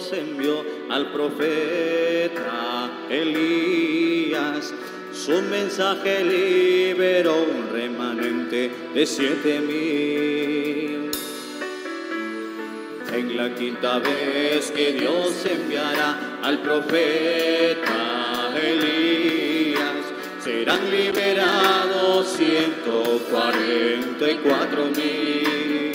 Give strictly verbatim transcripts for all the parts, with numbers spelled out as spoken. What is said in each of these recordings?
Dios envió al profeta Elías. Su mensaje liberó un remanente de siete mil. En la quinta vez que Dios enviará al profeta Elías, serán liberados ciento cuarenta y cuatro mil.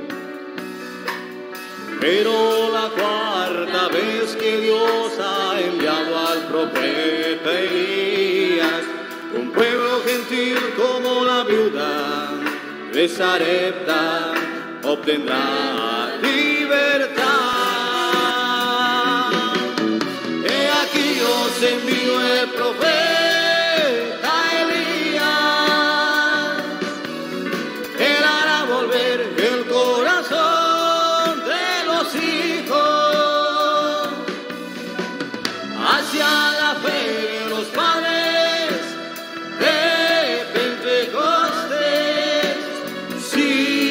Pero la cuarta vez que Dios ha enviado al profeta Elías, un pueblo gentil como la viuda de Sarepta obtendrá libertad. He aquí os envío el profeta Elías, él hará volver el corazón de los hijos hacia la fe de los padres de Pentecostés. Sí,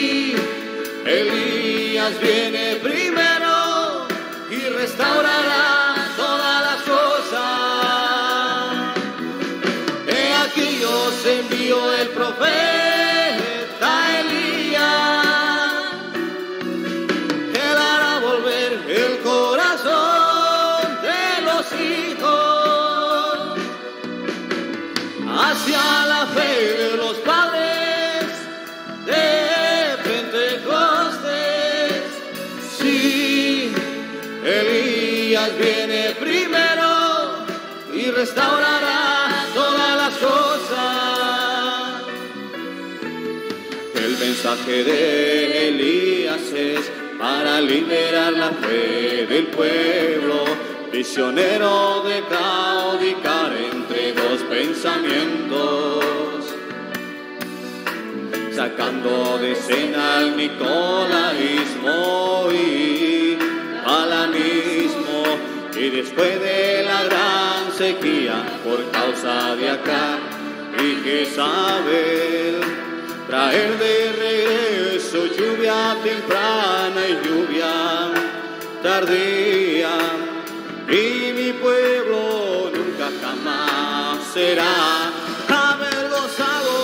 Elías viene primero y restaurará todas las cosas. He aquí os envío el profeta Elías, él hará volver el corazón de los hijos hacia la fe de los padres de Pentecostés. Sí, Elías viene primero y restaurará todas las cosas. El mensaje de Elías es para liberar la fe del pueblo, prisionero de claudicar entre dos pensamientos, sacando de escena al nicolaísmo y palanismo, y después de la gran sequía por causa de Acab y Jezabel, traer de regreso lluvia temprana y lluvia tardía, y mi pueblo nunca jamás será avergonzado.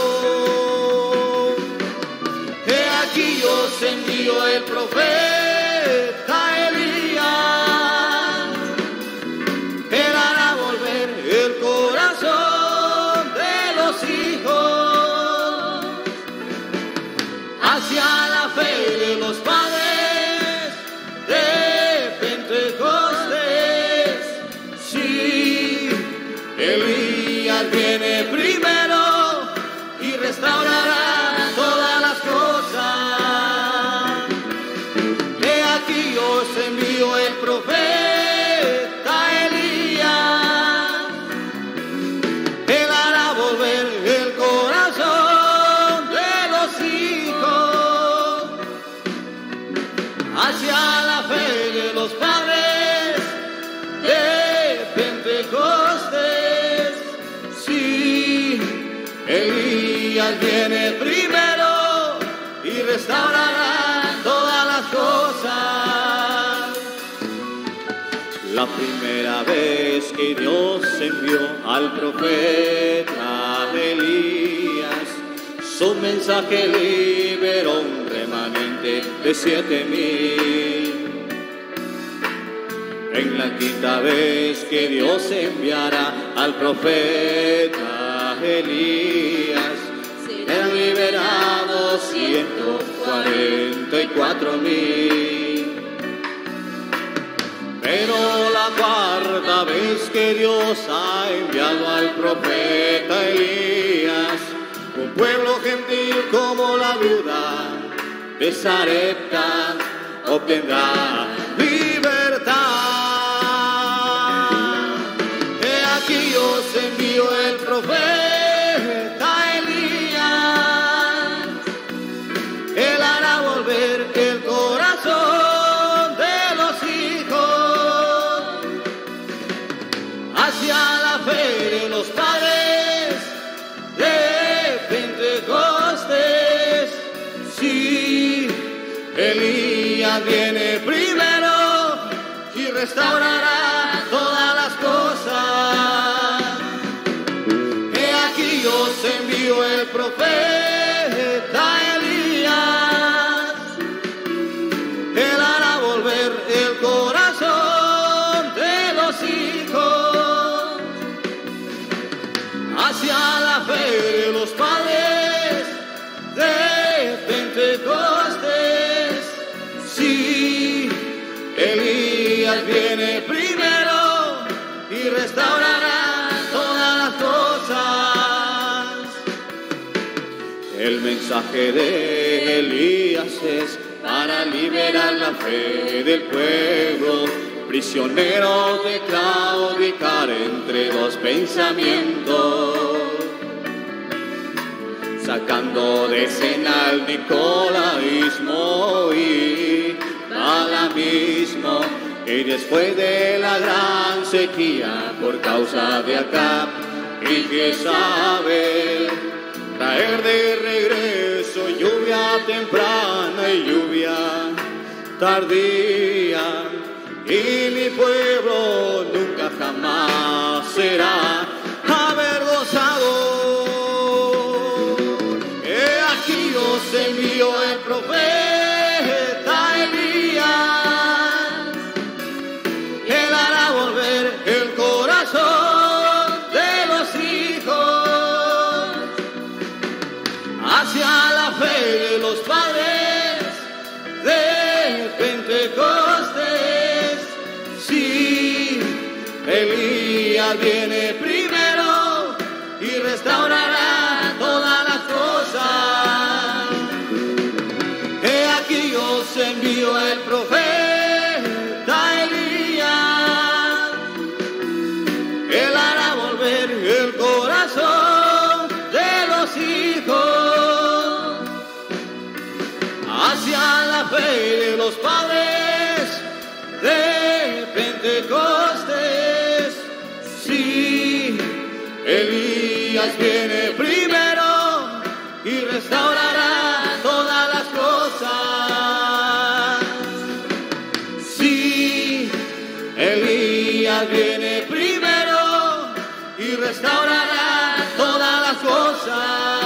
He aquí os envío el profeta Elías, él hará volver el corazón de los hijos hacia la fe de los padres de Pentecostés. Sí, Elías viene primero y restaurará todas las cosas. He aquí os envío el profeta Elías, él hará volver el corazón de los hijos hacia la fe de los padres de Pentecostés. Sí, Elías viene primero y restaurará todas las cosas. La primera vez que Dios envió al profeta Elías, su mensaje liberó un remanente de siete mil. En la quinta vez que Dios enviará al profeta Elías, serán liberados ciento cuarenta y cuatro mil. Pero la cuarta vez que Dios ha enviado al profeta Elías, un pueblo gentil como la viuda de Sarepta obtendrá libertad. He aquí os envío el profeta Elías, él hará volver el corazón de los hijos hacia la fe de los padres de Pentecostés. Sí, Elías viene primero y restaurará todas las cosas. He aquí os envío el profeta Elías. Él hará volver el corazón de los hijos hacia la fe de los padres de Pentecostés. Sí, Elías viene primero y restaurará todas las cosas. El mensaje de Elías es para liberar la fe del pueblo, prisioneros de claudicar entre dos pensamientos, sacando de escena al nicolaísmo y balamismo, y después de la gran sequía por causa de Acab y Jezabel, traer de regreso lluvia temprana y lluvia tardía, y mi pueblo nunca jamás será avergonzado. He aquí os envío el profeta Elías. Él hará volver el corazón de los hijos hacia la fe de los padres de Pentecostés. Sí, Elías viene primero y restaurará todas las cosas. He aquí os envío el profeta Elías. Él hará volver el corazón de los hijos hacia la fe de los padres de Pentecostés. Sí, Elías viene primero y restaurará todas las cosas. Sí, Elías viene primero y restaurará todas las cosas.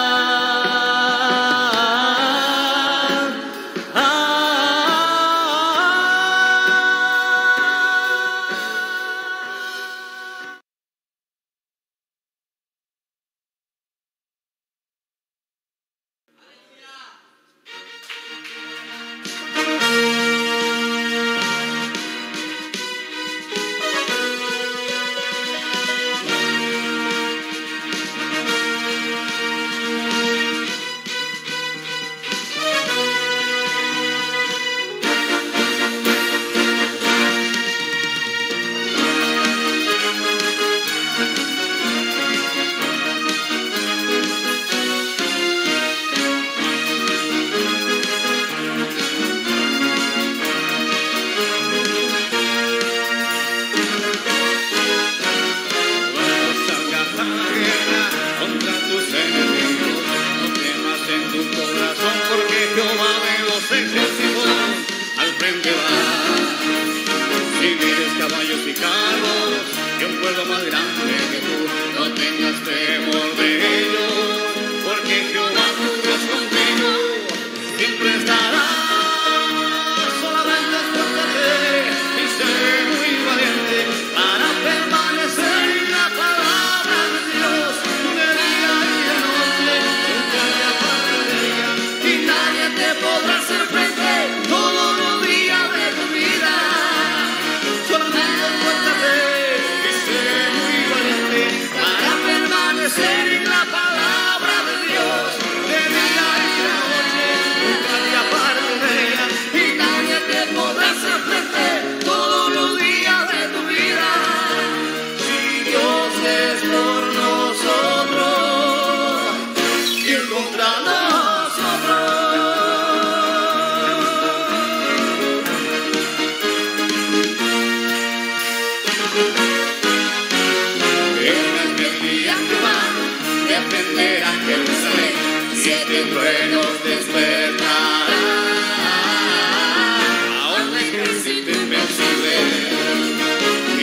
Siete truenos despertarán a un ejército invencible.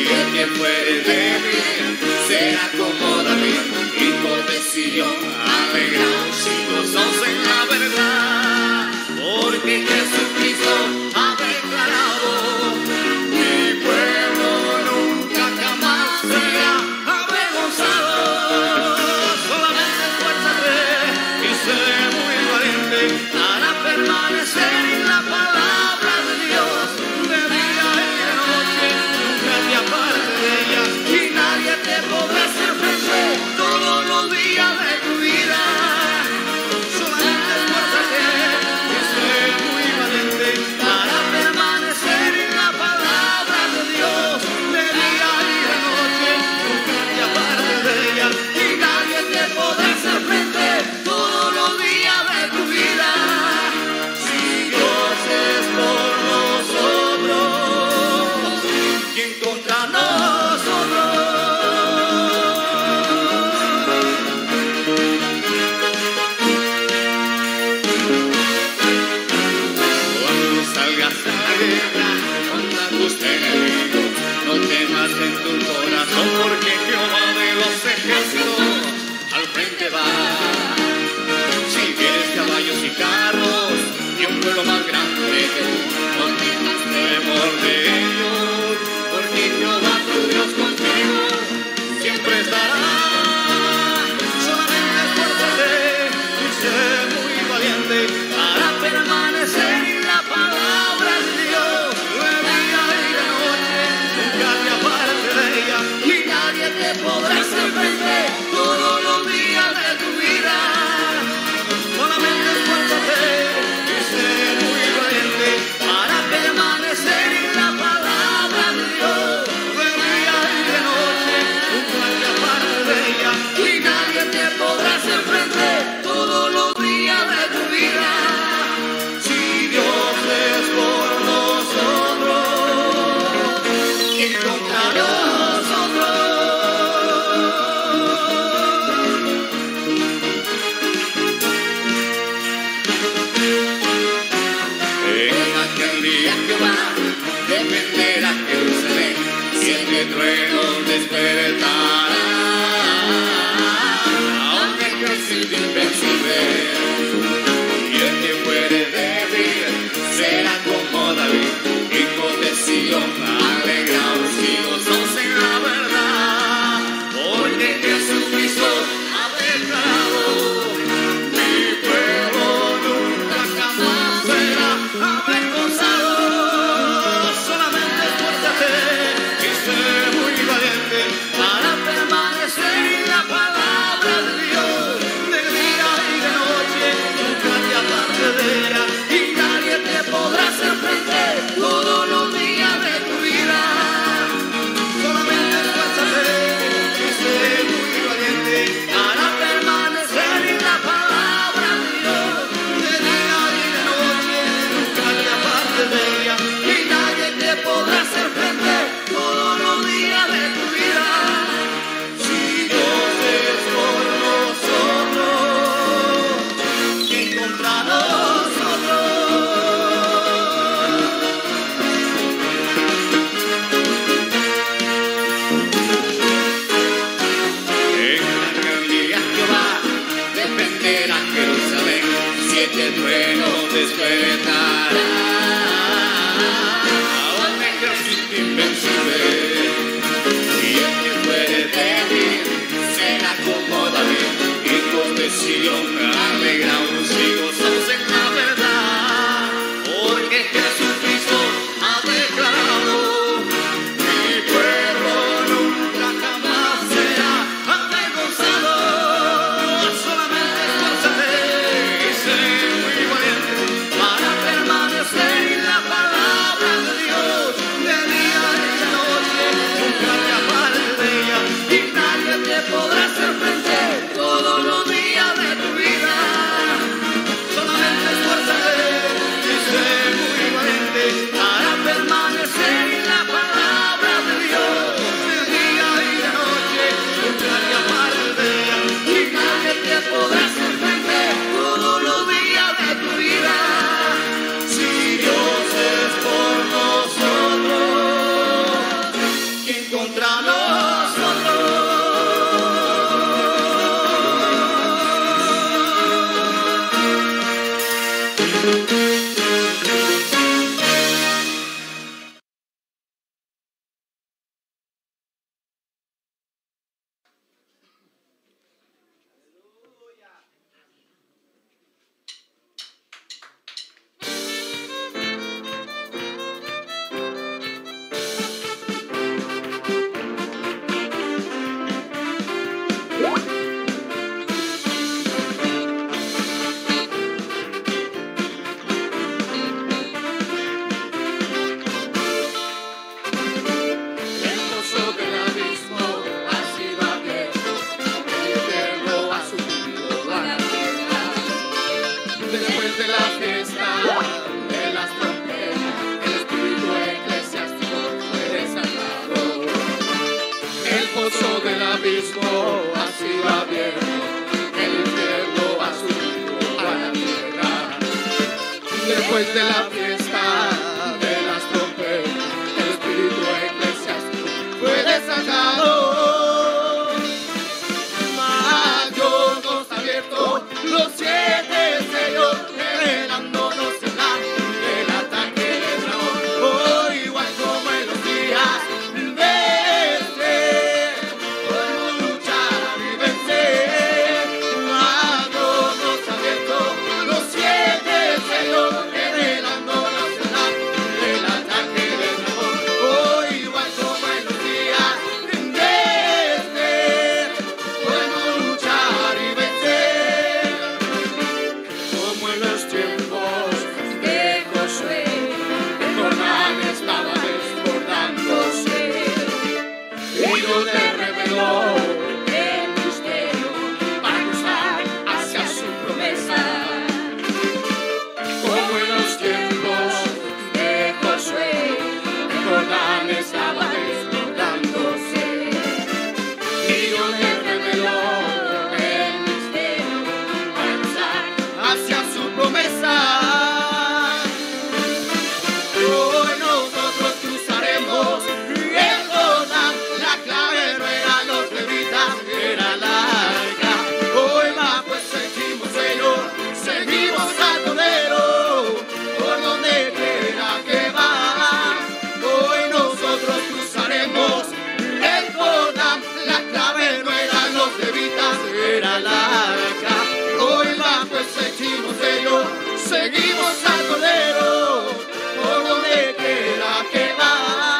el que fuere débil será como David, hijo de Sion, alegraos y gozaos en la verdad, porque Jesucristo ha declarado: mi pueblo nunca jamás será avergonzado. Solamente esfuérzate y sé muy valiente para permanecer en la palabra de Dios, de día y de noche, nunca te apartes de ella, y nadie te podrá hacer frente todos los días de tu vida. Solamente esfuérzate y sé muy valiente para permanecer en la palabra de Dios, de día y de noche, nunca te apartes de ella, y nadie te podrá hacer frente todos los días de tu vida. Si Dios es por nosotros, ¿quién contra nosotros? Cuando salgas a la guerra contra tus enemigos, no temas en tu corazón, porque Jehová de los ejércitos al frente va. Si tienes caballos y carros y un pueblo más grande que tú, no tengas temor de ellos, porque Jehová tu Dios contigo siempre estará. Solamente esfuérzate y sé muy valiente para permanecer en la palabra de Dios, de día y de noche, nunca te apartes de ella, y nadie te podrá hacer frente todos los días de tu vida. Solamente esfuérzate y sé muy valiente para permanecer en la palabra de Dios, de día y de noche, nunca te apartes de ella, y nadie te podrá hacer frente todos los días de tu vida. Si Dios es por nosotros, ¿quién contra nosotros? En aquel día Jehová defenderá Jerusalén, siete truenos despertará a un ejército invencible, y el que fuere débil será como David, hijo de Sion, alegraos y gozaos en la verdad, porque Jesucristo ha declarado: mi pueblo nunca jamás será avergonzado. Solamente esfuérzate y sé muy valiente para permanecer en la palabra de Dios, de día y de noche, nunca te apartes de ella, y nadie te podrá hacer frente todos los días de tu vida. Solamente esfuérzate y sé muy valiente para permanecer en la palabra de Dios, de día y de noche, nunca te apartes de ella, y nadie te podrá hacer frente todos los días de tu vida. Si Dios es por nosotros, ¿quién contra nosotros? En aquel día Jehová defenderá Jerusalén, siete truenos despertará a un ejército invencible, y el que fuere débil será como David, hijo de Sion, alegraos y gozaos en la verdad, porque Jesucristo ha declarado: mi pueblo nunca jamás será avergonzado. Solamente esfuérzate y sé muy valiente para permanecer en la palabra de Dios, de día y de noche, nunca te apartes de ella, y nadie te podrá hacer frente todos los días de tu vida. Después de la fiesta de las trompetas, el espíritu eclesiástico fue desatado. Mayos abierto, los siete sellos revelándonos el plan del ataque del dragón. Oh, igual como en los días de este, podemos luchar y vencer. Mayos abierto, los siete sellos revelándonos el plan del ataque del dragón. Oh, igual como en los días de este, podemos luchar y vencer. Como en los tiempos de Josué, el Jordán estaba desbordándose. Y Dios le reveló el misterio para cruzar hacia su promesa. Como en los tiempos de Josué, el Jordán estaba desbordándose. Y Dios le reveló el misterio para cruzar hacia su promesa. Hoy nosotros cruzaremos el Jordán. La clave no eran los levitas, era la arca. Hoy bajo el séptimo sello seguimos al Cordero por donde quiera que va. Hoy nosotros cruzaremos el Jordán. La clave no eran los levitas, era la arca. Hoy bajo el séptimo sello seguimos al Cordero por donde quiera que va.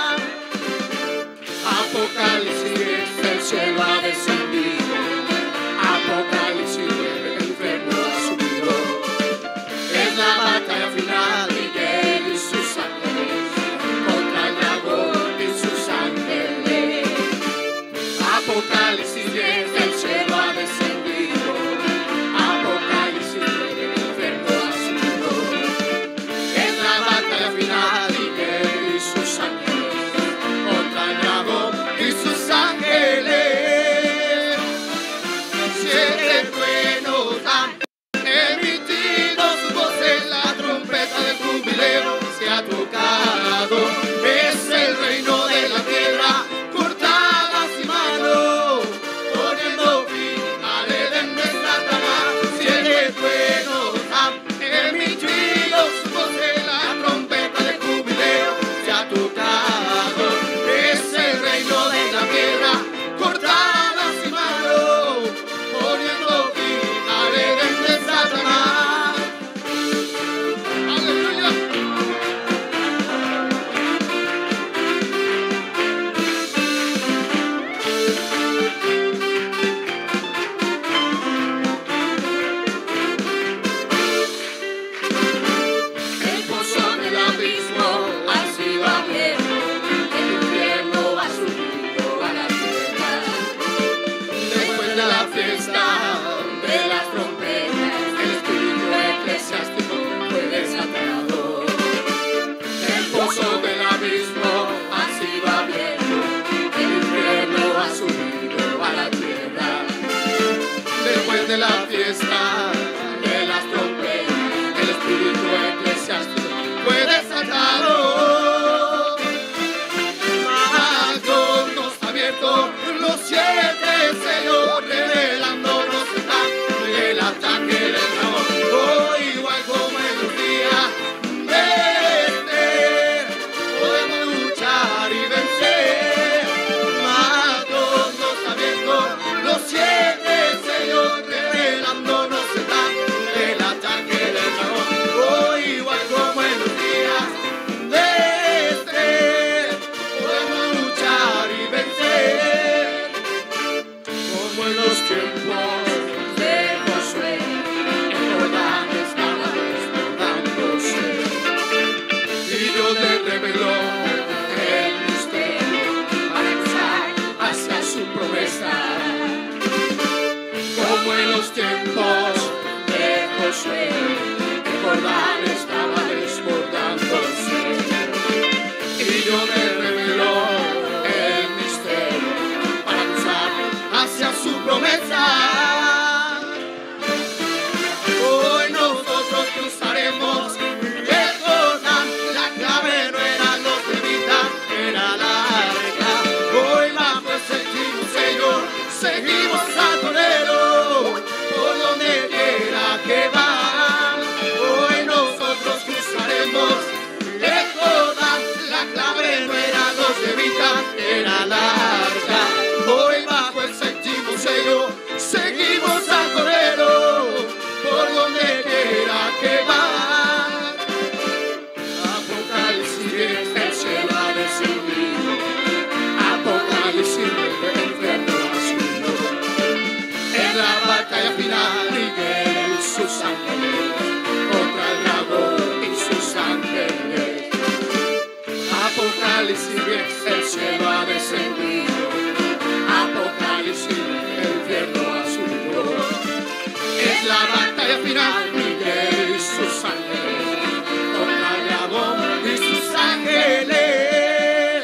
Apocalipsis, el cielo ha descendido. Apocalipsis, el infierno ha subido. Es la batalla final, Miguel y sus ángeles contra el dragón y sus ángeles. Apocalipsis, el cielo ha descendido. Apocalipsis, el infierno ha subido. Es la batalla final, Miguel y sus ángeles contra el dragón y sus ángeles. Siete truenos han emitido su voz en la trompeta del jubileo. Se ha tocado, es el reino de la tierra, cortadas y manos, poniendo fin al Edén de Satanás. Siete truenos han emitido su voz en la trompeta del jubileo. Se ha tocado, es el reino de la tierra, cortadas y manos, poniendo fin al Edén de Satanás. Aleluya. El pozo del abismo ha sido abierto, el infierno ha subido a la tierra. Después de la fiesta de las trompetas, el espíritu eclesiástico fue desatado. El pozo del abismo ha sido abierto, el infierno ha subido a la tierra. Después de la fiesta de las trompetas, el espíritu eclesiástico fue desatado. Mayos abierto, los siete sellos revelándonos el plan del ataque del dragón. Oh, igual como en los días de este, podemos luchar y vencer. Mayos abierto, los siete sellos revelándonos el plan del ataque del dragón. Oh, igual como en los días de este, podemos luchar y vencer. Como en los tiempos de Josué, y sus ángeles, contra el dragón y sus ángeles. Apocalipsis, el cielo ha descendido. Apocalipsis, el infierno ha subido. Es la batalla final, Miguel y sus ángeles, contra el dragón y sus ángeles.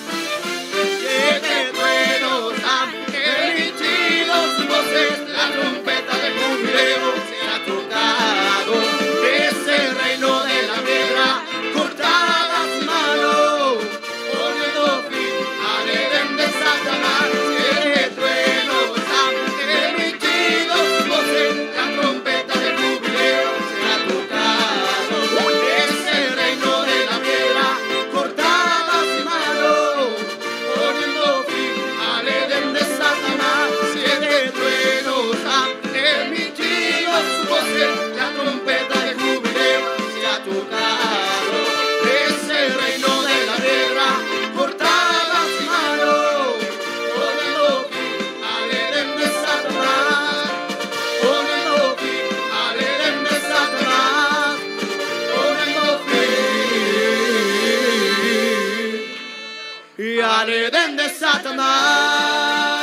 Siete truenos han emitido sus voces, la trompeta de jubileo se ha tocado. Ese reino de la guerra cortada las manos, poniendo fin al Edén de Satanás. Siete truenos han emitido sus voces, la trompeta de jubileo se ha tocado. Ese reino de la guerra cortada las manos, poniendo fin al Edén de Satanás. Siete truenos han emitido sus voces, la trompeta de jubileo se ha tocado. Ese reino de la guerra cortada las manos, poniendo fin al Edén de Satanás, poniendo fin al Edén de Satanás, poniendo fin y al Edén de Satanás.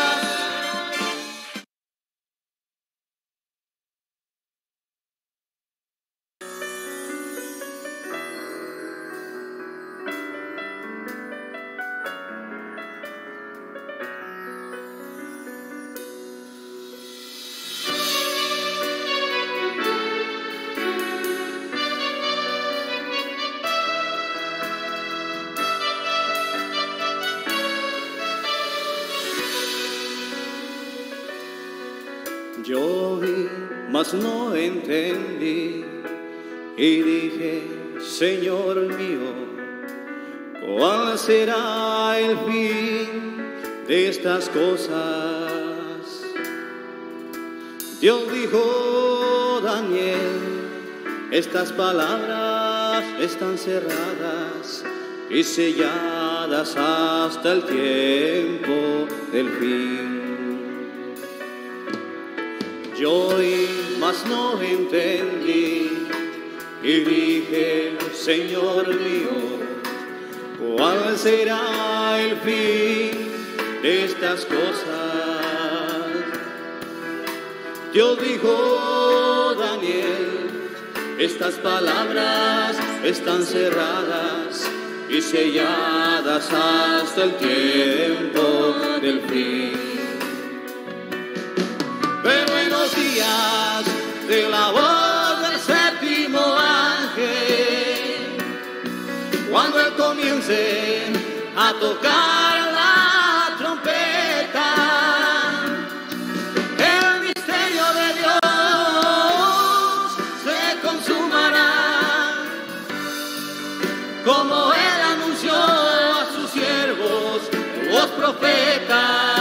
Yo vi, mas no entendí, y dije, Señor mío, ¿cuál será el fin de estas cosas? Dios dijo, Daniel, estas palabras están cerradas y selladas hasta el tiempo del fin. Yo oí, mas no entendí, y dije, Señor mío, ¿cuál será el fin de estas cosas? Dios dijo, Daniel, estas palabras están cerradas y selladas hasta el tiempo del fin. Pero en los días de la voz del séptimo ángel, cuando él comience a tocar la trompeta, el misterio de Dios se consumará, como él anunció a sus siervos, los profetas.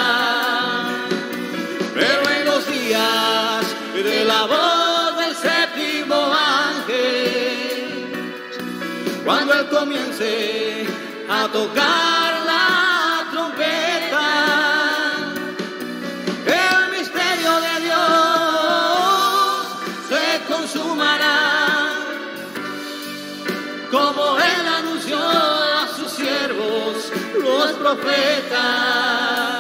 Pero en los días de la voz del séptimo ángel, cuando él comience a tocar la trompeta, el misterio de Dios se consumará, como él anunció a sus siervos, los profetas.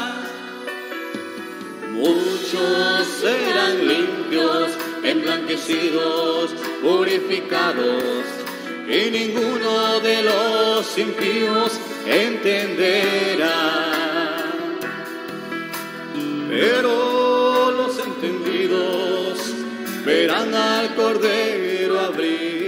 Muchos serán limpios, emblanquecidos, purificados, y ninguno de los impíos entenderá. Pero los entendidos verán al Cordero abrir.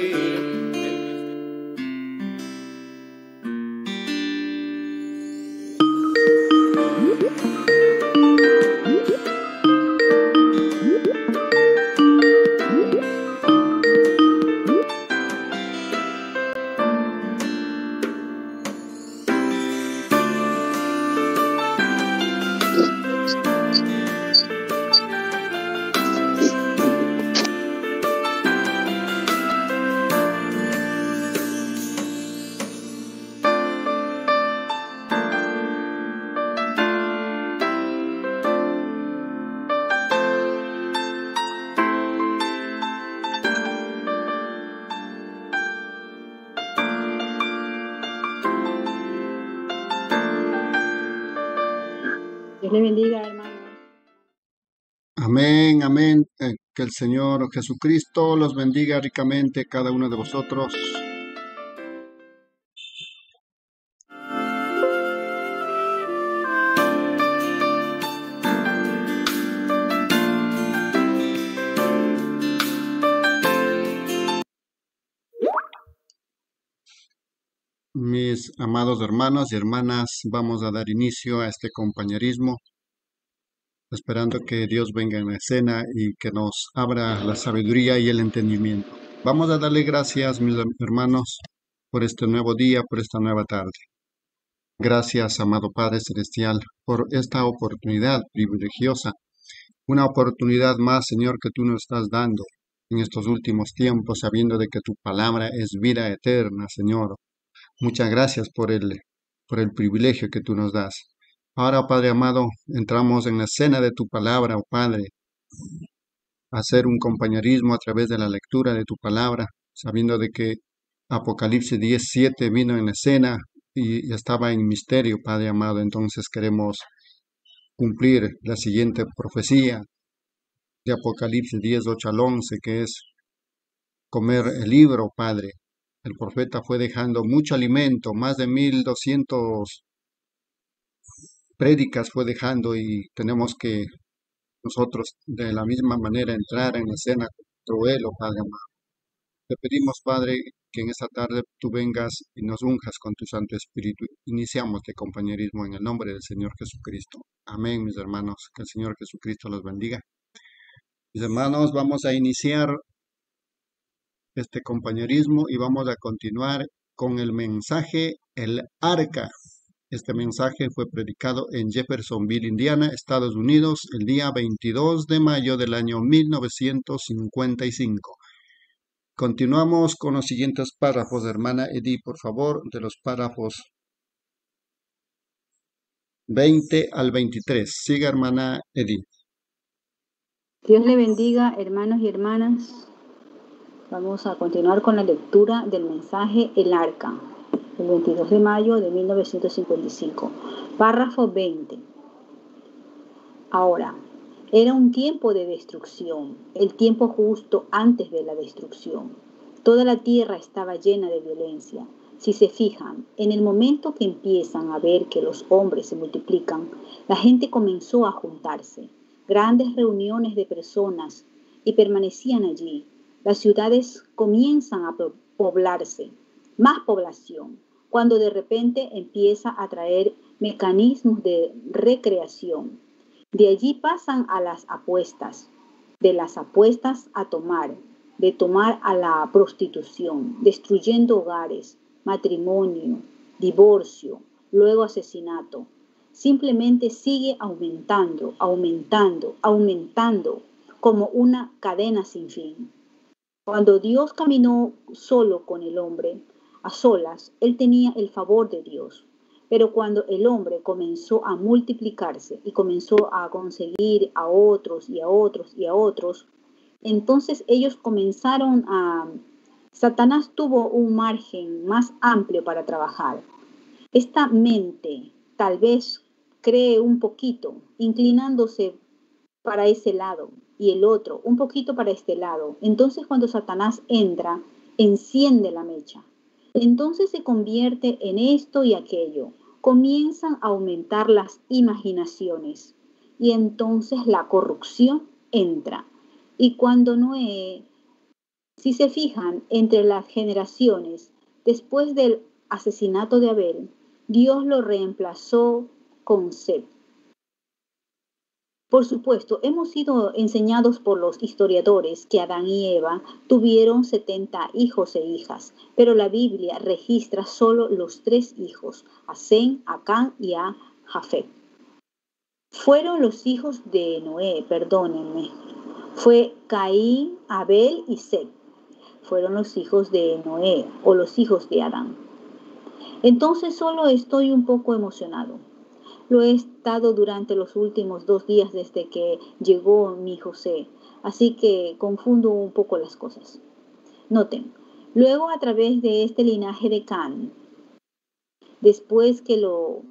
Dios le bendiga, hermanos. Amén, amén. Eh, que el Señor Jesucristo los bendiga ricamente cada uno de vosotros. Mis amados hermanos y hermanas, vamos a dar inicio a este compañerismo, esperando que Dios venga en la escena y que nos abra la sabiduría y el entendimiento. Vamos a darle gracias, mis hermanos, por este nuevo día, por esta nueva tarde. Gracias, amado Padre Celestial, por esta oportunidad privilegiosa, una oportunidad más, Señor, que tú nos estás dando en estos últimos tiempos, sabiendo de que tu palabra es vida eterna, Señor. Muchas gracias por el, por el privilegio que tú nos das. Ahora, Padre amado, entramos en la escena de tu palabra, oh Padre, a hacer un compañerismo a través de la lectura de tu palabra, sabiendo de que Apocalipsis diez siete vino en la escena y estaba en misterio, Padre amado. Entonces queremos cumplir la siguiente profecía de Apocalipsis diez ocho al once, que es comer el libro, Padre. El profeta fue dejando mucho alimento, más de mil doscientos prédicas fue dejando, y tenemos que nosotros de la misma manera entrar en la escena con duelo, Padre amado. Te pedimos, Padre, que en esta tarde tú vengas y nos unjas con tu Santo Espíritu. Iniciamos este compañerismo en el nombre del Señor Jesucristo. Amén, mis hermanos. Que el Señor Jesucristo los bendiga. Mis hermanos, vamos a iniciar este compañerismo y vamos a continuar con el mensaje El Arca. Este mensaje fue predicado en Jeffersonville, Indiana, Estados Unidos, el día veintidós de mayo del año mil novecientos cincuenta y cinco. Continuamos con los siguientes párrafos, hermana Edith, por favor, de los párrafos veinte al veintitrés. Siga, hermana Edith. Dios le bendiga, hermanos y hermanas. Vamos a continuar con la lectura del mensaje El Arca, el veintidós de mayo de mil novecientos cincuenta y cinco. Párrafo veinte. Ahora, era un tiempo de destrucción, el tiempo justo antes de la destrucción. Toda la tierra estaba llena de violencia. Si se fijan, en el momento que empiezan a ver que los hombres se multiplican, la gente comenzó a juntarse. Grandes reuniones de personas y permanecían allí. Las ciudades comienzan a poblarse, más población, cuando de repente empieza a traer mecanismos de recreación. De allí pasan a las apuestas, de las apuestas a tomar, de tomar a la prostitución, destruyendo hogares, matrimonio, divorcio, luego asesinato. Simplemente sigue aumentando, aumentando, aumentando, como una cadena sin fin. Cuando Dios caminó solo con el hombre, a solas, él tenía el favor de Dios. Pero cuando el hombre comenzó a multiplicarse y comenzó a conseguir a otros y a otros y a otros, entonces ellos comenzaron a... Satanás tuvo un margen más amplio para trabajar. Esta mente tal vez cree un poquito, inclinándose para ese lado, y el otro un poquito para este lado. Entonces cuando Satanás entra, enciende la mecha. Entonces se convierte en esto y aquello. Comienzan a aumentar las imaginaciones y entonces la corrupción entra. Y cuando Noé, si se fijan entre las generaciones, después del asesinato de Abel, Dios lo reemplazó con Set. Por supuesto, hemos sido enseñados por los historiadores que Adán y Eva tuvieron setenta hijos e hijas, pero la Biblia registra solo los tres hijos, a Sem, a Cam y a Jafet. Fueron los hijos de Noé, perdónenme. Fue Caín, Abel y Set. Fueron los hijos de Noé o los hijos de Adán. Entonces solo estoy un poco emocionado. Lo he estado durante los últimos dos días desde que llegó mi José, así que confundo un poco las cosas. Noten, luego a través de este linaje de Can, después que lo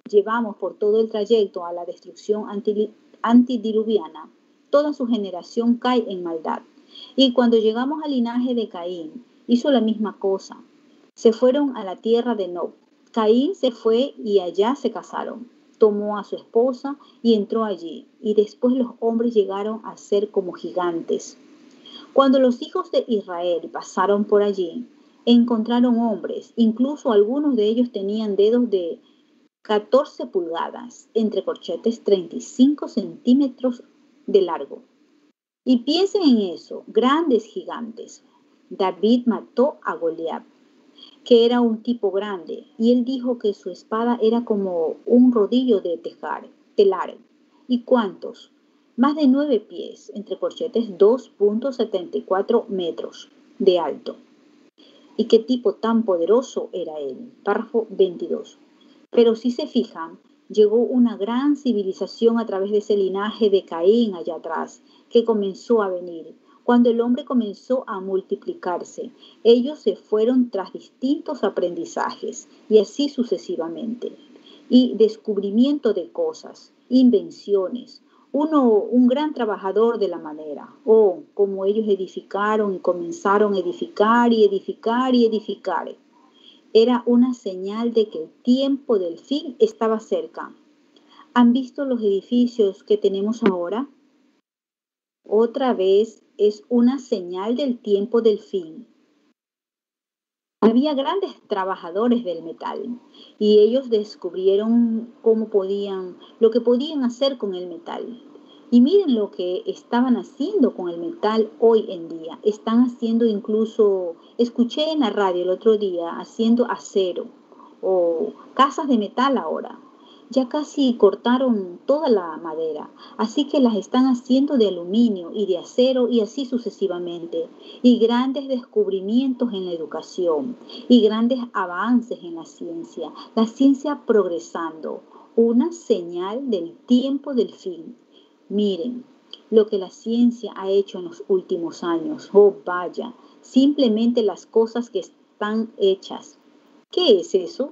llevamos por todo el trayecto a la destrucción antidiluviana, toda su generación cae en maldad. Y cuando llegamos al linaje de Caín, hizo la misma cosa. Se fueron a la tierra de Nob. Caín se fue y allá se casaron. Tomó a su esposa y entró allí. Y después los hombres llegaron a ser como gigantes. Cuando los hijos de Israel pasaron por allí, encontraron hombres, incluso algunos de ellos tenían dedos de catorce pulgadas, entre corchetes treinta y cinco centímetros de largo. Y piensen en eso, grandes gigantes. David mató a Goliat, que era un tipo grande, y él dijo que su espada era como un rodillo de tejar, telar. ¿Y cuántos? Más de nueve pies, entre corchetes dos punto setenta y cuatro metros de alto. ¿Y qué tipo tan poderoso era él? Párrafo veintidós. Pero si se fijan, llegó una gran civilización a través de ese linaje de Caín allá atrás, que comenzó a venir. Cuando el hombre comenzó a multiplicarse, ellos se fueron tras distintos aprendizajes y así sucesivamente. Y descubrimiento de cosas, invenciones. Uno, un gran trabajador de la madera. Oh, como ellos edificaron y comenzaron a edificar y edificar y edificar. Era una señal de que el tiempo del fin estaba cerca. ¿Han visto los edificios que tenemos ahora? Otra vez es una señal del tiempo del fin. Había grandes trabajadores del metal y ellos descubrieron cómo podían, lo que podían hacer con el metal. Y miren lo que estaban haciendo con el metal hoy en día. Están haciendo incluso, escuché en la radio el otro día, haciendo acero o casas de metal ahora. Ya casi cortaron toda la madera, así que las están haciendo de aluminio y de acero y así sucesivamente. Y grandes descubrimientos en la educación y grandes avances en la ciencia. La ciencia progresando, una señal del tiempo del fin. Miren lo que la ciencia ha hecho en los últimos años. Oh, vaya, simplemente las cosas que están hechas. ¿Qué es eso?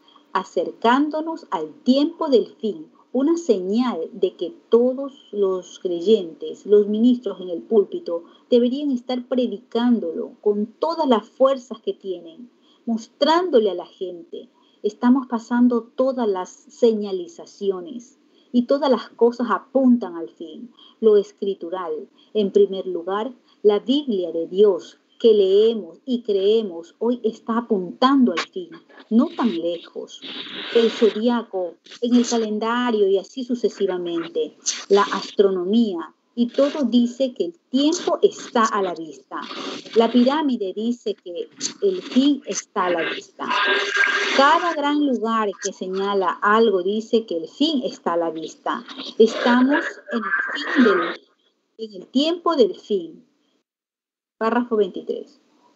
Acercándonos al tiempo del fin, una señal de que todos los creyentes, los ministros en el púlpito, deberían estar predicándolo con todas las fuerzas que tienen, mostrándole a la gente. Estamos pasando todas las señalizaciones y todas las cosas apuntan al fin. Lo escritural, en primer lugar, la Biblia de Dios que leemos y creemos hoy está apuntando al fin, no tan lejos. El zodiaco, en el calendario y así sucesivamente, la astronomía, y todo dice que el tiempo está a la vista. La pirámide dice que el fin está a la vista. Cada gran lugar que señala algo dice que el fin está a la vista. Estamos en el, fin del, en el tiempo del fin. Párrafo veintitrés.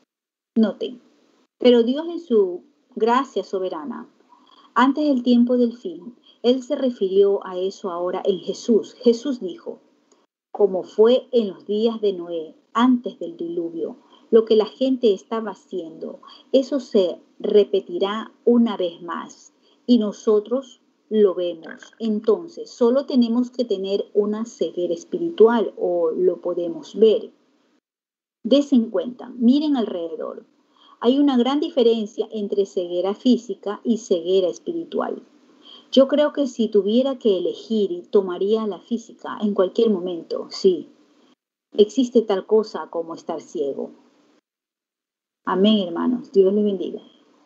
Noten, pero Dios en su gracia soberana, antes del tiempo del fin, Él se refirió a eso ahora en Jesús. Jesús dijo, como fue en los días de Noé, antes del diluvio, lo que la gente estaba haciendo, eso se repetirá una vez más. Y nosotros lo vemos. Entonces, solo tenemos que tener una ceguera espiritual o lo podemos ver. Desen cuenta, miren alrededor. Hay una gran diferencia entre ceguera física y ceguera espiritual. Yo creo que si tuviera que elegir, tomaría la física en cualquier momento. Sí, existe tal cosa como estar ciego. Amén, hermanos. Dios les bendiga.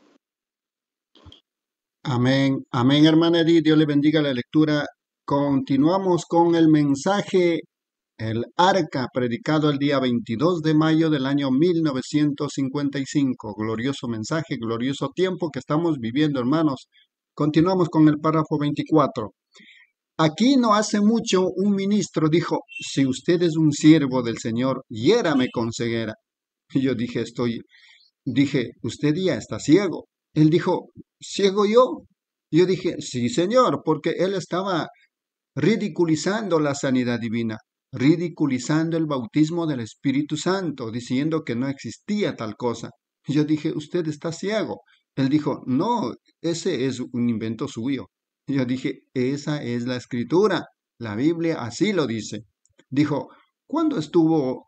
Amén, amén, hermana Edith. Dios le bendiga la lectura. Continuamos con el mensaje El Arca, predicado el día veintidós de mayo del año mil novecientos cincuenta y cinco. Glorioso mensaje, glorioso tiempo que estamos viviendo, hermanos. Continuamos con el párrafo veinticuatro. Aquí no hace mucho un ministro dijo, si usted es un siervo del Señor, hiérame con ceguera. Y yo dije, estoy, dije, usted ya está ciego. Él dijo, ¿ciego yo? Yo dije, sí, Señor, porque él estaba ridiculizando la sanidad divina, ridiculizando el bautismo del Espíritu Santo, diciendo que no existía tal cosa. Yo dije, usted está ciego. Él dijo, no, ese es un invento suyo. Yo dije, esa es la escritura. La Biblia así lo dice. Dijo, ¿cuándo estuvo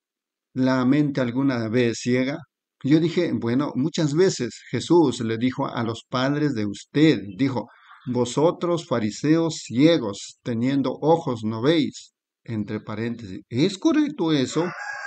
la mente alguna vez ciega? Yo dije, bueno, muchas veces Jesús le dijo a los padres de usted, dijo, vosotros fariseos ciegos, teniendo ojos no veis. Entre paréntesis, ¿es correcto eso?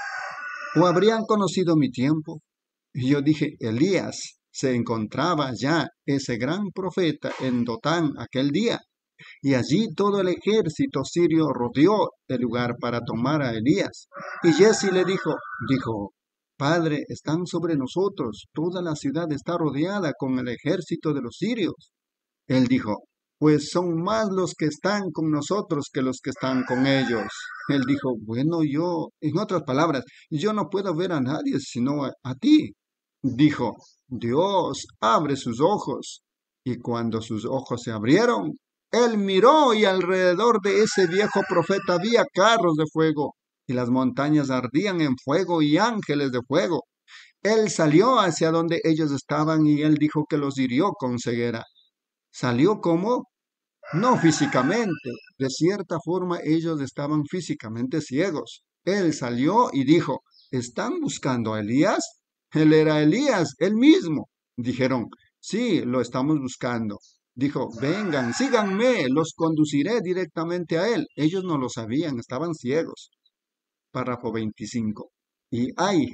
¿O habrían conocido mi tiempo? Y yo dije, Elías se encontraba ya, ese gran profeta, en Dotán aquel día. Y allí todo el ejército sirio rodeó el lugar para tomar a Elías. Y Jesse le dijo, dijo, Padre, están sobre nosotros, toda la ciudad está rodeada con el ejército de los sirios. Él dijo, pues son más los que están con nosotros que los que están con ellos. Él dijo, bueno, yo, en otras palabras, yo no puedo ver a nadie sino a, a ti. Dijo, Dios abre sus ojos. Y cuando sus ojos se abrieron, él miró y alrededor de ese viejo profeta había carros de fuego y las montañas ardían en fuego y ángeles de fuego. Él salió hacia donde ellos estaban y él dijo que los hirió con ceguera. ¿Salió cómo? No físicamente. De cierta forma ellos estaban físicamente ciegos. Él salió y dijo, ¿están buscando a Elías? Él era Elías, él mismo. Dijeron, sí, lo estamos buscando. Dijo, vengan, síganme, los conduciré directamente a él. Ellos no lo sabían, estaban ciegos. Párrafo veinticinco. Y hay,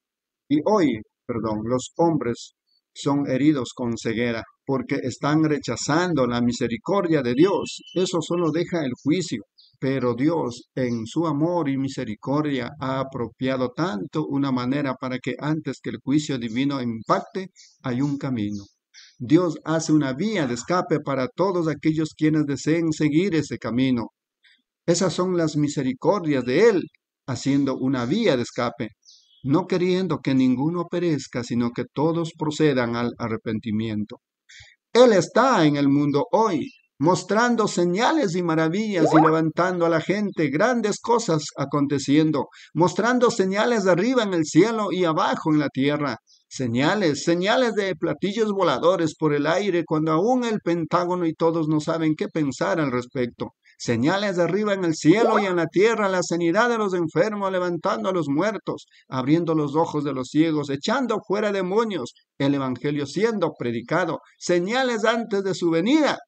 y hoy, perdón, los hombres son heridos con ceguera porque están rechazando la misericordia de Dios. Eso solo deja el juicio. Pero Dios, en su amor y misericordia, ha apropiado tanto una manera para que antes que el juicio divino impacte, hay un camino. Dios hace una vía de escape para todos aquellos quienes deseen seguir ese camino. Esas son las misericordias de Él, haciendo una vía de escape, no queriendo que ninguno perezca, sino que todos procedan al arrepentimiento. Él está en el mundo hoy, mostrando señales y maravillas y levantando a la gente, grandes cosas aconteciendo, mostrando señales de arriba en el cielo y abajo en la tierra. Señales, señales de platillos voladores por el aire cuando aún el Pentágono y todos no saben qué pensar al respecto. Señales de arriba en el cielo y en la tierra, la sanidad de los enfermos, levantando a los muertos, abriendo los ojos de los ciegos, echando fuera demonios, el evangelio siendo predicado, señales antes de su venida.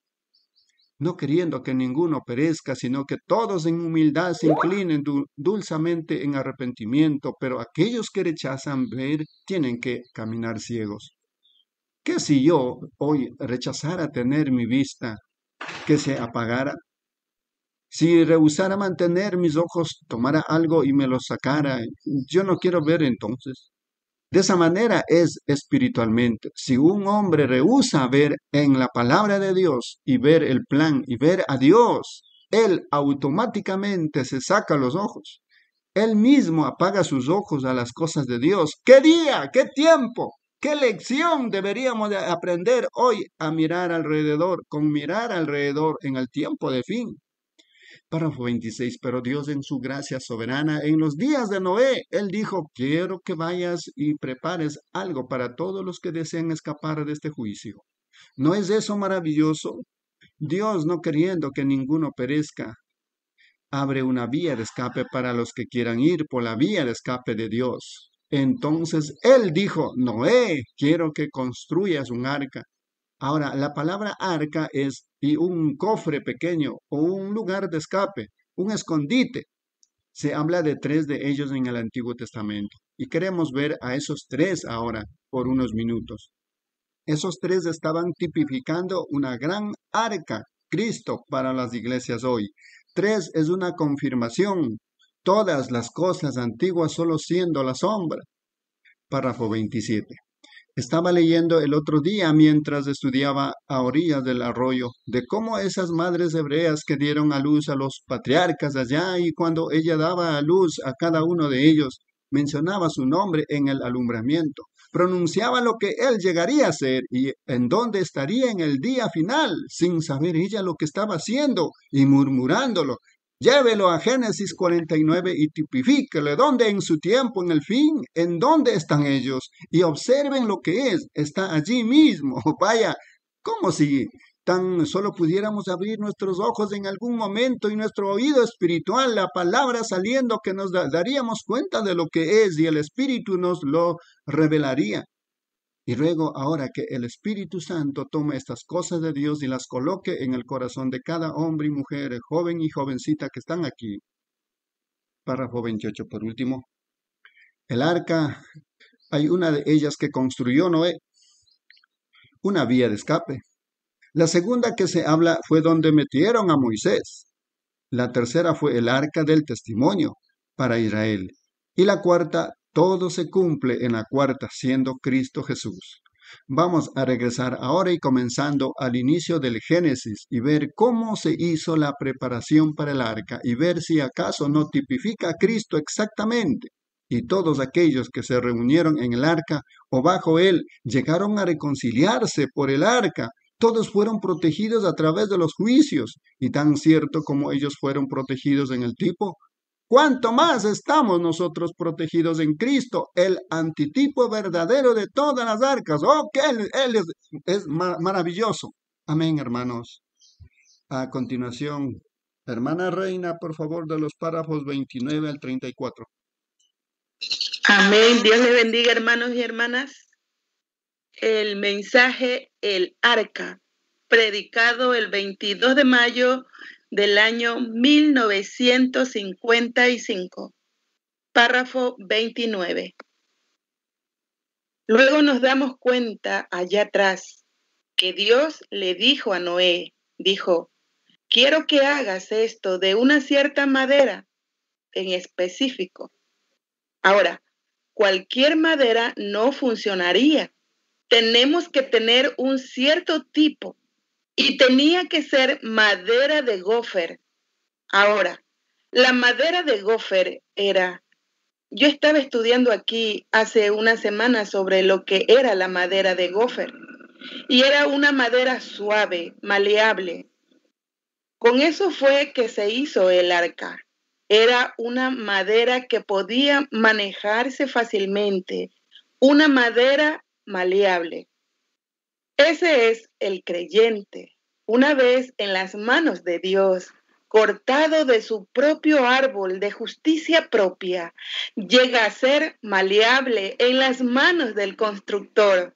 No queriendo que ninguno perezca, sino que todos en humildad se inclinen du- dulcemente en arrepentimiento, pero aquellos que rechazan ver tienen que caminar ciegos. ¿Qué si yo hoy rechazara tener mi vista, que se apagara? Si rehusara mantener mis ojos, tomara algo y me lo sacara, yo no quiero ver entonces. De esa manera es espiritualmente. Si un hombre rehúsa ver en la palabra de Dios y ver el plan y ver a Dios, él automáticamente se saca los ojos. Él mismo apaga sus ojos a las cosas de Dios. ¿Qué día? ¿Qué tiempo? ¿Qué lección deberíamos de aprender hoy a mirar alrededor, con mirar alrededor en el tiempo de fin? Párrafo veintiséis. Pero Dios en su gracia soberana, en los días de Noé, Él dijo, quiero que vayas y prepares algo para todos los que desean escapar de este juicio. ¿No es eso maravilloso? Dios, no queriendo que ninguno perezca, abre una vía de escape para los que quieran ir por la vía de escape de Dios. Entonces Él dijo, Noé, quiero que construyas un arca. Ahora, la palabra arca es y un cofre pequeño o un lugar de escape, un escondite. Se habla de tres de ellos en el Antiguo Testamento y queremos ver a esos tres ahora por unos minutos. Esos tres estaban tipificando una gran arca, Cristo, para las iglesias hoy. Tres es una confirmación, todas las cosas antiguas solo siendo la sombra. Párrafo veintisiete. Estaba leyendo el otro día mientras estudiaba a orillas del arroyo de cómo esas madres hebreas que dieron a luz a los patriarcas allá y cuando ella daba a luz a cada uno de ellos, mencionaba su nombre en el alumbramiento, pronunciaba lo que él llegaría a ser y en dónde estaría en el día final, sin saber ella lo que estaba haciendo y murmurándolo. Llévelo a Génesis cuarenta y nueve y tipifíquele dónde en su tiempo, en el fin, en dónde están ellos. Y observen lo que es, está allí mismo. Vaya, como si tan solo pudiéramos abrir nuestros ojos en algún momento y nuestro oído espiritual, la palabra saliendo, que nos da, daríamos cuenta de lo que es y el Espíritu nos lo revelaría. Y luego ahora que el Espíritu Santo tome estas cosas de Dios y las coloque en el corazón de cada hombre y mujer, joven y jovencita que están aquí. Párrafo veintiocho por último. El arca, hay una de ellas que construyó Noé, una vía de escape. La segunda que se habla fue donde metieron a Moisés. La tercera fue el arca del testimonio para Israel. Y la cuarta, todo se cumple en la cuarta, siendo Cristo Jesús. Vamos a regresar ahora y comenzando al inicio del Génesis y ver cómo se hizo la preparación para el arca y ver si acaso no tipifica a Cristo exactamente. Y todos aquellos que se reunieron en el arca o bajo él llegaron a reconciliarse por el arca. Todos fueron protegidos a través de los juicios, y tan cierto como ellos fueron protegidos en el tipo, ¿cuánto más estamos nosotros protegidos en Cristo, el antitipo verdadero de todas las arcas? ¡Oh, que Él, él es, es mar maravilloso! Amén, hermanos. A continuación, hermana Reina, por favor, de los párrafos veintinueve al treinta y cuatro. Amén. Dios le bendiga, hermanos y hermanas. El mensaje El Arca, predicado el veintidós de mayo del año mil novecientos cincuenta y cinco. Párrafo veintinueve. Luego nos damos cuenta allá atrás que Dios le dijo a Noé, dijo, quiero que hagas esto de una cierta madera en específico. Ahora, cualquier madera no funcionaría. Tenemos que tener un cierto tipo y tenía que ser madera de gofer. Ahora, la madera de gofer era, yo estaba estudiando aquí hace una semana sobre lo que era la madera de gofer y era una madera suave, maleable. Con eso fue que se hizo el arca. Era una madera que podía manejarse fácilmente, una madera maleable. Ese es el creyente, una vez en las manos de Dios, cortado de su propio árbol de justicia propia, llega a ser maleable en las manos del constructor.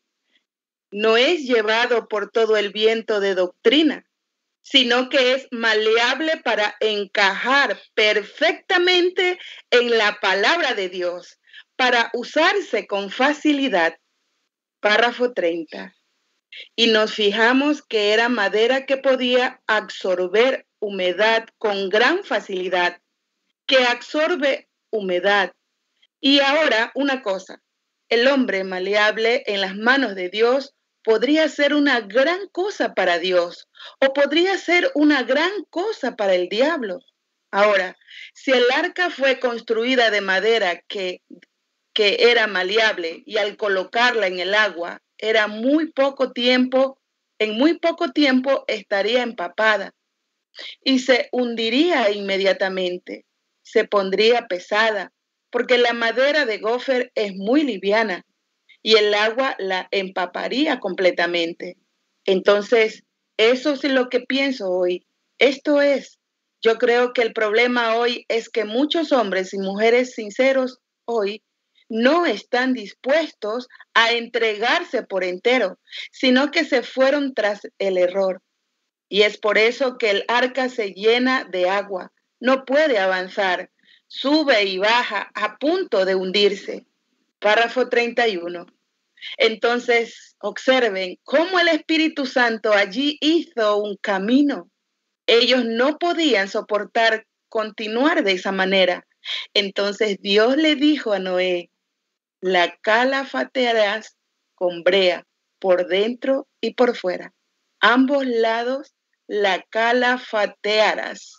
No es llevado por todo el viento de doctrina, sino que es maleable para encajar perfectamente en la palabra de Dios, para usarse con facilidad. Párrafo treinta. Y nos fijamos que era madera que podía absorber humedad con gran facilidad, que absorbe humedad. Y ahora una cosa, el hombre maleable en las manos de Dios podría ser una gran cosa para Dios o podría ser una gran cosa para el diablo. Ahora, si el arca fue construida de madera que, que era maleable y al colocarla en el agua, era muy poco tiempo, en muy poco tiempo estaría empapada y se hundiría inmediatamente, se pondría pesada, porque la madera de gofer es muy liviana y el agua la empaparía completamente. Entonces, eso es lo que pienso hoy. Esto es, yo creo que el problema hoy es que muchos hombres y mujeres sinceros hoy no están dispuestos a entregarse por entero, sino que se fueron tras el error. Y es por eso que el arca se llena de agua, no puede avanzar, sube y baja a punto de hundirse. Párrafo treinta y uno. Entonces, observen cómo el Espíritu Santo allí hizo un camino. Ellos no podían soportar continuar de esa manera. Entonces Dios le dijo a Noé, la calafatearás con brea por dentro y por fuera. Ambos lados la calafatearás.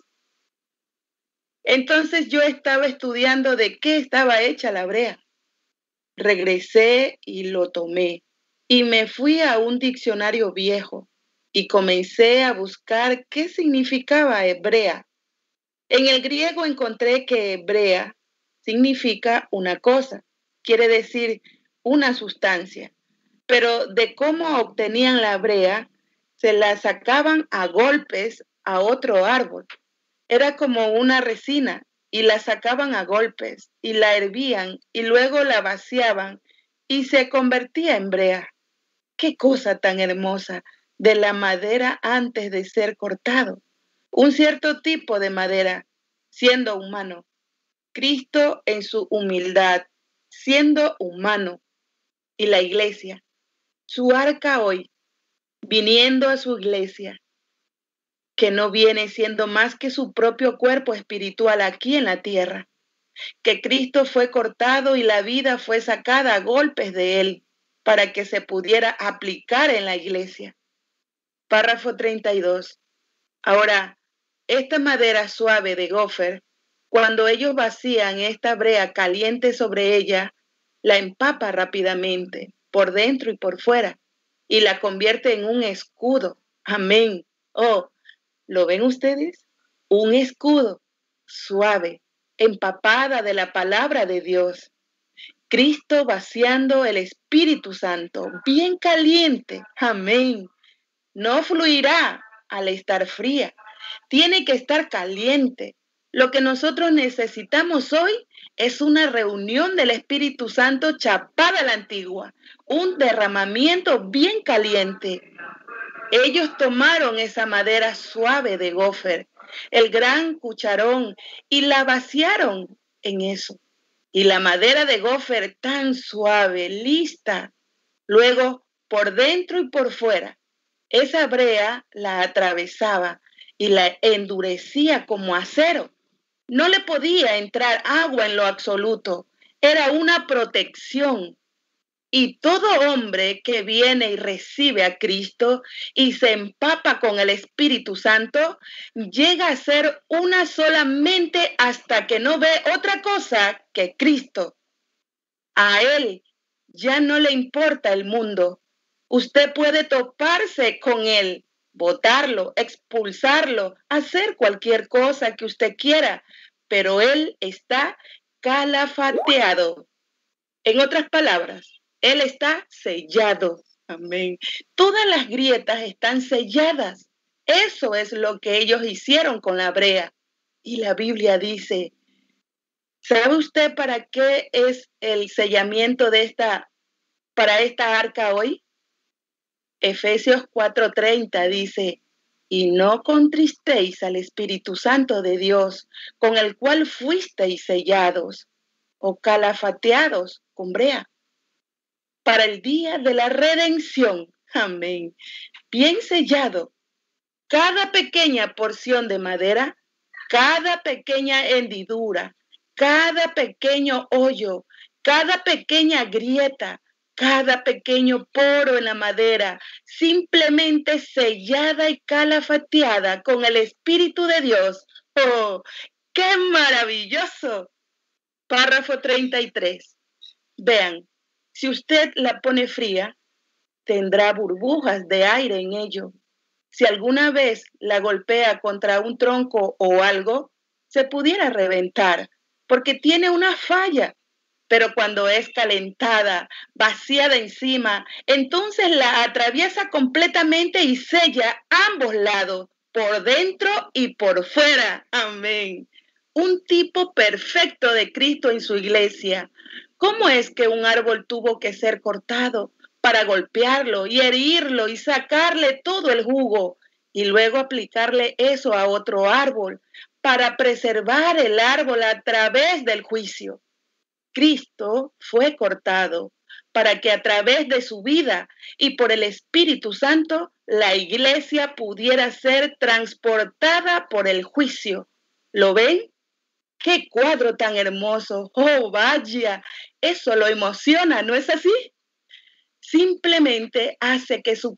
Entonces yo estaba estudiando de qué estaba hecha la brea. Regresé y lo tomé y me fui a un diccionario viejo y comencé a buscar qué significaba hebrea. En el griego encontré que hebrea significa una cosa, quiere decir una sustancia, pero de cómo obtenían la brea se la sacaban a golpes a otro árbol. Era como una resina y la sacaban a golpes y la hervían y luego la vaciaban y se convertía en brea. ¡Qué cosa tan hermosa! De la madera antes de ser cortado. Un cierto tipo de madera, siendo humano. Cristo en su humildad, siendo humano. Y la iglesia, su arca hoy, viniendo a su iglesia, que no viene siendo más que su propio cuerpo espiritual aquí en la tierra, que Cristo fue cortado y la vida fue sacada a golpes de él para que se pudiera aplicar en la iglesia. Párrafo treinta y dos. Ahora, esta madera suave de gofer, cuando ellos vacían esta brea caliente sobre ella, la empapa rápidamente, por dentro y por fuera, y la convierte en un escudo. Amén. Oh, ¿lo ven ustedes? Un escudo suave, empapada de la palabra de Dios. Cristo vaciando el Espíritu Santo, bien caliente. Amén. No fluirá al estar fría. Tiene que estar caliente. Lo que nosotros necesitamos hoy es una reunión del Espíritu Santo chapada a la antigua, un derramamiento bien caliente. Ellos tomaron esa madera suave de gofer, el gran cucharón, y la vaciaron en eso. Y la madera de gofer tan suave, lista. Luego, por dentro y por fuera, esa brea la atravesaba y la endurecía como acero. No le podía entrar agua en lo absoluto. Era una protección. Y todo hombre que viene y recibe a Cristo y se empapa con el Espíritu Santo, llega a ser una solamente hasta que no ve otra cosa que Cristo. A él ya no le importa el mundo. Usted puede toparse con él, botarlo, expulsarlo, hacer cualquier cosa que usted quiera, pero él está calafateado. En otras palabras, él está sellado. Amén. Todas las grietas están selladas. Eso es lo que ellos hicieron con la brea. Y la Biblia dice, ¿sabe usted para qué es el sellamiento de esta, para esta arca hoy? Efesios cuatro treinta dice, y no contristéis al Espíritu Santo de Dios, con el cual fuisteis sellados o calafateados con brea, para el día de la redención. Amén. Bien sellado. Cada pequeña porción de madera, cada pequeña hendidura, cada pequeño hoyo, cada pequeña grieta, cada pequeño poro en la madera, simplemente sellada y calafateada con el Espíritu de Dios. ¡Oh, qué maravilloso! Párrafo treinta y tres. Vean, si usted la pone fría, tendrá burbujas de aire en ello. Si alguna vez la golpea contra un tronco o algo, se pudiera reventar, porque tiene una falla. Pero cuando es calentada, vaciada encima, entonces la atraviesa completamente y sella ambos lados, por dentro y por fuera. Amén. Un tipo perfecto de Cristo en su iglesia. ¿Cómo es que un árbol tuvo que ser cortado para golpearlo y herirlo y sacarle todo el jugo y luego aplicarle eso a otro árbol para preservar el árbol a través del juicio? Cristo fue cortado para que a través de su vida y por el Espíritu Santo la iglesia pudiera ser transportada por el juicio. ¿Lo ven? ¡Qué cuadro tan hermoso! ¡Oh, vaya! Eso lo emociona, ¿no es así? Simplemente hace que su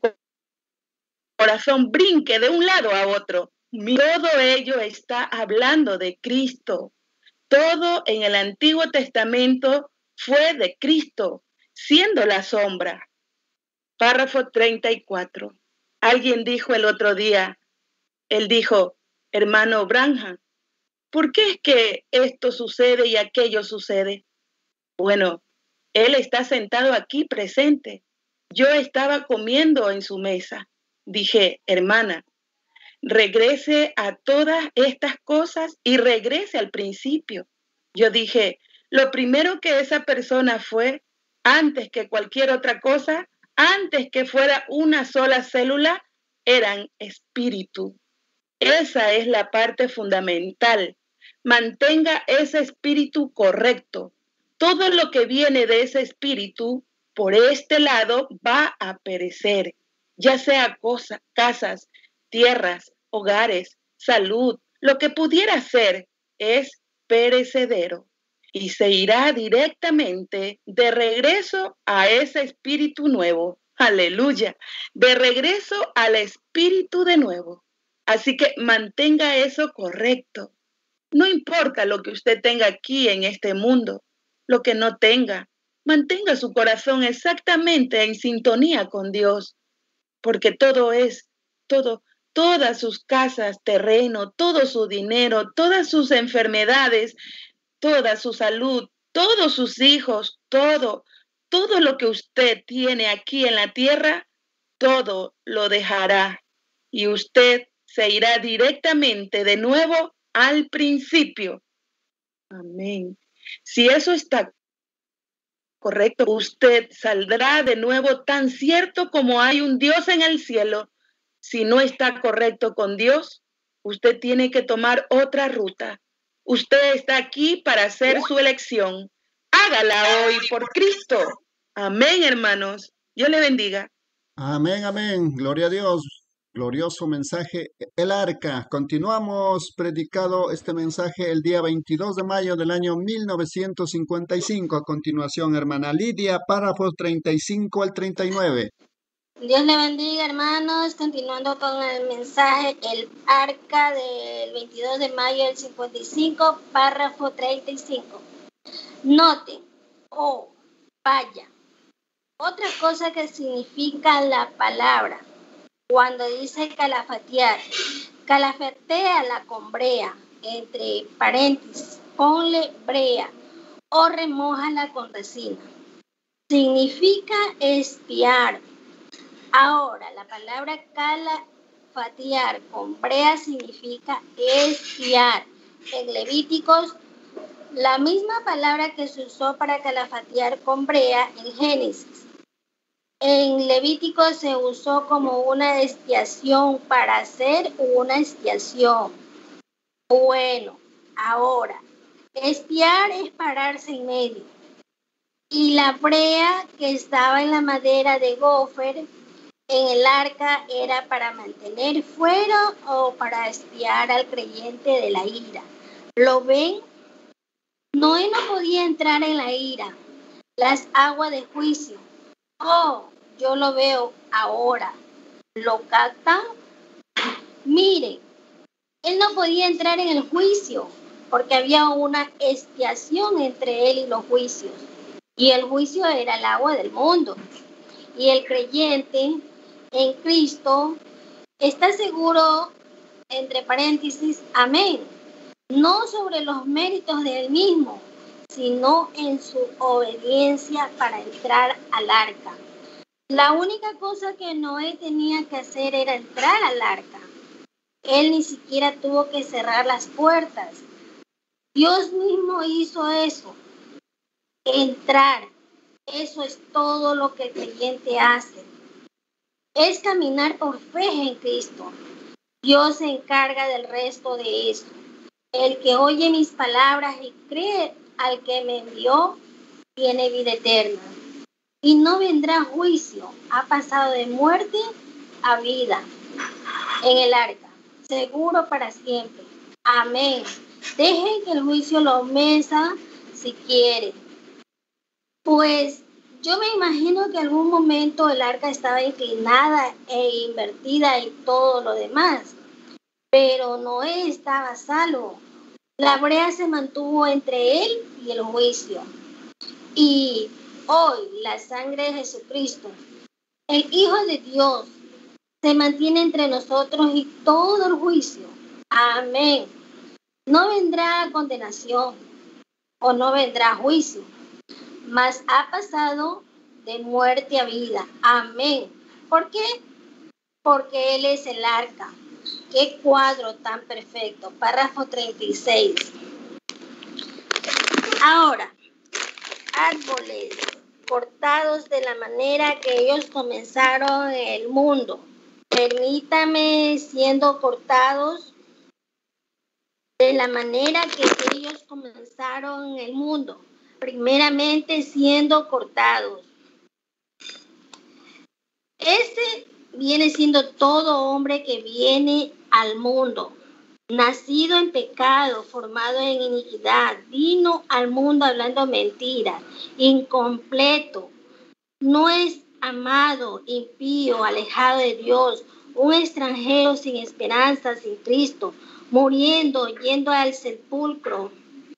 corazón brinque de un lado a otro. Todo ello está hablando de Cristo. Todo en el Antiguo Testamento fue de Cristo, siendo la sombra. Párrafo treinta y cuatro. Alguien dijo el otro día, él dijo, hermano Branham, ¿por qué es que esto sucede y aquello sucede? Bueno, él está sentado aquí presente. Yo estaba comiendo en su mesa dije, hermana, regrese a todas estas cosas y regrese al principio. Yo dije, lo primero que esa persona fue, antes que cualquier otra cosa, antes que fuera una sola célula, eran espíritu. Esa es la parte fundamental. Mantenga ese espíritu correcto. Todo lo que viene de ese espíritu, por este lado, va a perecer, ya sea cosas, casas, tierras, hogares, salud, lo que pudiera ser es perecedero y se irá directamente de regreso a ese espíritu nuevo. Aleluya, de regreso al espíritu de nuevo. Así que mantenga eso correcto. No importa lo que usted tenga aquí en este mundo, lo que no tenga, mantenga su corazón exactamente en sintonía con Dios, porque todo es, todo, todas sus casas, terreno, todo su dinero, todas sus enfermedades, toda su salud, todos sus hijos, todo, todo lo que usted tiene aquí en la tierra, todo lo dejará y usted se irá directamente de nuevo al principio. Amén. Si eso está correcto, usted saldrá de nuevo tan cierto como hay un Dios en el cielo. Si no está correcto con Dios, usted tiene que tomar otra ruta. Usted está aquí para hacer su elección. Hágala hoy por Cristo. Amén, hermanos. Dios le bendiga. Amén, amén. Gloria a Dios. Glorioso mensaje. El arca. Continuamos predicado este mensaje el día veintidós de mayo del año mil novecientos cincuenta y cinco. A continuación, hermana Lidia, párrafos treinta y cinco al treinta y nueve. Dios le bendiga, hermanos. Continuando con el mensaje, el arca del veintidós de mayo del cincuenta y cinco, párrafo treinta y cinco. Noten, oh, vaya. Otra cosa que significa la palabra cuando dice calafatear, calafateala con brea, entre paréntesis, ponle brea o remójala con resina. Significa espiar. Ahora, la palabra calafatear con brea significa espiar. En Levíticos, la misma palabra que se usó para calafatear con brea en Génesis. En Levítico se usó como una expiación para hacer una expiación. Bueno, ahora, espiar es pararse en medio. Y la brea que estaba en la madera de gofer en el arca era para mantener fuera o para espiar al creyente de la ira. ¿Lo ven? Noé no podía entrar en la ira, las aguas de juicio. Oh, yo lo veo ahora. ¿Lo captan? Miren, él no podía entrar en el juicio porque había una expiación entre él y los juicios. Y el juicio era el agua del mundo. Y el creyente en Cristo está seguro, entre paréntesis, amén, no sobre los méritos de él mismo, sino en su obediencia para entrar al arca. La única cosa que Noé tenía que hacer era entrar al arca. Él ni siquiera tuvo que cerrar las puertas. Dios mismo hizo eso. Entrar. Eso es todo lo que el creyente hace. Es caminar por fe en Cristo. Dios se encarga del resto de eso. El que oye mis palabras y cree al que me envió, tiene vida eterna. Y no vendrá juicio. Ha pasado de muerte a vida en el arca, seguro para siempre. Amén. Dejen que el juicio lo mesa si quieren. Pues yo me imagino que en algún momento el arca estaba inclinada e invertida y todo lo demás. Pero Noé estaba salvo. La brea se mantuvo entre él y el juicio. Y hoy la sangre de Jesucristo, el Hijo de Dios, se mantiene entre nosotros y todo el juicio. Amén. No vendrá condenación o no vendrá juicio, mas ha pasado de muerte a vida. Amén. ¿Por qué? porque Él es el arca. Qué cuadro tan perfecto. Párrafo treinta y seis. Ahora, árboles cortados de la manera que ellos comenzaron en el mundo. Permítame siendo cortados de la manera que ellos comenzaron en el mundo. Primeramente siendo cortados. Este viene siendo todo hombre que viene al mundo, nacido en pecado, formado en iniquidad, vino al mundo hablando mentiras, incompleto, no es amado, impío, alejado de Dios, un extranjero sin esperanza, sin Cristo, muriendo, yendo al sepulcro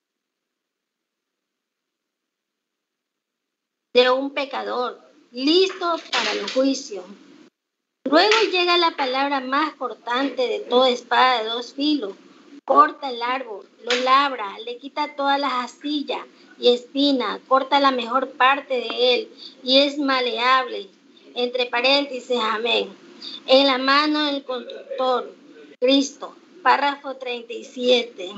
de un pecador, listo para el juicio. Luego llega la palabra más cortante de toda espada de dos filos. Corta el árbol, lo labra, le quita todas las astillas y espina, corta la mejor parte de él y es maleable. Entre paréntesis, amén. En la mano del constructor, Cristo. Párrafo treinta y siete.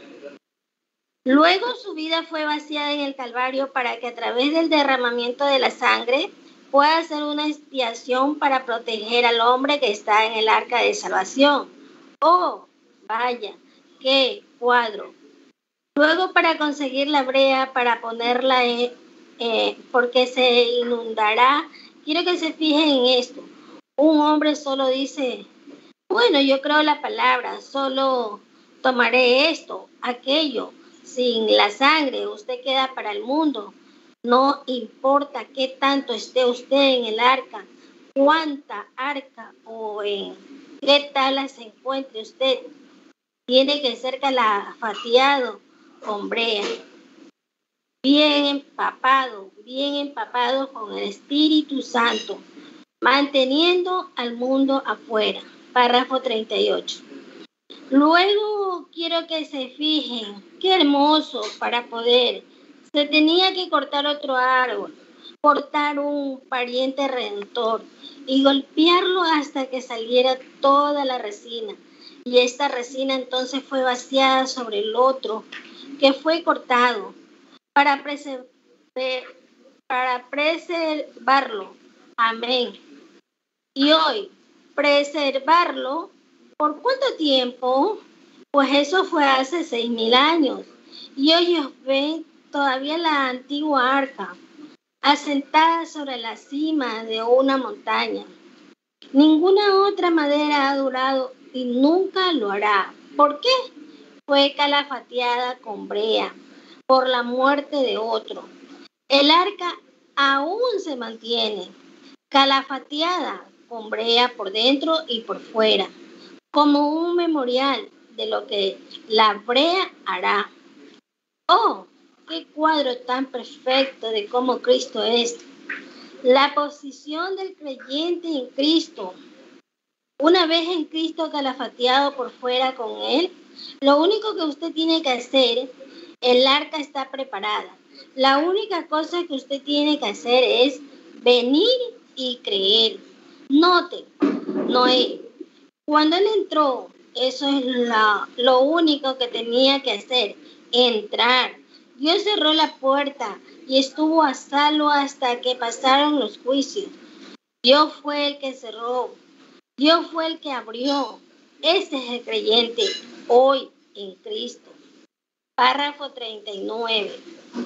Luego su vida fue vaciada en el Calvario para que a través del derramamiento de la sangre pueda ser una expiación para proteger al hombre que está en el arca de salvación. Oh, vaya, qué cuadro. Luego para conseguir la brea, para ponerla en, eh, porque se inundará. Quiero que se fijen en esto. Un hombre solo dice, bueno, yo creo la palabra, solo tomaré esto, aquello. Sin la sangre, usted queda para el mundo. No importa qué tanto esté usted en el arca, cuánta arca o en qué tabla se encuentre usted, tiene que ser calafateado con brea, bien empapado, bien empapado con el Espíritu Santo, manteniendo al mundo afuera. Párrafo treinta y ocho. Luego quiero que se fijen, qué hermoso para poder. Se tenía que cortar otro árbol, cortar un pariente redentor y golpearlo hasta que saliera toda la resina. Y esta resina entonces fue vaciada sobre el otro que fue cortado para, preserv para preservarlo. Amén. Y hoy, preservarlo, ¿por cuánto tiempo? Pues eso fue hace seis mil años. Y hoy os ven todavía la antigua arca, asentada sobre la cima de una montaña. Ninguna otra madera ha durado y nunca lo hará. ¿Por qué? Fue calafateada con brea por la muerte de otro. El arca aún se mantiene, calafateada con brea por dentro y por fuera, como un memorial de lo que la brea hará. ¡Oh! ¡Qué cuadro tan perfecto de cómo Cristo es! La posición del creyente en Cristo. Una vez en Cristo calafateado por fuera con Él, lo único que usted tiene que hacer, el arca está preparada. La única cosa que usted tiene que hacer es venir y creer. Note, Noé, cuando él entró, eso es la, lo único que tenía que hacer, entrar. Dios cerró la puerta y estuvo a salvo hasta que pasaron los juicios. Dios fue el que cerró, Dios fue el que abrió. Ese es el creyente hoy en Cristo. Párrafo treinta y nueve.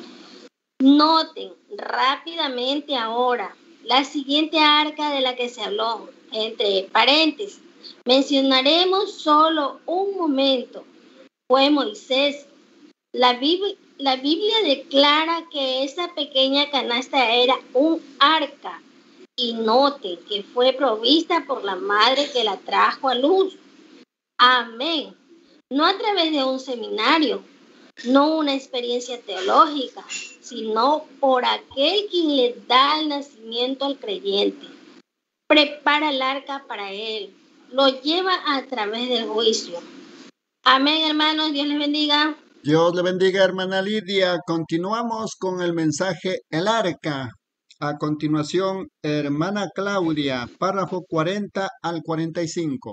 Noten rápidamente ahora la siguiente arca de la que se habló, entre paréntesis. Mencionaremos solo un momento. Fue Moisés. La Biblia, la Biblia declara que esa pequeña canasta era un arca. Y note que fue provista por la madre que la trajo a luz. Amén. No a través de un seminario, no una experiencia teológica, sino por aquel quien le da el nacimiento al creyente. Prepara el arca para él, lo lleva a través del juicio. Amén, hermanos, Dios les bendiga. Dios le bendiga, hermana Lidia. Continuamos con el mensaje El Arca. A continuación, hermana Claudia, párrafo cuarenta al cuarenta y cinco.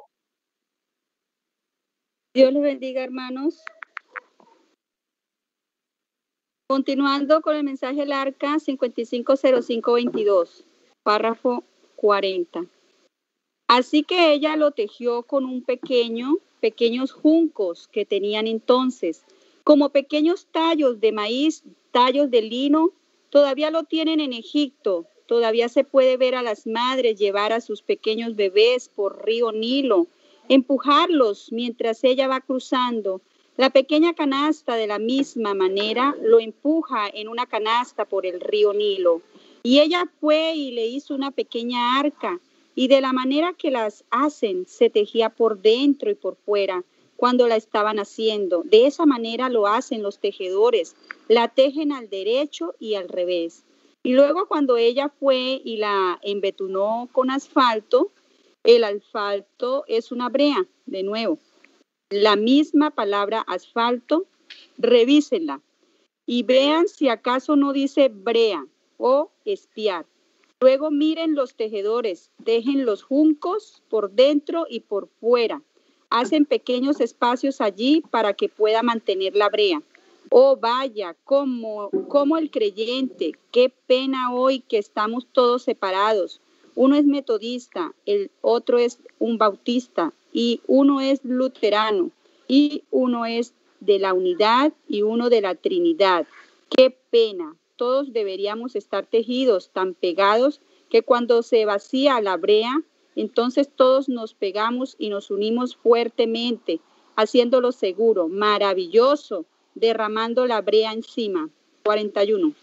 Dios les bendiga, hermanos. Continuando con el mensaje del arca cincuenta y cinco cero cinco veintidós, párrafo cuarenta. Así que ella lo tejió con un pequeño, pequeños juncos que tenían entonces, como pequeños tallos de maíz, tallos de lino, todavía lo tienen en Egipto. Todavía se puede ver a las madres llevar a sus pequeños bebés por río Nilo, empujarlos mientras ella va cruzando. La pequeña canasta de la misma manera lo empuja en una canasta por el río Nilo. Y ella fue y le hizo una pequeña arca, y de la manera que las hacen, se tejía por dentro y por fuera cuando la estaban haciendo. De esa manera lo hacen los tejedores, la tejen al derecho y al revés. Y luego cuando ella fue y la embetunó con asfalto, el asfalto es una brea, de nuevo. La misma palabra asfalto, revísenla y vean si acaso no dice brea o espiar. Luego miren los tejedores, tejen los juncos por dentro y por fuera. Hacen pequeños espacios allí para que pueda mantener la brea. Oh, vaya, como, como el creyente, qué pena hoy que estamos todos separados. Uno es metodista, el otro es un bautista, y uno es luterano, y uno es de la unidad y uno de la Trinidad. Qué pena, todos deberíamos estar tejidos, tan pegados, que cuando se vacía la brea, entonces todos nos pegamos y nos unimos fuertemente, haciéndolo seguro, maravilloso, derramando la brea encima. cuarenta y uno.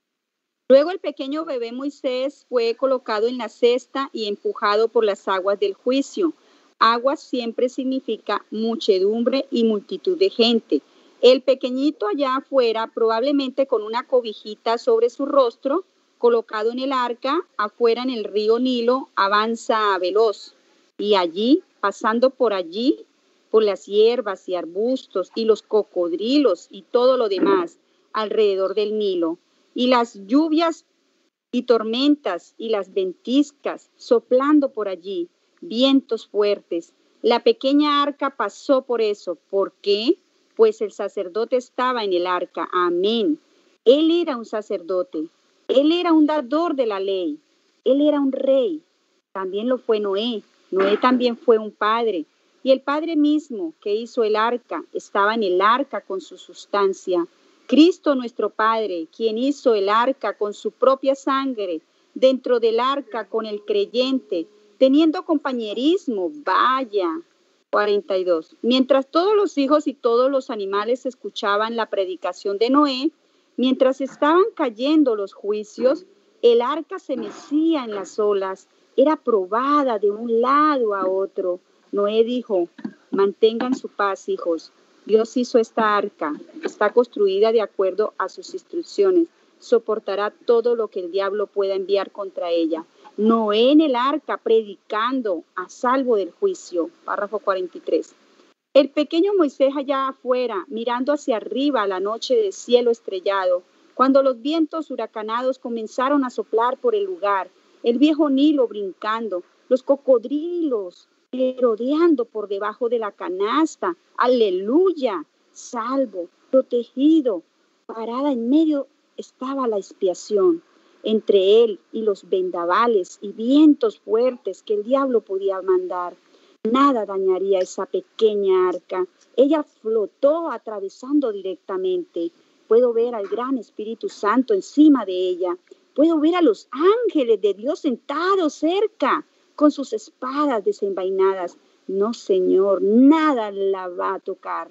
Luego el pequeño bebé Moisés fue colocado en la cesta y empujado por las aguas del juicio. Aguas siempre significa muchedumbre y multitud de gente. El pequeñito allá afuera, probablemente con una cobijita sobre su rostro, colocado en el arca, afuera en el río Nilo, avanza veloz. Y allí, pasando por allí, por las hierbas y arbustos y los cocodrilos y todo lo demás alrededor del Nilo, y las lluvias y tormentas y las ventiscas soplando por allí, vientos fuertes. La pequeña arca pasó por eso. ¿Por qué? Pues el sacerdote estaba en el arca. Amén. Él era un sacerdote. Él era un dador de la ley. Él era un rey. También lo fue Noé. Noé también fue un padre. Y el Padre mismo que hizo el arca estaba en el arca con su sustancia. Cristo nuestro Padre, quien hizo el arca con su propia sangre, dentro del arca con el creyente, teniendo compañerismo, vaya. cuarenta y dos. Mientras todos los hijos y todos los animales escuchaban la predicación de Noé, mientras estaban cayendo los juicios, el arca se mecía en las olas, era probada de un lado a otro. Noé dijo, mantengan su paz, hijos. Dios hizo esta arca, está construida de acuerdo a sus instrucciones, soportará todo lo que el diablo pueda enviar contra ella. Noé en el arca predicando a salvo del juicio. Párrafo cuarenta y tres. El pequeño Moisés allá afuera, mirando hacia arriba a la noche del cielo estrellado, cuando los vientos huracanados comenzaron a soplar por el lugar, el viejo Nilo brincando, los cocodrilos rodeando por debajo de la canasta. Aleluya, salvo, protegido. Parada en medio estaba la expiación, entre él y los vendavales y vientos fuertes que el diablo podía mandar. Nada dañaría esa pequeña arca. Ella flotó atravesando directamente. Puedo ver al gran Espíritu Santo encima de ella. Puedo ver a los ángeles de Dios sentados cerca, con sus espadas desenvainadas. No, Señor, nada la va a tocar.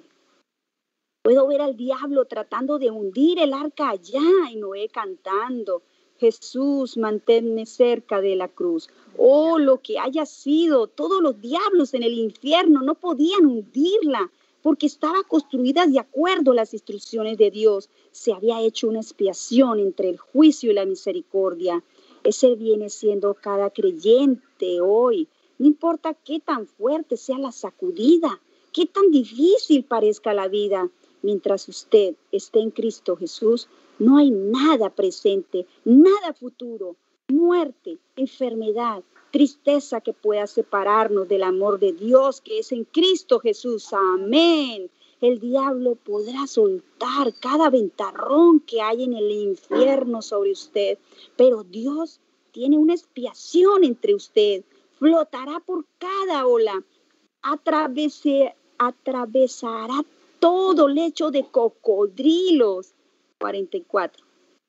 Puedo ver al diablo tratando de hundir el arca allá y Noé cantando, Jesús, manténme cerca de la cruz. Oh, lo que haya sido, todos los diablos en el infierno no podían hundirla, porque estaba construida de acuerdo a las instrucciones de Dios. Se había hecho una expiación entre el juicio y la misericordia. Ese viene siendo cada creyente hoy. No importa qué tan fuerte sea la sacudida, qué tan difícil parezca la vida. Mientras usted esté en Cristo Jesús, No hay nada presente, nada futuro, muerte, enfermedad, tristeza que pueda separarnos del amor de Dios que es en Cristo Jesús. Amén. El diablo podrá soltar cada ventarrón que hay en el infierno sobre usted, pero Dios tiene una expiación entre usted. Flotará por cada ola, atravese, atravesará todo lecho de cocodrilos. cuarenta y cuatro.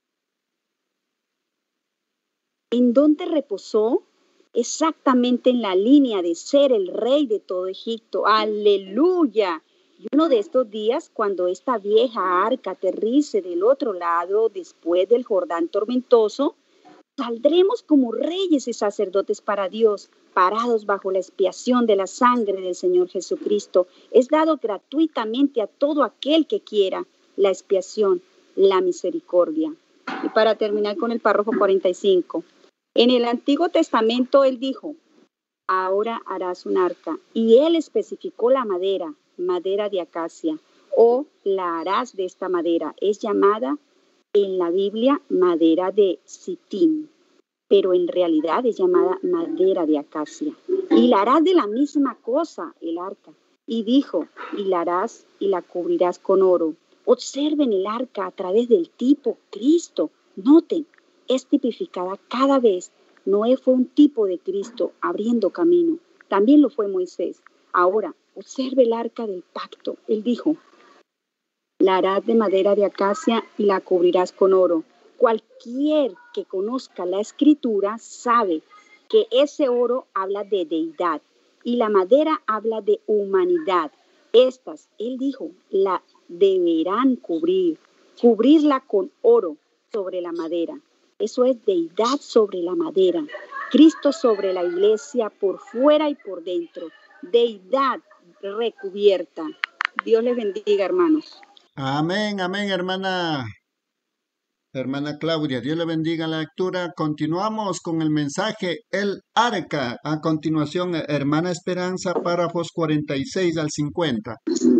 ¿En dónde reposó? Exactamente en la línea de ser el rey de todo Egipto. ¡Aleluya! Y uno de estos días, cuando esta vieja arca aterrice del otro lado, después del Jordán tormentoso, saldremos como reyes y sacerdotes para Dios, parados bajo la expiación de la sangre del Señor Jesucristo. Es dado gratuitamente a todo aquel que quiera la expiación, la misericordia. Y para terminar con el párrafo cuarenta y cinco. En el Antiguo Testamento Él dijo, ahora harás un arca. Y Él especificó la madera, madera de acacia, o la harás de esta madera. Es llamada en la Biblia madera de sitín, pero en realidad es llamada madera de acacia. Y la harás de la misma cosa, el arca. Y dijo, y la harás y la cubrirás con oro. Observen el arca a través del tipo Cristo. Noten, es tipificada cada vez. Noé fue un tipo de Cristo abriendo camino. También lo fue Moisés. Ahora, observe el arca del pacto. Él dijo, la harás de madera de acacia y la cubrirás con oro. Cualquier que conozca la escritura sabe que ese oro habla de deidad y la madera habla de humanidad. Estas, él dijo, la deberán cubrir, cubrirla con oro sobre la madera. Eso es deidad sobre la madera. Cristo sobre la iglesia por fuera y por dentro. Deidad recubierta. Dios les bendiga, hermanos. Amén, amén, hermana. Hermana Claudia, Dios le bendiga la lectura. Continuamos con el mensaje, el arca. A continuación, hermana Esperanza, párrafos cuarenta y seis al cincuenta.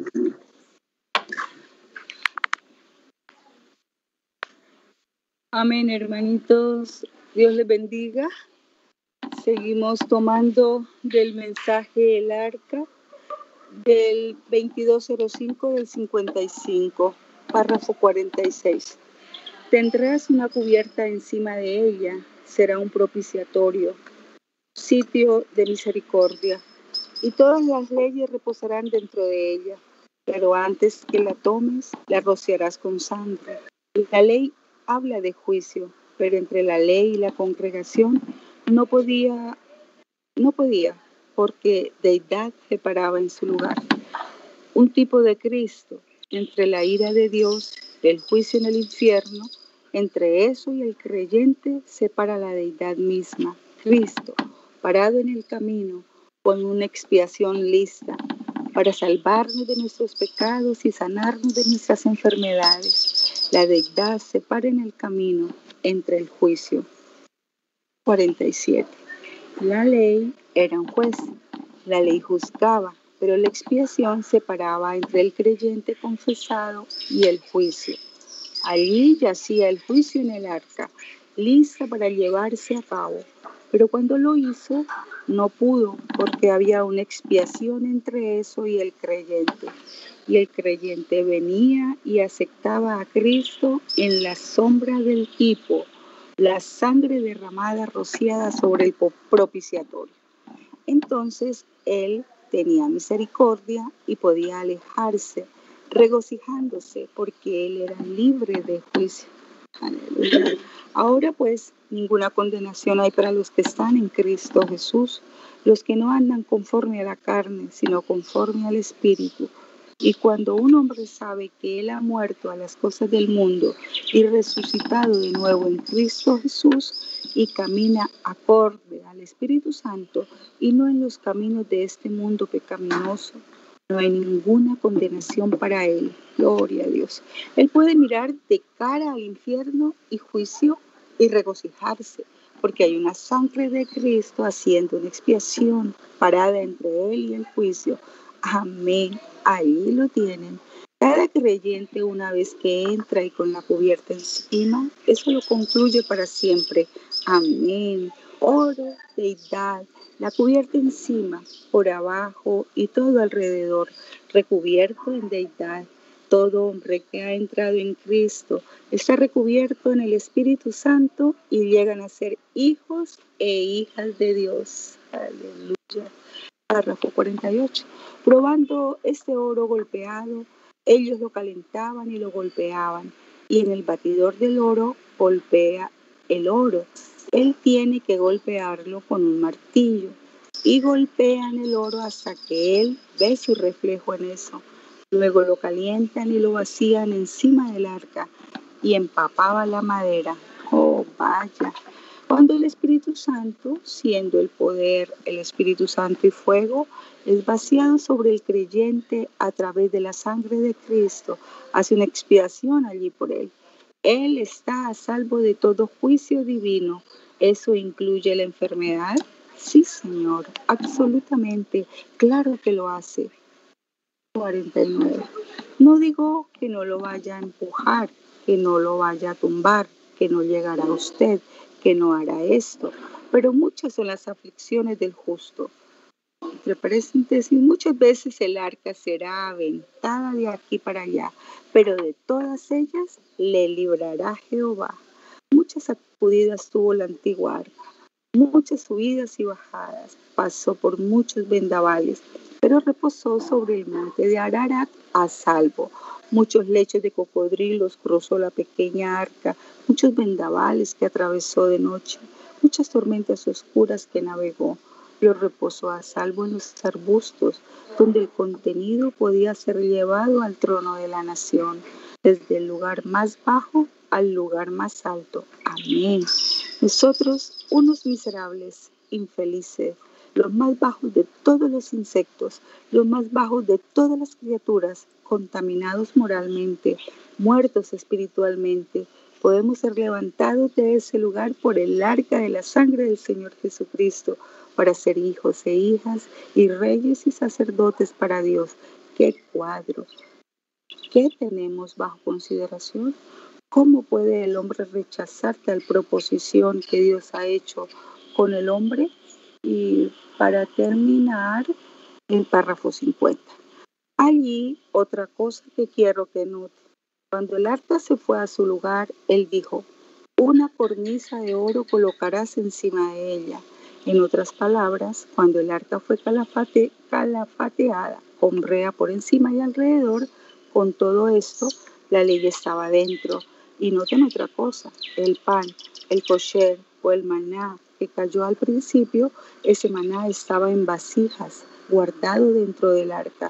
Amén, hermanitos. Dios les bendiga. Seguimos tomando del mensaje el arca del veintidós cero cinco del cincuenta y cinco, párrafo cuarenta y seis. Tendrás una cubierta encima de ella, será un propiciatorio, sitio de misericordia, y todas las leyes reposarán dentro de ella. Pero antes que la tomes, la rociarás con sangre. La ley habla de juicio, pero entre la ley y la congregación no podía, no podía, porque deidad se paraba en su lugar. Un tipo de Cristo, entre la ira de Dios, el juicio en el infierno, entre eso y el creyente separa la deidad misma. Cristo, parado en el camino, con una expiación lista, para salvarnos de nuestros pecados y sanarnos de nuestras enfermedades. La deidad se para en el camino entre el juicio. cuarenta y siete. La ley era un juez. La ley juzgaba, pero la expiación separaba entre el creyente confesado y el juicio. Allí yacía el juicio en el arca, lista para llevarse a cabo. Pero cuando lo hizo, no pudo, porque había una expiación entre eso y el creyente. Y el creyente venía y aceptaba a Cristo en la sombra del tipo, la sangre derramada rociada sobre el propiciatorio. Entonces él tenía misericordia y podía alejarse, regocijándose porque él era libre de juicio. Aleluya. Ahora pues, ninguna condenación hay para los que están en Cristo Jesús, los que no andan conforme a la carne, sino conforme al Espíritu. Y cuando un hombre sabe que él ha muerto a las cosas del mundo y resucitado de nuevo en Cristo Jesús y camina acorde al Espíritu Santo y no en los caminos de este mundo pecaminoso, no hay ninguna condenación para él. Gloria a Dios. Él puede mirar de cara al infierno y juicio y regocijarse, porque hay una sangre de Cristo haciendo una expiación parada entre él y el juicio. Amén. Ahí lo tienen. Cada creyente, una vez que entra y con la cubierta encima, eso lo concluye para siempre. Amén. Oro, deidad, la cubierta encima, por abajo y todo alrededor, recubierto en deidad. Todo hombre que ha entrado en Cristo está recubierto en el Espíritu Santo y llegan a ser hijos e hijas de Dios. Aleluya. Párrafo cuarenta y ocho. Probando este oro golpeado, ellos lo calentaban y lo golpeaban, y en el batidor del oro golpea el oro. Él tiene que golpearlo con un martillo, y golpean el oro hasta que él ve su reflejo en eso. Luego lo calientan y lo vacían encima del arca, y empapaba la madera. Oh, vaya. Cuando el Espíritu Santo, siendo el poder, el Espíritu Santo y fuego, es vaciado sobre el creyente a través de la sangre de Cristo, hace una expiación allí por él. Él está a salvo de todo juicio divino. ¿Eso incluye la enfermedad? Sí, Señor, absolutamente. Claro que lo hace. cuarenta y nueve. No digo que no lo vaya a empujar, que no lo vaya a tumbar, que no llegará a usted, que no hará esto, pero muchas son las aflicciones del justo. Entre paréntesis, muchas veces el arca será aventada de aquí para allá, pero de todas ellas le librará Jehová. Muchas sacudidas tuvo la antigua arca, muchas subidas y bajadas, pasó por muchos vendavales, pero reposó sobre el monte de Ararat a salvo. Muchos lechos de cocodrilos cruzó la pequeña arca, muchos vendavales que atravesó de noche, muchas tormentas oscuras que navegó. Lo reposó a salvo en los arbustos, donde el contenido podía ser llevado al trono de la nación, desde el lugar más bajo al lugar más alto. Amén. Nosotros, unos miserables, infelices, los más bajos de todos los insectos, los más bajos de todas las criaturas, contaminados moralmente, muertos espiritualmente, podemos ser levantados de ese lugar por el arca de la sangre del Señor Jesucristo, para ser hijos e hijas y reyes y sacerdotes para Dios. ¡Qué cuadro! ¿Qué tenemos bajo consideración? ¿Cómo puede el hombre rechazar tal proposición que Dios ha hecho con el hombre? Y para terminar, el párrafo cincuenta. Allí, otra cosa que quiero que note. Cuando el arca se fue a su lugar, él dijo, una cornisa de oro colocarás encima de ella. En otras palabras, cuando el arca fue calafate, calafateada, con brea por encima y alrededor, con todo esto, la ley estaba dentro. Y noten otra cosa, el pan, el kosher o el maná que cayó al principio, ese maná estaba en vasijas, guardado dentro del arca.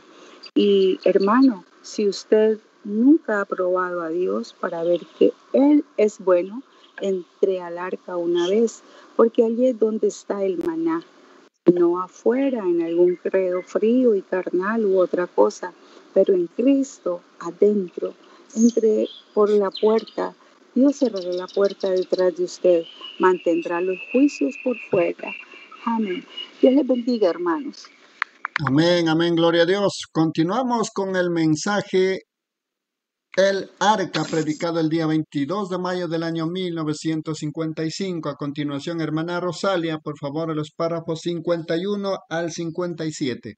Y hermano, si usted nunca ha probado a Dios para ver que Él es bueno, entre al arca una vez, porque allí es donde está el maná, no afuera en algún credo frío y carnal u otra cosa, pero en Cristo, adentro, entre por la puerta. Dios cerrará la puerta detrás de usted, mantendrá los juicios por fuera. Amén. Dios les bendiga, hermanos. Amén, amén, gloria a Dios. Continuamos con el mensaje El Arca, predicado el día veintidós de mayo del año mil novecientos cincuenta y cinco. A continuación, hermana Rosalia, por favor, los párrafos cincuenta y uno al cincuenta y siete.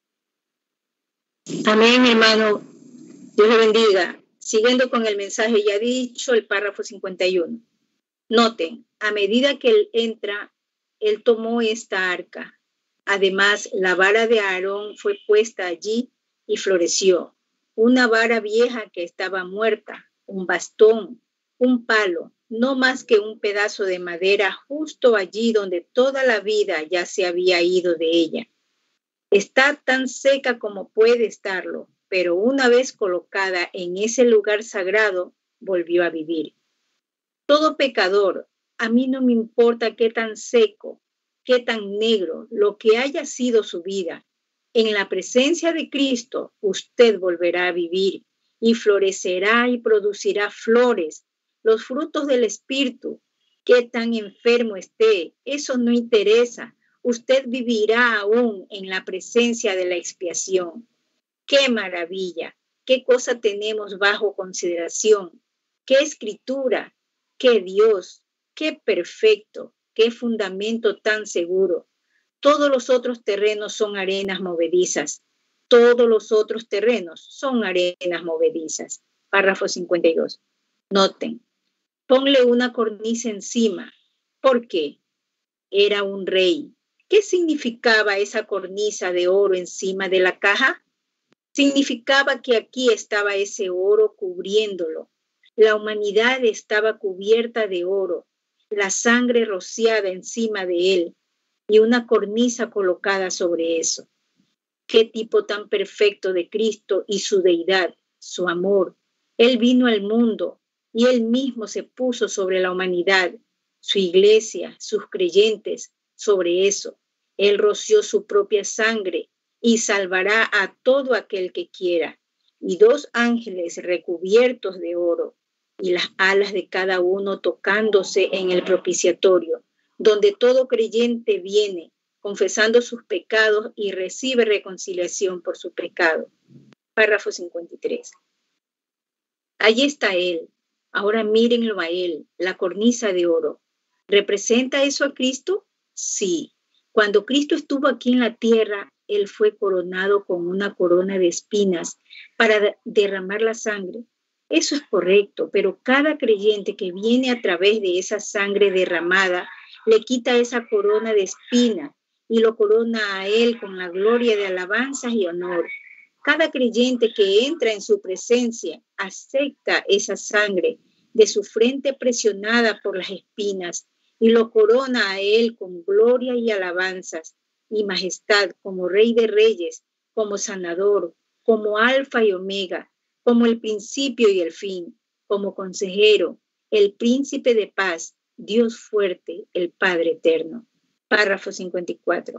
Amén, hermano. Dios le bendiga. Siguiendo con el mensaje ya dicho, el párrafo cincuenta y uno. Noten, a medida que él entra, él tomó esta arca. Además, la vara de Aarón fue puesta allí y floreció. Una vara vieja que estaba muerta, un bastón, un palo, no más que un pedazo de madera justo allí donde toda la vida ya se había ido de ella. Está tan seca como puede estarlo, pero una vez colocada en ese lugar sagrado, volvió a vivir. Todo pecador, a mí no me importa qué tan seco, qué tan negro, lo que haya sido su vida. En la presencia de Cristo, usted volverá a vivir y florecerá y producirá flores, los frutos del Espíritu. Qué tan enfermo esté, eso no interesa. Usted vivirá aún en la presencia de la expiación. ¡Qué maravilla! ¿Qué cosa tenemos bajo consideración? ¿Qué escritura? ¿Qué Dios? ¿Qué perfecto? ¿Qué fundamento tan seguro? Todos los otros terrenos son arenas movedizas. Todos los otros terrenos son arenas movedizas. Párrafo cincuenta y dos. Noten, ponle una cornisa encima. ¿Por qué? Era un rey. ¿Qué significaba esa cornisa de oro encima de la caja? Significaba que aquí estaba ese oro cubriéndolo. La humanidad estaba cubierta de oro, la sangre rociada encima de él y una cornisa colocada sobre eso. Qué tipo tan perfecto de Cristo y su deidad, su amor. Él vino al mundo y él mismo se puso sobre la humanidad, su iglesia, sus creyentes, sobre eso. Él roció su propia sangre y salvará a todo aquel que quiera. Y dos ángeles recubiertos de oro y las alas de cada uno tocándose en el propiciatorio, donde todo creyente viene confesando sus pecados y recibe reconciliación por su pecado. Párrafo cincuenta y tres. Allí está él. Ahora mírenlo a él, la cornisa de oro. ¿Representa eso a Cristo? Sí. Cuando Cristo estuvo aquí en la tierra, él fue coronado con una corona de espinas para derramar la sangre. Eso es correcto, pero cada creyente que viene a través de esa sangre derramada le quita esa corona de espinas y lo corona a él con la gloria de alabanzas y honor. Cada creyente que entra en su presencia acepta esa sangre de su frente presionada por las espinas y lo corona a él con gloria y alabanzas y majestad como Rey de Reyes, como Sanador, como Alfa y Omega, como el principio y el fin, como Consejero, el Príncipe de Paz, Dios fuerte, el Padre eterno. Párrafo cincuenta y cuatro.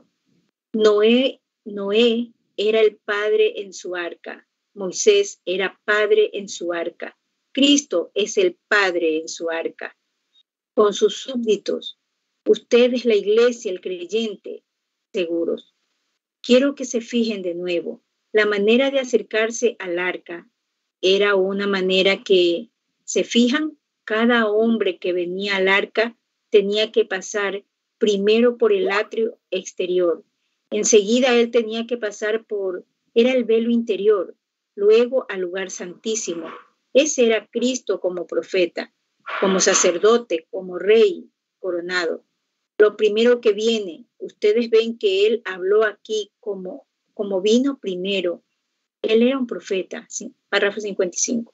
Noé, Noé era el padre en su arca. Moisés era padre en su arca. Cristo es el Padre en su arca. Con sus súbditos, ustedes, la iglesia, el creyente, seguros. Quiero que se fijen de nuevo. La manera de acercarse al arca era una manera que, ¿se fijan? Cada hombre que venía al arca tenía que pasar primero por el atrio exterior. Enseguida él tenía que pasar por, era el velo interior, luego al lugar santísimo. Ese era Cristo como profeta, como sacerdote, como rey coronado. Lo primero que viene, ustedes ven que él habló aquí como, como vino primero. Él era un profeta, ¿sí? Párrafo cincuenta y cinco.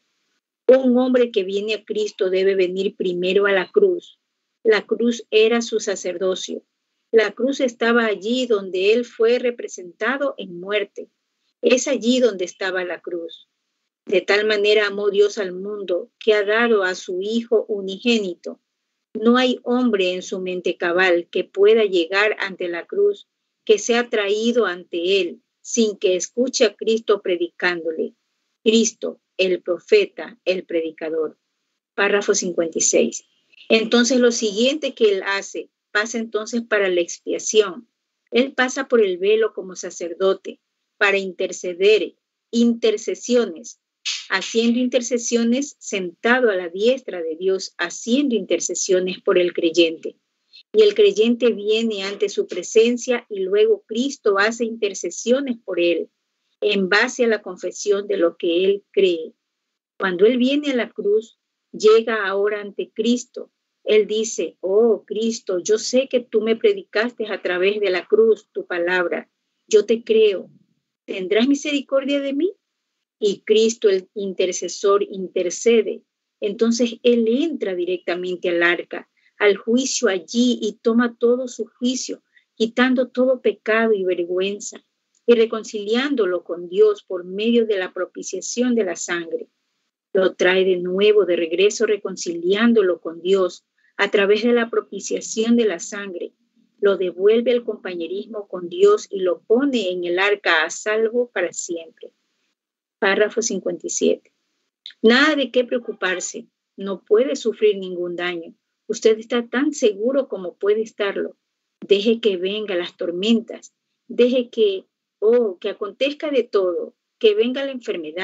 Un hombre que viene a Cristo debe venir primero a la cruz. La cruz era su sacerdocio. La cruz estaba allí donde él fue representado en muerte. Es allí donde estaba la cruz. De tal manera amó Dios al mundo que ha dado a su Hijo unigénito. No hay hombre en su mente cabal que pueda llegar ante la cruz, que sea traído ante él, sin que escuche a Cristo predicándole. Cristo, el profeta, el predicador. Párrafo cincuenta y seis. Entonces lo siguiente que él hace, pasa entonces para la expiación. Él pasa por el velo como sacerdote para interceder, intercesiones, haciendo intercesiones sentado a la diestra de Dios, haciendo intercesiones por el creyente. Y el creyente viene ante su presencia y luego Cristo hace intercesiones por él en base a la confesión de lo que él cree. Cuando él viene a la cruz, llega ahora ante Cristo. Él dice, oh Cristo, yo sé que tú me predicaste a través de la cruz tu palabra. Yo te creo. ¿Tendrás misericordia de mí? Y Cristo, el intercesor, intercede. Entonces él entra directamente al arca, al juicio allí y toma todo su juicio, quitando todo pecado y vergüenza y reconciliándolo con Dios por medio de la propiciación de la sangre. Lo trae de nuevo de regreso reconciliándolo con Dios a través de la propiciación de la sangre. Lo devuelve al compañerismo con Dios y lo pone en el arca a salvo para siempre. Párrafo cincuenta y siete. Nada de qué preocuparse. No puede sufrir ningún daño. Usted está tan seguro como puede estarlo. Deje que vengan las tormentas. Deje que, oh, que acontezca de todo. Que venga la enfermedad.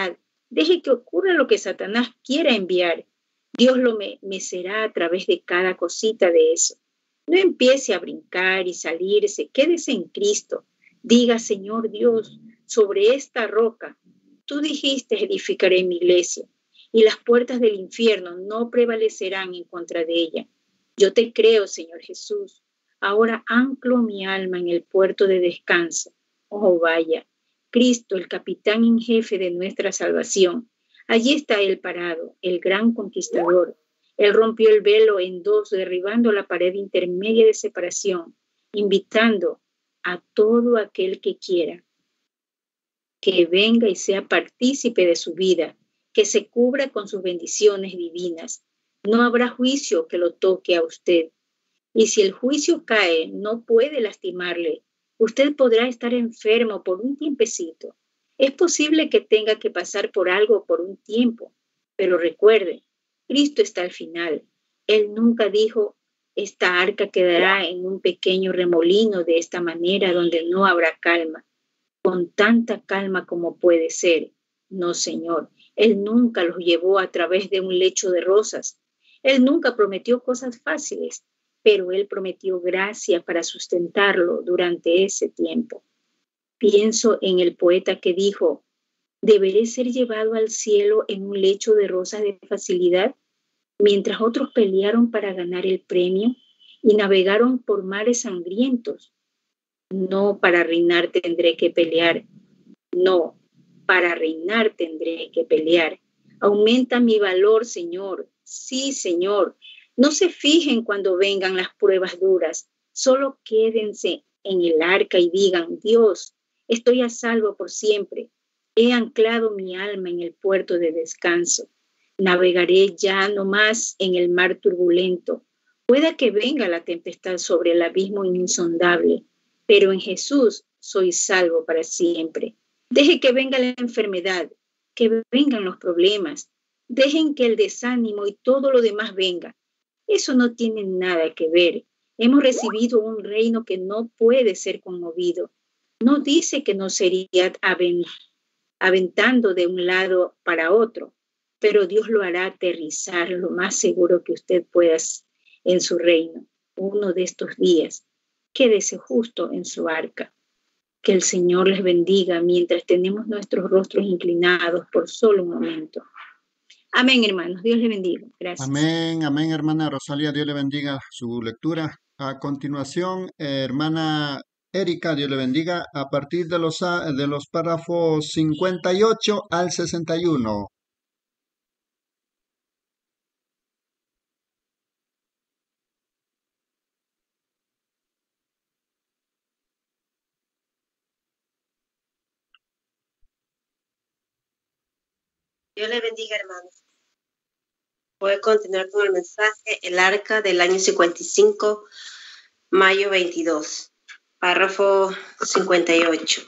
Deje que ocurra lo que Satanás quiera enviar. Dios lo me mecerá a través de cada cosita de eso. No empiece a brincar y salirse. Quédese en Cristo. Diga, Señor Dios, sobre esta roca, tú dijiste, edificaré mi iglesia, y las puertas del infierno no prevalecerán en contra de ella. Yo te creo, Señor Jesús. Ahora anclo mi alma en el puerto de descanso. Oh, vaya, Cristo, el capitán en jefe de nuestra salvación. Allí está Él parado, el gran conquistador. Él rompió el velo en dos, derribando la pared intermedia de separación, invitando a todo aquel que quiera que venga y sea partícipe de su vida, que se cubra con sus bendiciones divinas. No habrá juicio que lo toque a usted. Y si el juicio cae, no puede lastimarle. Usted podrá estar enfermo por un tiempecito. Es posible que tenga que pasar por algo por un tiempo, pero recuerde, Cristo está al final. Él nunca dijo, esta arca quedará en un pequeño remolino de esta manera donde no habrá calma, con tanta calma como puede ser. No, Señor, Él nunca los llevó a través de un lecho de rosas. Él nunca prometió cosas fáciles, pero Él prometió gracia para sustentarlo durante ese tiempo. Pienso en el poeta que dijo, ¿deberé ser llevado al cielo en un lecho de rosas de facilidad? Mientras otros pelearon para ganar el premio y navegaron por mares sangrientos. No, para reinar tendré que pelear. No, para reinar tendré que pelear. Aumenta mi valor, Señor. Sí, Señor. No se fijen cuando vengan las pruebas duras. Solo quédense en el arca y digan, Dios, estoy a salvo por siempre. He anclado mi alma en el puerto de descanso. Navegaré ya no más en el mar turbulento. Pueda que venga la tempestad sobre el abismo insondable, pero en Jesús soy salvo para siempre. Deje que venga la enfermedad, que vengan los problemas. Dejen que el desánimo y todo lo demás venga. Eso no tiene nada que ver. Hemos recibido un reino que no puede ser conmovido. No dice que no sería aventando de un lado para otro, pero Dios lo hará aterrizar lo más seguro que usted pueda en su reino. Uno de estos días, quédese justo en su arca. Que el Señor les bendiga mientras tenemos nuestros rostros inclinados por solo un momento. Amén, hermanos. Dios les bendiga. Gracias. Amén, amén, hermana Rosalía. Dios le bendiga su lectura. A continuación, eh, hermana Erika, Dios le bendiga. A partir de los, de los párrafos cincuenta y ocho al sesenta y uno. Dios le bendiga, hermanos. Voy a continuar con el mensaje, el arca del año cincuenta y cinco, mayo veintidós, párrafo cincuenta y ocho.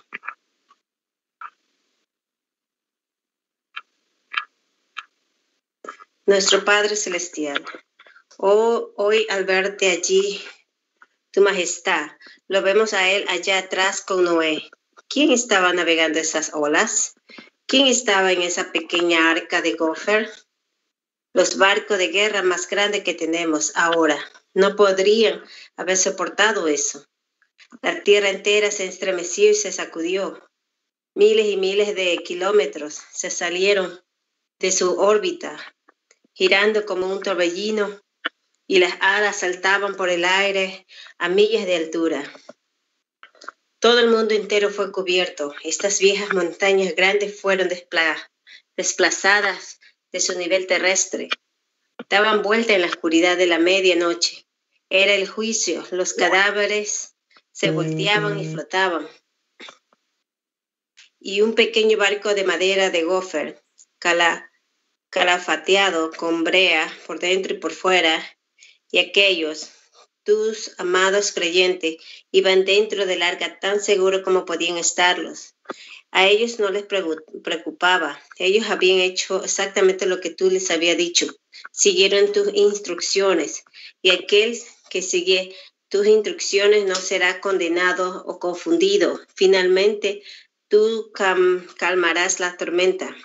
Nuestro Padre Celestial, oh, hoy al verte allí, tu majestad, lo vemos a él allá atrás con Noé. ¿Quién estaba navegando esas olas? ¿Quién estaba en esa pequeña arca de Gofer? Los barcos de guerra más grandes que tenemos ahora no podrían haber soportado eso. La tierra entera se estremeció y se sacudió. Miles y miles de kilómetros se salieron de su órbita, girando como un torbellino, y las alas saltaban por el aire a millas de altura. Todo el mundo entero fue cubierto. Estas viejas montañas grandes fueron despla- desplazadas de su nivel terrestre. Daban vuelta en la oscuridad de la medianoche. Era el juicio. Los cadáveres se volteaban y flotaban. Y un pequeño barco de madera de gofer, cala, calafateado con brea por dentro y por fuera, y aquellos, tus amados creyentes, iban dentro del arca tan seguros como podían estarlos. A ellos no les preocupaba. Ellos habían hecho exactamente lo que tú les había dicho. Siguieron tus instrucciones, y aquel que sigue tus instrucciones no será condenado o confundido. Finalmente, tú calmarás la tormenta.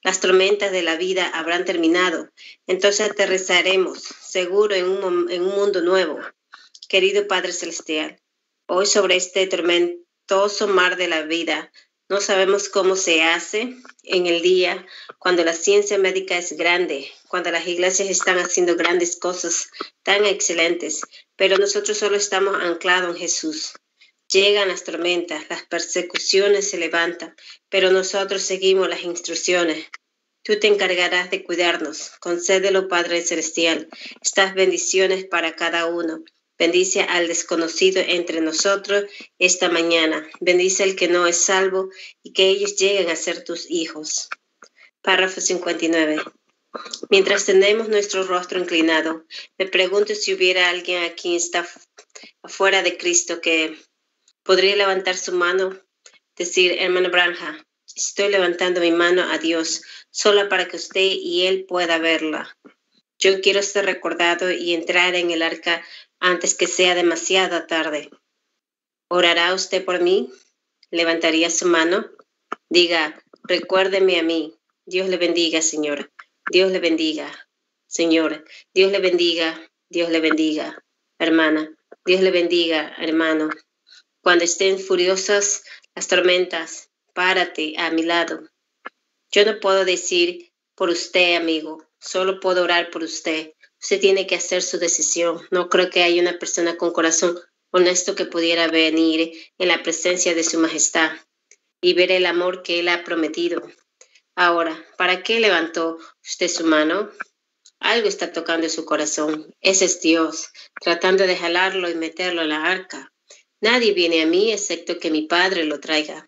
Las tormentas de la vida habrán terminado. Entonces aterrizaremos seguro en un, en un mundo nuevo. Querido Padre Celestial, hoy sobre este tormentoso mar de la vida, no sabemos cómo se hace en el día cuando la ciencia médica es grande, cuando las iglesias están haciendo grandes cosas tan excelentes, pero nosotros solo estamos anclados en Jesús. Llegan las tormentas, las persecuciones se levantan, pero nosotros seguimos las instrucciones. Tú te encargarás de cuidarnos. Concédelo, Padre Celestial, estas bendiciones para cada uno. Bendice al desconocido entre nosotros esta mañana. Bendice al que no es salvo y que ellos lleguen a ser tus hijos. Párrafo cincuenta y nueve. Mientras tenemos nuestro rostro inclinado, me pregunto si hubiera alguien aquí que está afuera de Cristo que podría levantar su mano, decir, hermano Branham, estoy levantando mi mano a Dios solo para que usted y él pueda verla. Yo quiero ser recordado y entrar en el arca antes que sea demasiado tarde. ¿Orará usted por mí? ¿Levantaría su mano? Diga, recuérdeme a mí. Dios le bendiga, señora. Dios le bendiga, señor. Dios le bendiga. Dios le bendiga, hermana. Dios le bendiga, hermano. Cuando estén furiosas las tormentas, párate a mi lado. Yo no puedo decir por usted, amigo. Solo puedo orar por usted. Usted tiene que hacer su decisión. No creo que haya una persona con corazón honesto que pudiera venir en la presencia de su majestad y ver el amor que él ha prometido. Ahora, ¿para qué levantó usted su mano? Algo está tocando su corazón. Ese es Dios, tratando de jalarlo y meterlo en la arca. Nadie viene a mí excepto que mi Padre lo traiga.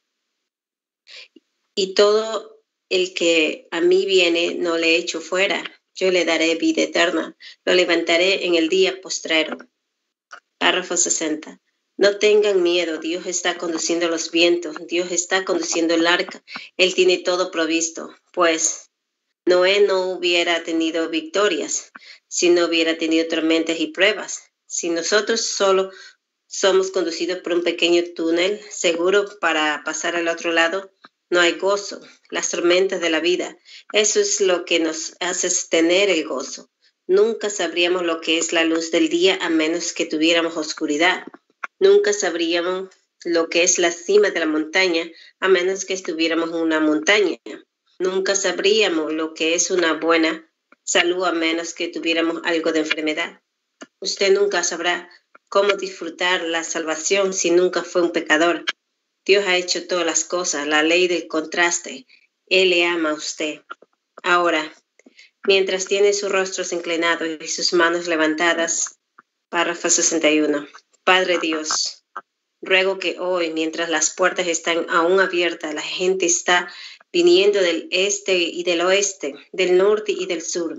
Y todo el que a mí viene no le echo fuera. Yo le daré vida eterna. Lo levantaré en el día postrero. Párrafo sesenta. No tengan miedo. Dios está conduciendo los vientos. Dios está conduciendo el arca. Él tiene todo provisto. Pues Noé no hubiera tenido victorias si no hubiera tenido tormentas y pruebas. Si nosotros solo somos conducidos por un pequeño túnel seguro para pasar al otro lado, no hay gozo. Las tormentas de la vida, eso es lo que nos hace tener el gozo. Nunca sabríamos lo que es la luz del día a menos que tuviéramos oscuridad. Nunca sabríamos lo que es la cima de la montaña a menos que estuviéramos en una montaña. Nunca sabríamos lo que es una buena salud a menos que tuviéramos algo de enfermedad. Usted nunca sabrá cómo disfrutar la salvación si nunca fue un pecador. Dios ha hecho todas las cosas, la ley del contraste. Él le ama a usted. Ahora, mientras tiene sus rostros inclinados y sus manos levantadas, párrafo sesenta y uno. Padre Dios, ruego que hoy, mientras las puertas están aún abiertas, la gente está viniendo del este y del oeste, del norte y del sur,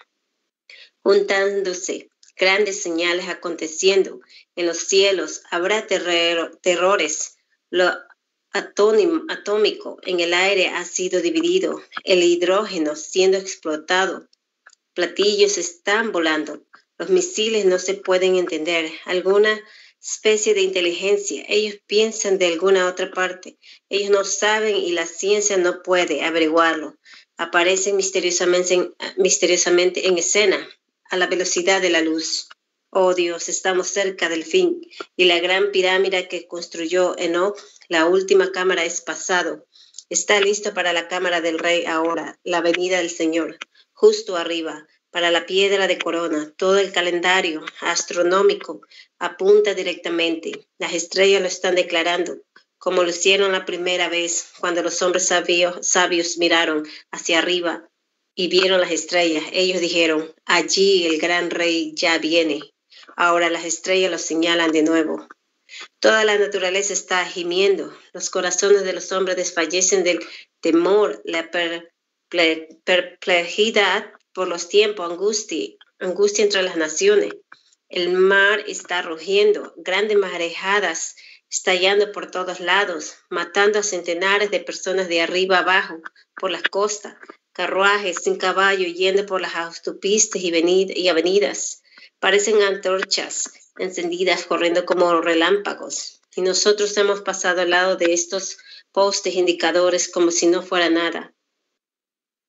juntándose, grandes señales aconteciendo en los cielos, habrá terror, terrores, lo atónimo, atómico en el aire ha sido dividido, el hidrógeno siendo explotado, platillos están volando, los misiles no se pueden entender, alguna especie de inteligencia, ellos piensan de alguna otra parte, ellos no saben y la ciencia no puede averiguarlo, aparecen misteriosamente en, misteriosamente en escena a la velocidad de la luz. Oh Dios, estamos cerca del fin y la gran pirámide que construyó Enoch, la última cámara es pasado. Está listo para la cámara del rey ahora, la venida del Señor, justo arriba, para la piedra de corona. Todo el calendario astronómico apunta directamente. Las estrellas lo están declarando, como lo hicieron la primera vez cuando los hombres sabios, sabios miraron hacia arriba y vieron las estrellas. Ellos dijeron, allí el gran rey ya viene. Ahora las estrellas lo señalan de nuevo. Toda la naturaleza está gimiendo. Los corazones de los hombres desfallecen del temor, la per, per, perplejidad por los tiempos, angustia, angustia entre las naciones. El mar está rugiendo, grandes marejadas estallando por todos lados, matando a centenares de personas de arriba abajo por las costas, carruajes sin caballo yendo por las autopistas y avenidas. Parecen antorchas encendidas corriendo como relámpagos. Y nosotros hemos pasado al lado de estos postes indicadores como si no fuera nada.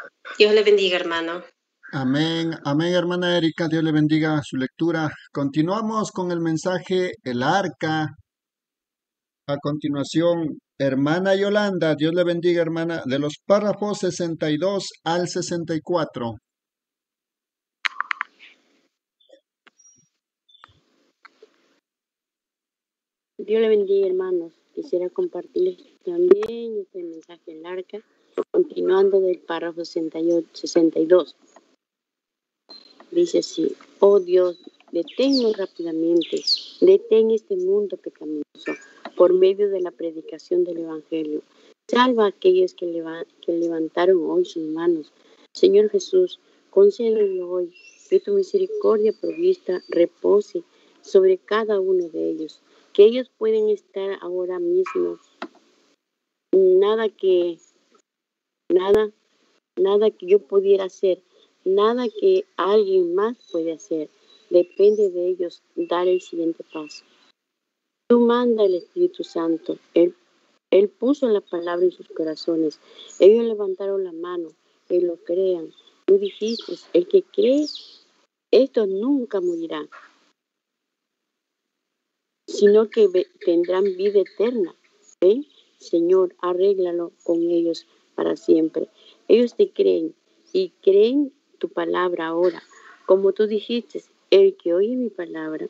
Dios le bendiga, hermano. Amén, amén, hermana Erika, Dios le bendiga su lectura. Continuamos con el mensaje, el arca. A continuación, hermana Yolanda, Dios le bendiga, hermana, de los párrafos sesenta y dos al sesenta y cuatro. Dios le bendiga, hermanos. Quisiera compartirles también este mensaje del arca, continuando del párrafo sesenta y ocho, sesenta y dos. Dice así: oh Dios, deténnos rápidamente, detén este mundo pecaminoso por medio de la predicación del Evangelio. Salva a aquellos que, leva, que levantaron hoy sus manos. Señor Jesús, concédelo hoy, que tu misericordia provista repose sobre cada uno de ellos, que ellos pueden estar ahora mismo. Nada que, nada, nada que yo pudiera hacer, nada que alguien más puede hacer. Depende de ellos dar el siguiente paso. Tú manda el Espíritu Santo. Él, él puso la palabra en sus corazones. Ellos levantaron la mano y lo crean. Tú dijiste, el que cree, esto nunca morirá, sino que tendrán vida eterna. ¿Ven? Señor, arréglalo con ellos para siempre. Ellos te creen y creen tu palabra ahora. Como tú dijiste, el que oye mi palabra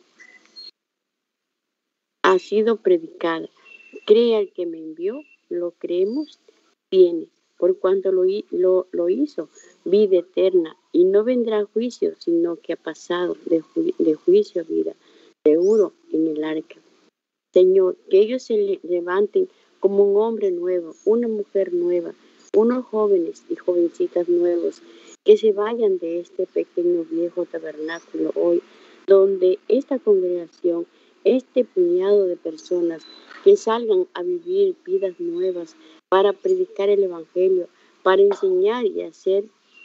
ha sido predicada. Cree al que me envió, lo creemos, tiene, por cuanto lo, lo, lo hizo, vida eterna, y no vendrá juicio, sino que ha pasado de, ju de juicio a vida, seguro en el arca. Señor, que ellos se le levanten como un hombre nuevo, una mujer nueva, unos jóvenes y jovencitas nuevos, que se vayan de este pequeño viejo tabernáculo hoy, donde esta congregación, este puñado de personas, que salgan a vivir vidas nuevas para predicar el Evangelio, para enseñar y hacer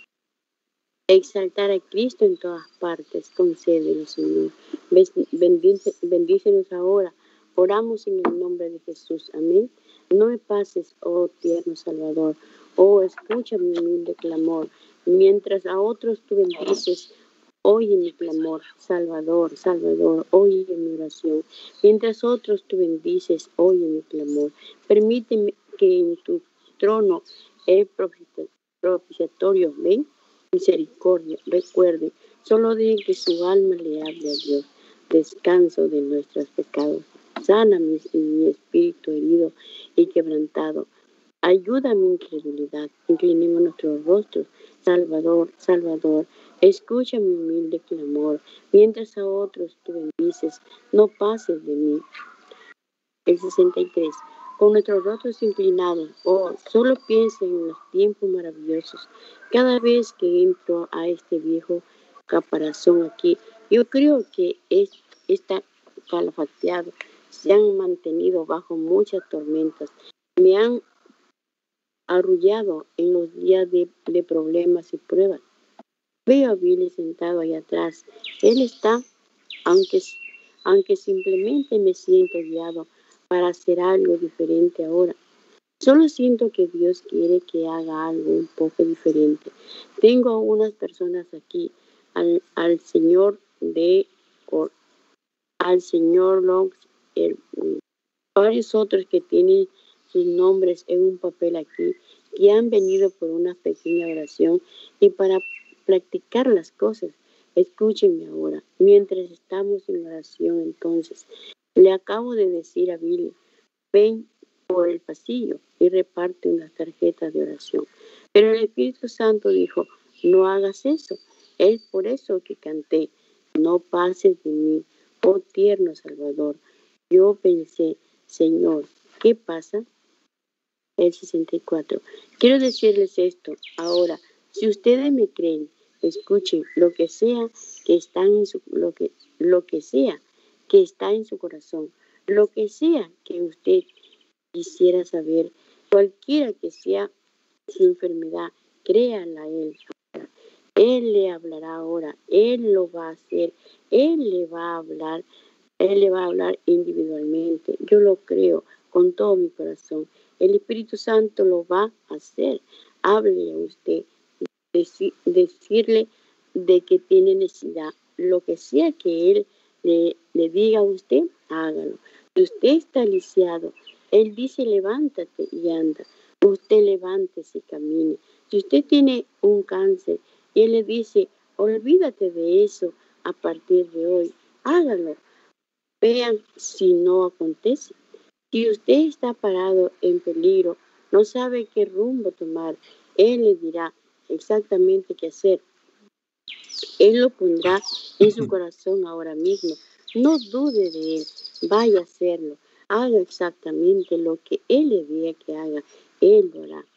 exaltar a Cristo en todas partes. Concédelo, Señor. Bendice, bendícenos ahora. Oramos en el nombre de Jesús. Amén. No me pases, oh tierno Salvador. Oh, escucha mi humilde clamor. Mientras a otros tú bendices, oye mi clamor. Salvador, Salvador, oye mi oración. Mientras otros tú bendices, oye mi clamor. Permíteme que en tu trono el propiciatorio, ven, misericordia, recuerde, solo deje que su alma le hable a Dios. Descanso de nuestros pecados. Sana mi, mi espíritu herido y quebrantado. Ayuda a mi incredulidad. Inclinemos nuestros rostros. Salvador, Salvador, escucha mi humilde clamor. Mientras a otros tú bendices, no pases de mí. El sesenta y tres. Con nuestros rostros inclinados, oh, solo piensa en los tiempos maravillosos. Cada vez que entro a este viejo caparazón aquí, yo creo que es, está calafateado. Se han mantenido bajo muchas tormentas. Me han arrullado en los días de, de problemas y pruebas. Veo a Billy sentado ahí atrás. Él está, aunque, aunque simplemente me siento guiado para hacer algo diferente ahora. Solo siento que Dios quiere que haga algo un poco diferente. Tengo a unas personas aquí, al, al señor de, or, al señor Long, el, varios otros que tienen sus nombres en un papel aquí, que han venido por una pequeña oración y para practicar las cosas. Escúchenme ahora, mientras estamos en oración entonces. Le acabo de decir a Billy, ven por el pasillo y reparte unas tarjetas de oración. Pero el Espíritu Santo dijo, no hagas eso. Es por eso que canté, no pases de mí, oh tierno Salvador. Yo pensé, Señor, ¿qué pasa? El sesenta y cuatro. Quiero decirles esto ahora. Si ustedes me creen, escuchen lo que sea que está en su, lo que, lo que sea que está en su corazón, lo que sea que usted quisiera saber, cualquiera que sea su enfermedad, créala a Él. Él le hablará ahora, Él lo va a hacer, Él le va a hablar, Él le va a hablar individualmente. Yo lo creo con todo mi corazón. El Espíritu Santo lo va a hacer. Hable a usted, deci- decirle de que tiene necesidad. Lo que sea que Él le, le diga a usted, hágalo. Si usted está lisiado, Él dice levántate y anda. Usted levántese y camine. Si usted tiene un cáncer y Él le dice olvídate de eso a partir de hoy, hágalo. Vean si no acontece. Si usted está parado en peligro, no sabe qué rumbo tomar, Él le dirá exactamente qué hacer. Él lo pondrá en su corazón ahora mismo. No dude de Él, vaya a hacerlo. Haga exactamente lo que Él le diga que haga. Él lo hará.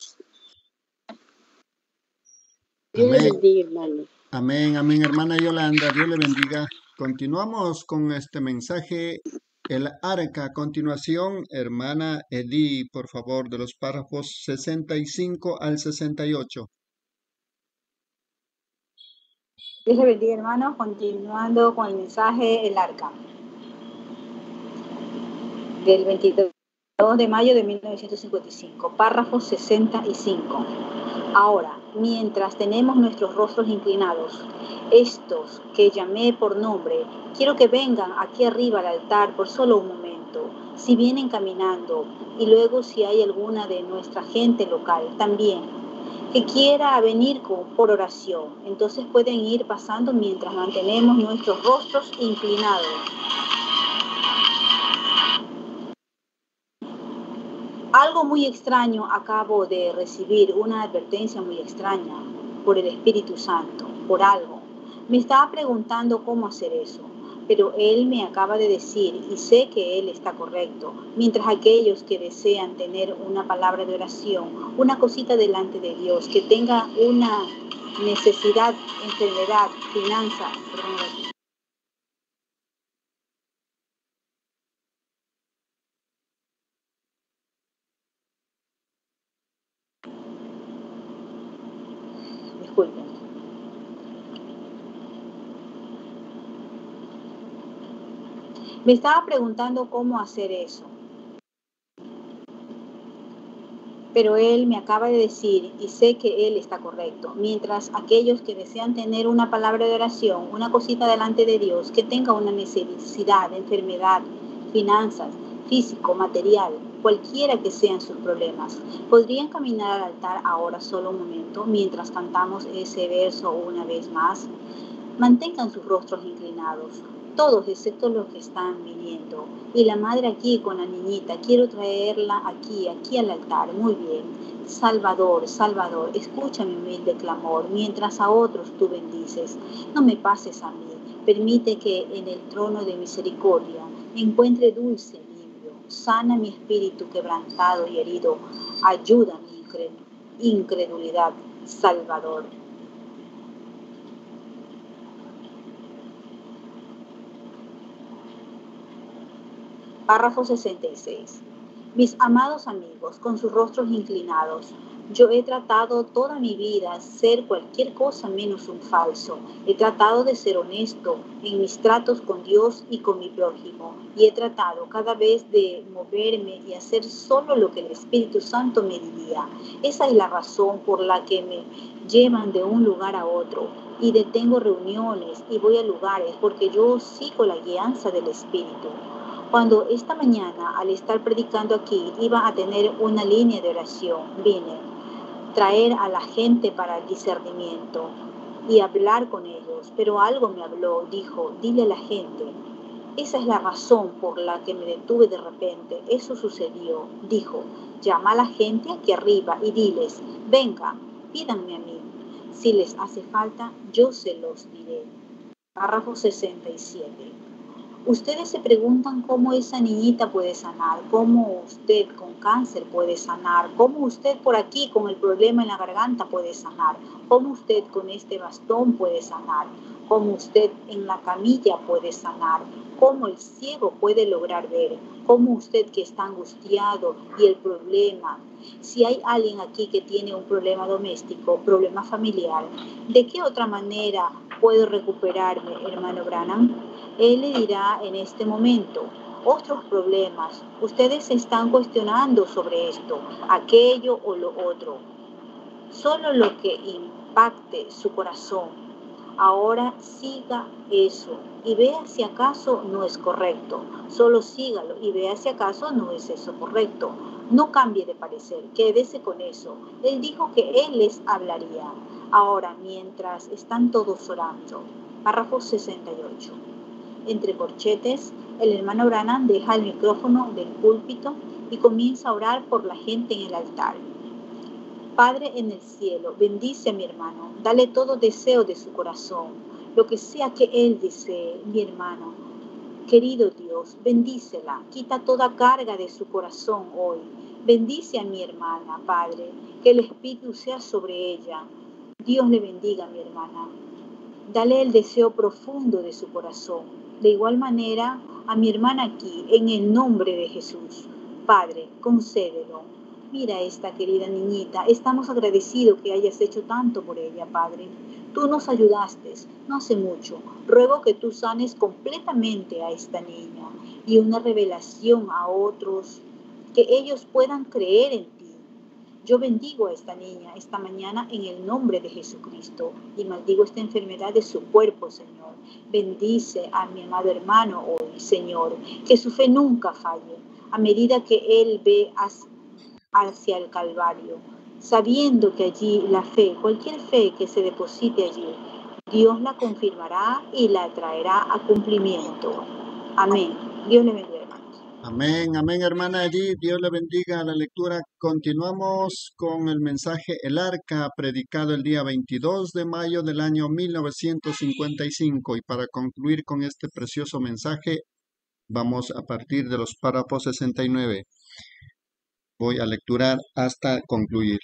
Dios le Amén. bendiga, hermano. Amén, amén, hermana Yolanda, Dios le bendiga. Continuamos con este mensaje, el arca. A continuación, hermana Eli, por favor, de los párrafos sesenta y cinco al sesenta y ocho. Dios le bendiga, hermanos. Continuando con el mensaje, el arca. Del veintidós de mayo de mil novecientos cincuenta y cinco, párrafo sesenta y cinco. Ahora, mientras tenemos nuestros rostros inclinados, estos que llamé por nombre, quiero que vengan aquí arriba al altar por solo un momento. Si vienen caminando, y luego si hay alguna de nuestra gente local también, que quiera venir con, por oración, entonces pueden ir pasando mientras mantenemos nuestros rostros inclinados. Algo muy extraño acabo de recibir, una advertencia muy extraña por el Espíritu Santo, por algo. Me estaba preguntando cómo hacer eso, pero Él me acaba de decir, y sé que Él está correcto, mientras aquellos que desean tener una palabra de oración, una cosita delante de Dios, que tenga una necesidad, enfermedad, finanzas, perdón, disculpen. Me estaba preguntando cómo hacer eso. Pero Él me acaba de decir, y sé que Él está correcto, mientras aquellos que desean tener una palabra de oración, una cosita delante de Dios, que tenga una necesidad, enfermedad, finanzas, físico, material, cualquiera que sean sus problemas, podrían caminar al altar ahora solo un momento, mientras cantamos ese verso una vez más. Mantengan sus rostros inclinados, todos excepto los que están viniendo. Y la madre aquí con la niñita, quiero traerla aquí, aquí al altar. Muy bien. Salvador, Salvador, escucha mi humilde clamor, mientras a otros tú bendices. No me pases a mí, permite que en el trono de misericordia encuentre dulce alivio. Sana mi espíritu quebrantado y herido. Ayuda mi incredulidad, Salvador. Párrafo sesenta y seis. Mis amados amigos, con sus rostros inclinados, yo he tratado toda mi vida ser cualquier cosa menos un falso. He tratado de ser honesto en mis tratos con Dios y con mi prójimo. Y he tratado cada vez de moverme y hacer solo lo que el Espíritu Santo me diría. Esa es la razón por la que me llevan de un lugar a otro. Y detengo reuniones y voy a lugares porque yo sigo la guianza del Espíritu. Cuando esta mañana, al estar predicando aquí, iba a tener una línea de oración, vine a traer a la gente para el discernimiento y hablar con ellos. Pero algo me habló, dijo, dile a la gente. Esa es la razón por la que me detuve de repente. Eso sucedió. Dijo, llama a la gente aquí arriba y diles, venga, pídanme a mí. Si les hace falta, yo se los diré. Párrafo sesenta y siete. Ustedes se preguntan cómo esa niñita puede sanar, cómo usted con cáncer puede sanar, cómo usted por aquí con el problema en la garganta puede sanar, cómo usted con este bastón puede sanar, cómo usted en la camilla puede sanar, cómo el ciego puede lograr ver, cómo usted que está angustiado y el problema. Si hay alguien aquí que tiene un problema doméstico, problema familiar, ¿de qué otra manera puedo recuperarme, hermano Branham? Él le dirá en este momento, otros problemas, ustedes se están cuestionando sobre esto, aquello o lo otro. Solo lo que impacte su corazón. Ahora siga eso y vea si acaso no es correcto. Solo sígalo y vea si acaso no es eso correcto. No cambie de parecer, quédese con eso. Él dijo que Él les hablaría. Ahora, mientras están todos orando. Párrafo sesenta y ocho. Entre corchetes, el hermano Branham deja el micrófono del púlpito y comienza a orar por la gente en el altar. Padre en el cielo, bendice a mi hermano, dale todo deseo de su corazón, lo que sea que él desee, mi hermano. Querido Dios, bendícela, quita toda carga de su corazón hoy. Bendice a mi hermana, Padre, que el Espíritu sea sobre ella. Dios le bendiga a mi hermana. Dale el deseo profundo de su corazón. De igual manera, a mi hermana aquí, en el nombre de Jesús. Padre, concédelo. Mira a esta querida niñita, estamos agradecidos que hayas hecho tanto por ella, Padre. Tú nos ayudaste no hace mucho. Ruego que tú sanes completamente a esta niña y una revelación a otros, que ellos puedan creer en ti. Yo bendigo a esta niña esta mañana en el nombre de Jesucristo y maldigo esta enfermedad de su cuerpo, Señor. Bendice a mi amado hermano hoy, Señor, que su fe nunca falle, a medida que él ve hacia hacia el Calvario, sabiendo que allí la fe, cualquier fe que se deposite allí, Dios la confirmará y la traerá a cumplimiento. Amén. Dios le bendiga, hermanos. Amén, amén, hermana Edith. Dios le bendiga la lectura. Continuamos con el mensaje El Arca, predicado el día veintidós de mayo del año mil novecientos cincuenta y cinco. Y para concluir con este precioso mensaje, vamos a partir de los párrafos sesenta y nueve. Voy a lecturar hasta concluir.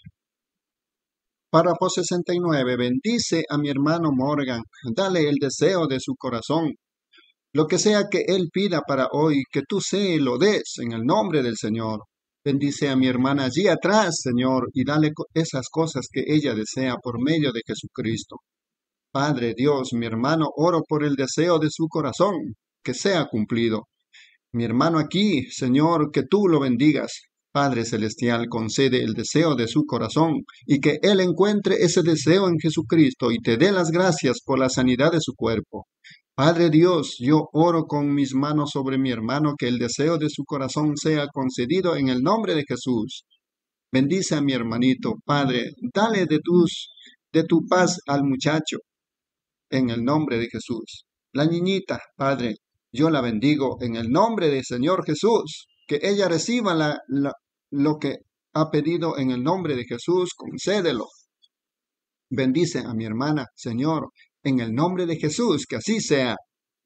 Párrafo sesenta y nueve. Bendice a mi hermano Morgan, dale el deseo de su corazón. Lo que sea que él pida para hoy, que tú se lo des en el nombre del Señor. Bendice a mi hermana allí atrás, Señor, y dale esas cosas que ella desea por medio de Jesucristo. Padre Dios, mi hermano, oro por el deseo de su corazón, que sea cumplido. Mi hermano aquí, Señor, que tú lo bendigas. Padre Celestial, concede el deseo de su corazón y que él encuentre ese deseo en Jesucristo y te dé las gracias por la sanidad de su cuerpo. Padre Dios, yo oro con mis manos sobre mi hermano que el deseo de su corazón sea concedido en el nombre de Jesús. Bendice a mi hermanito, Padre, dale de, tus, de tu paz al muchacho en el nombre de Jesús. La niñita, Padre, yo la bendigo en el nombre del Señor Jesús, que ella reciba la, la lo que ha pedido en el nombre de Jesús, concédelo. Bendice a mi hermana, Señor, en el nombre de Jesús, que así sea.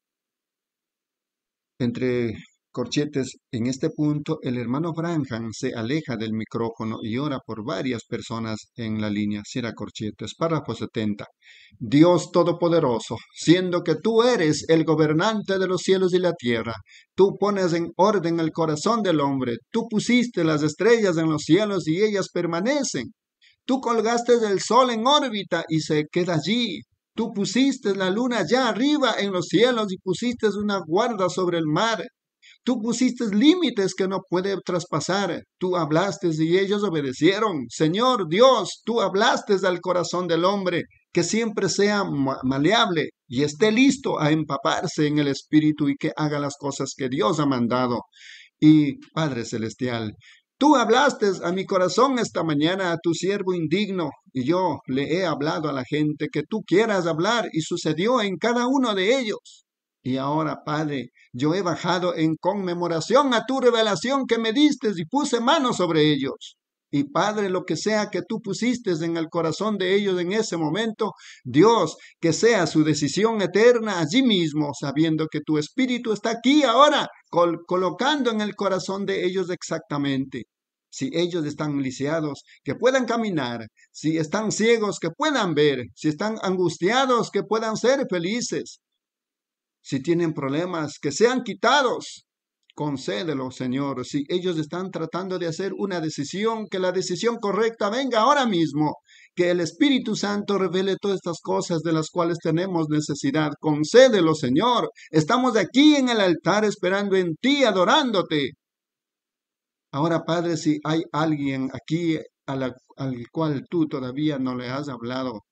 Entre corchetes, en este punto, el hermano Branham se aleja del micrófono y ora por varias personas en la línea. Cierra corchetes. Párrafo setenta. Dios Todopoderoso, siendo que tú eres el gobernante de los cielos y la tierra, tú pones en orden el corazón del hombre, tú pusiste las estrellas en los cielos y ellas permanecen. Tú colgaste el sol en órbita y se queda allí. Tú pusiste la luna allá arriba en los cielos y pusiste una guarda sobre el mar. Tú pusiste límites que no puede traspasar. Tú hablaste y ellos obedecieron. Señor Dios, tú hablaste al corazón del hombre, que siempre sea maleable y esté listo a empaparse en el Espíritu y que haga las cosas que Dios ha mandado. Y Padre Celestial, tú hablaste a mi corazón esta mañana, a tu siervo indigno, y yo le he hablado a la gente que tú quieras hablar y sucedió en cada uno de ellos. Y ahora, Padre, yo he bajado en conmemoración a tu revelación que me diste y puse manos sobre ellos. Y Padre, lo que sea que tú pusiste en el corazón de ellos en ese momento, Dios, que sea su decisión eterna allí mismo, sabiendo que tu Espíritu está aquí ahora, col- colocando en el corazón de ellos exactamente. Si ellos están lisiados, que puedan caminar. Si están ciegos, que puedan ver. Si están angustiados, que puedan ser felices. Si tienen problemas, que sean quitados. Concédelo, Señor. Si ellos están tratando de hacer una decisión, que la decisión correcta venga ahora mismo. Que el Espíritu Santo revele todas estas cosas de las cuales tenemos necesidad. Concédelo, Señor. Estamos aquí en el altar esperando en ti, adorándote. Ahora, Padre, si hay alguien aquí a la, al cual tú todavía no le has hablado,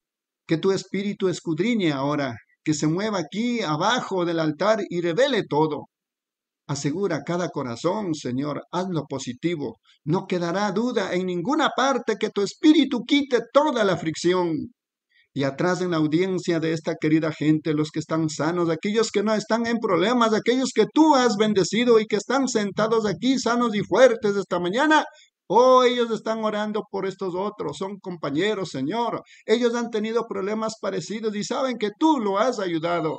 Que tu espíritu escudriñe ahora, que se mueva aquí abajo del altar y revele todo. Asegura cada corazón, Señor, hazlo positivo. No quedará duda en ninguna parte que tu espíritu quite toda la fricción. Y atrás en la audiencia de esta querida gente, los que están sanos, aquellos que no están en problemas, aquellos que tú has bendecido y que están sentados aquí sanos y fuertes esta mañana, oh, ellos están orando por estos otros, son compañeros, Señor. Ellos han tenido problemas parecidos y saben que tú lo has ayudado.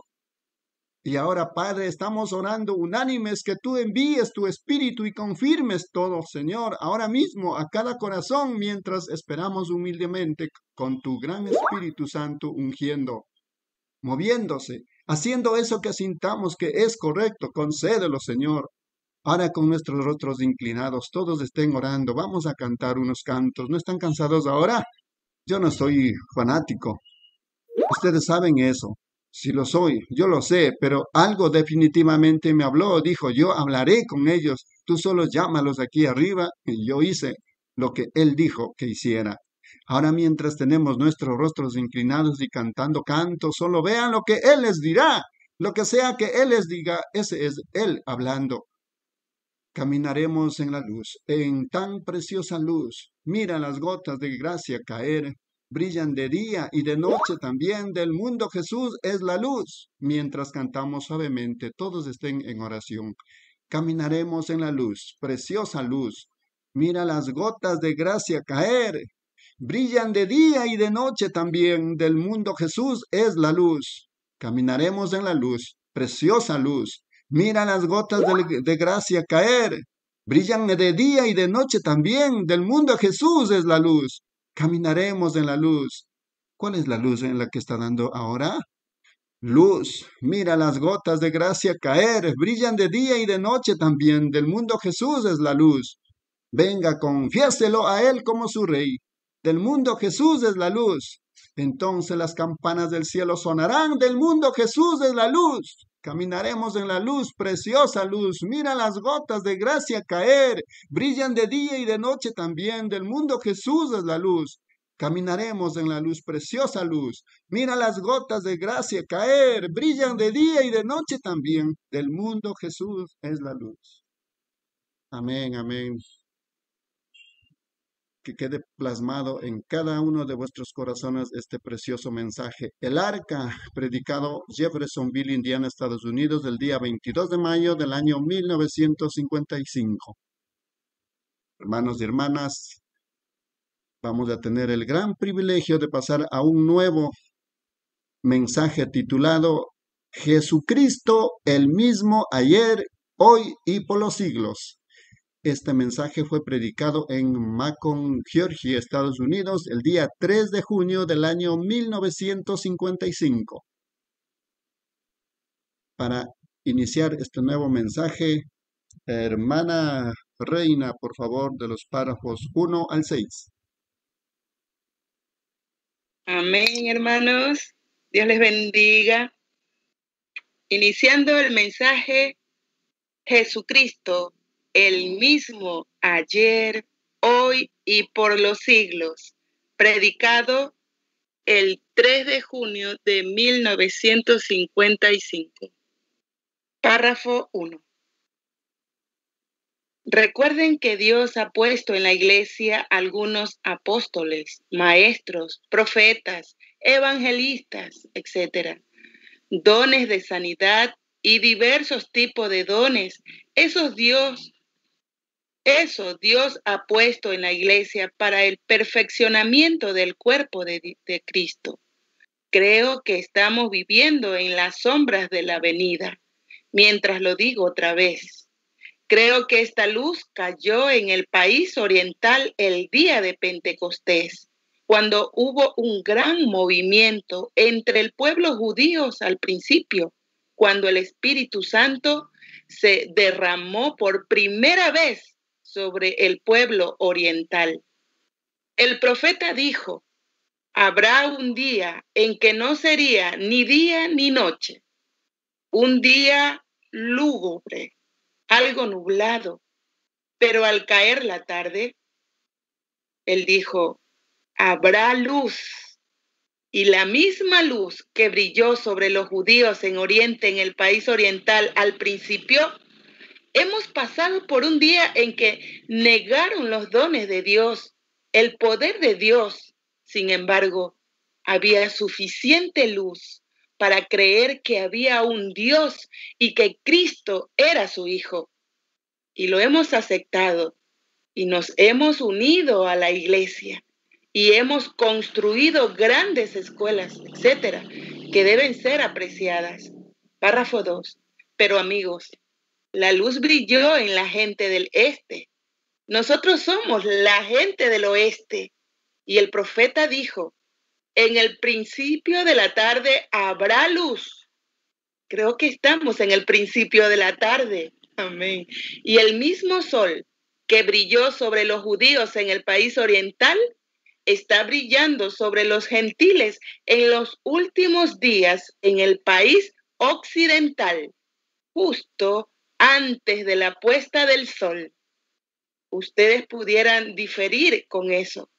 Y ahora, Padre, estamos orando unánimes que tú envíes tu espíritu y confirmes todo, Señor, ahora mismo a cada corazón mientras esperamos humildemente con tu gran Espíritu Santo ungiendo, moviéndose, haciendo eso que sintamos que es correcto. Concédelo, Señor. Ahora con nuestros rostros inclinados, todos estén orando. Vamos a cantar unos cantos. ¿No están cansados ahora? Yo no soy fanático. Ustedes saben eso. Sí lo soy, yo lo sé, pero algo definitivamente me habló, dijo, yo hablaré con ellos, tú solo llámalos aquí arriba, y yo hice lo que él dijo que hiciera. Ahora mientras tenemos nuestros rostros inclinados y cantando cantos, solo vean lo que él les dirá, lo que sea que él les diga, ese es él hablando. Caminaremos en la luz, en tan preciosa luz, mira las gotas de gracia caer, brillan de día y de noche también, del mundo Jesús es la luz. Mientras cantamos suavemente, todos estén en oración. Caminaremos en la luz, preciosa luz. Mira las gotas de gracia caer. Brillan de día y de noche también, del mundo Jesús es la luz. Caminaremos en la luz, preciosa luz. Mira las gotas de, de gracia caer. Brillan de día y de noche también, del mundo Jesús es la luz. Caminaremos en la luz. ¿Cuál es la luz en la que está dando ahora? Luz, mira las gotas de gracia caer, brillan de día y de noche también, del mundo Jesús es la luz. Venga, confiéselo a Él como su Rey. Del mundo Jesús es la luz. Entonces las campanas del cielo sonarán, del mundo Jesús es la luz. Caminaremos en la luz, preciosa luz. Mira las gotas de gracia caer. Brillan de día y de noche también. Del mundo Jesús es la luz. Caminaremos en la luz, preciosa luz. Mira las gotas de gracia caer. Brillan de día y de noche también. Del mundo Jesús es la luz. Amén, amén. Que quede plasmado en cada uno de vuestros corazones este precioso mensaje. El arca, predicado Jeffersonville, Indiana, Estados Unidos, el día veintidós de mayo del año mil novecientos cincuenta y cinco. Hermanos y hermanas, vamos a tener el gran privilegio de pasar a un nuevo mensaje titulado Jesucristo, el mismo ayer, hoy y por los siglos. Este mensaje fue predicado en Macon, Georgia, Estados Unidos, el día tres de junio del año mil novecientos cincuenta y cinco. Para iniciar este nuevo mensaje, hermana Reina, por favor, de los párrafos uno al seis. Amén, hermanos. Dios les bendiga. Iniciando el mensaje, Jesucristo, el mismo ayer, hoy y por los siglos, predicado el tres de junio de mil novecientos cincuenta y cinco. Párrafo uno. Recuerden que Dios ha puesto en la iglesia algunos apóstoles, maestros, profetas, evangelistas, etcétera, dones de sanidad y diversos tipos de dones. Esos Dios Eso Dios ha puesto en la iglesia para el perfeccionamiento del cuerpo de, de Cristo. Creo que estamos viviendo en las sombras de la venida. Mientras lo digo otra vez, creo que esta luz cayó en el país oriental el día de Pentecostés, cuando hubo un gran movimiento entre el pueblo judío al principio, cuando el Espíritu Santo se derramó por primera vez sobre el pueblo oriental. El profeta dijo, habrá un día en que no sería ni día ni noche, un día lúgubre, algo nublado, pero al caer la tarde, él dijo, habrá luz, Y la misma luz que brilló sobre los judíos en Oriente, en el país oriental, al principio, hemos pasado por un día en que negaron los dones de Dios, el poder de Dios. Sin embargo, había suficiente luz para creer que había un Dios y que Cristo era su Hijo. Y lo hemos aceptado y nos hemos unido a la iglesia y hemos construido grandes escuelas, etcétera, que deben ser apreciadas. Párrafo dos. Pero amigos, la luz brilló en la gente del este. Nosotros somos la gente del oeste. Y el profeta dijo, en el principio de la tarde habrá luz. Creo que estamos en el principio de la tarde. Amén. Y el mismo sol que brilló sobre los judíos en el país oriental está brillando sobre los gentiles en los últimos días en el país occidental, justo antes de la puesta del sol. Ustedes pudieran diferir con eso,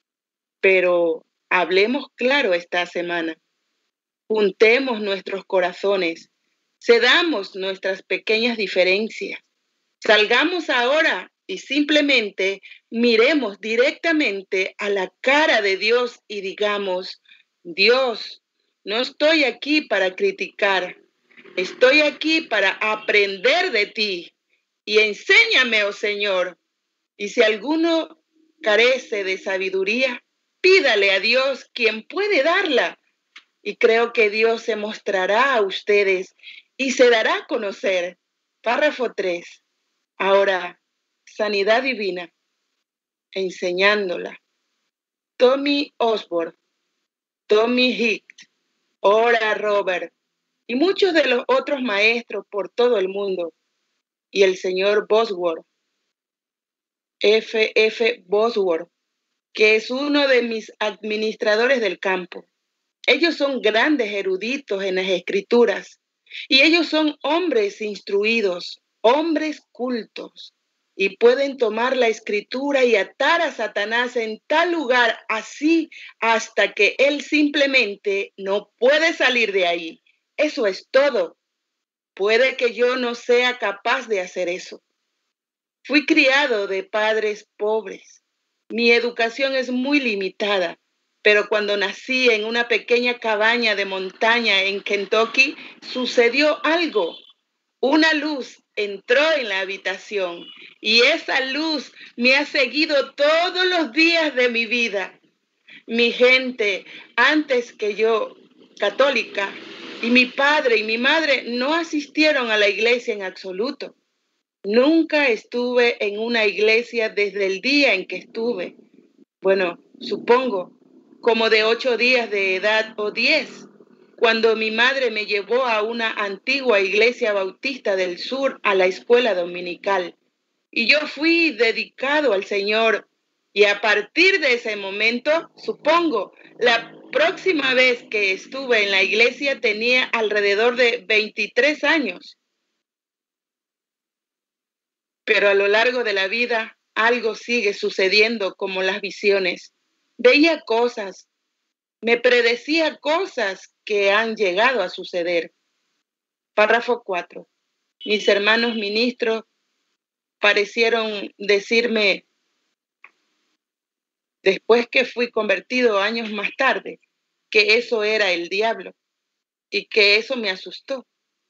pero hablemos claro esta semana. Juntemos nuestros corazones, cedamos nuestras pequeñas diferencias. Salgamos ahora y simplemente miremos directamente a la cara de Dios y digamos, Dios, no estoy aquí para criticar, estoy aquí para aprender de ti y enséñame, oh Señor. Y si alguno carece de sabiduría, pídale a Dios, quien puede darla. Y creo que Dios se mostrará a ustedes y se dará a conocer. Párrafo tres. Ahora, sanidad divina, enseñándola. Tommy Osborne, Tommy Hicks, Ora Robert y muchos de los otros maestros por todo el mundo. Y el señor Bosworth, F F Bosworth, que es uno de mis administradores del campo. Ellos son grandes eruditos en las escrituras y ellos son hombres instruidos, hombres cultos y pueden tomar la escritura y atar a Satanás en tal lugar así hasta que él simplemente no puede salir de ahí. Eso es todo. Puede que yo no sea capaz de hacer eso. Fui criado de padres pobres. Mi educación es muy limitada. Pero cuando nací en una pequeña cabaña de montaña en Kentucky, sucedió algo. Una luz entró en la habitación y esa luz me ha seguido todos los días de mi vida. Mi gente, antes que yo, católica, y mi padre y mi madre no asistieron a la iglesia en absoluto. Nunca estuve en una iglesia desde el día en que estuve. Bueno, supongo, como de ocho días de edad o diez, cuando mi madre me llevó a una antigua iglesia bautista del sur a la escuela dominical. Y yo fui dedicado al Señor. Y a partir de ese momento, supongo, la próxima vez que estuve en la iglesia tenía alrededor de veintitrés años. Pero a lo largo de la vida, algo sigue sucediendo como las visiones. Veía cosas, me predecía cosas que han llegado a suceder. Párrafo cuatro. Mis hermanos ministros parecieron decirme, después que fui convertido años más tarde, que eso era el diablo y que eso me asustó.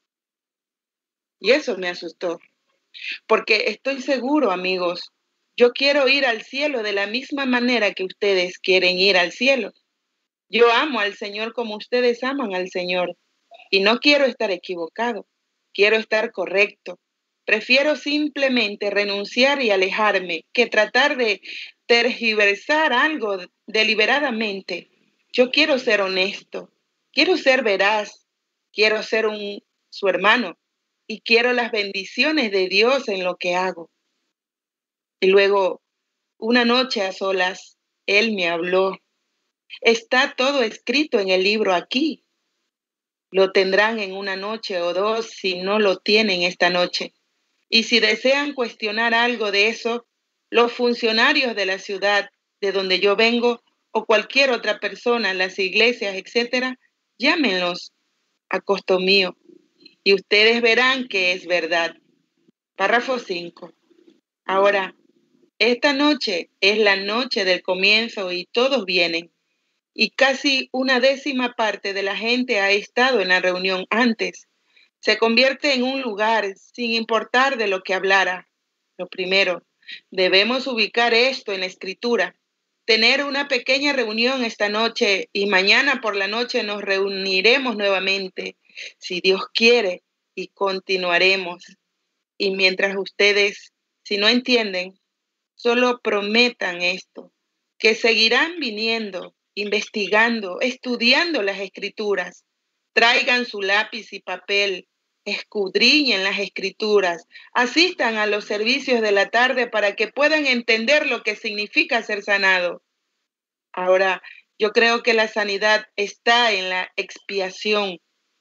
Y eso me asustó. Porque estoy seguro, amigos, yo quiero ir al cielo de la misma manera que ustedes quieren ir al cielo. Yo amo al Señor como ustedes aman al Señor y no quiero estar equivocado, quiero estar correcto. Prefiero simplemente renunciar y alejarme que tratar de tergiversar algo deliberadamente. Yo quiero ser honesto, quiero ser veraz, quiero ser un, su hermano y quiero las bendiciones de Dios en lo que hago. Y luego, una noche a solas, Él me habló. Está todo escrito en el libro aquí. Lo tendrán en una noche o dos si no lo tienen esta noche. Y si desean cuestionar algo de eso, los funcionarios de la ciudad de donde yo vengo o cualquier otra persona, las iglesias, etcétera, llámenlos a costo mío y ustedes verán que es verdad. Párrafo cinco. Ahora, esta noche es la noche del comienzo y todos vienen. Y casi una décima parte de la gente ha estado en la reunión antes. Se convierte en un lugar sin importar de lo que hablara. Lo primero, debemos ubicar esto en la escritura. Tener una pequeña reunión esta noche y mañana por la noche nos reuniremos nuevamente, si Dios quiere, y continuaremos. Y mientras ustedes, si no entienden, solo prometan esto, que seguirán viniendo, investigando, estudiando las escrituras. Traigan su lápiz y papel, escudriñen las escrituras, asistan a los servicios de la tarde para que puedan entender lo que significa ser sanado. Ahora, yo creo que la sanidad está en la expiación,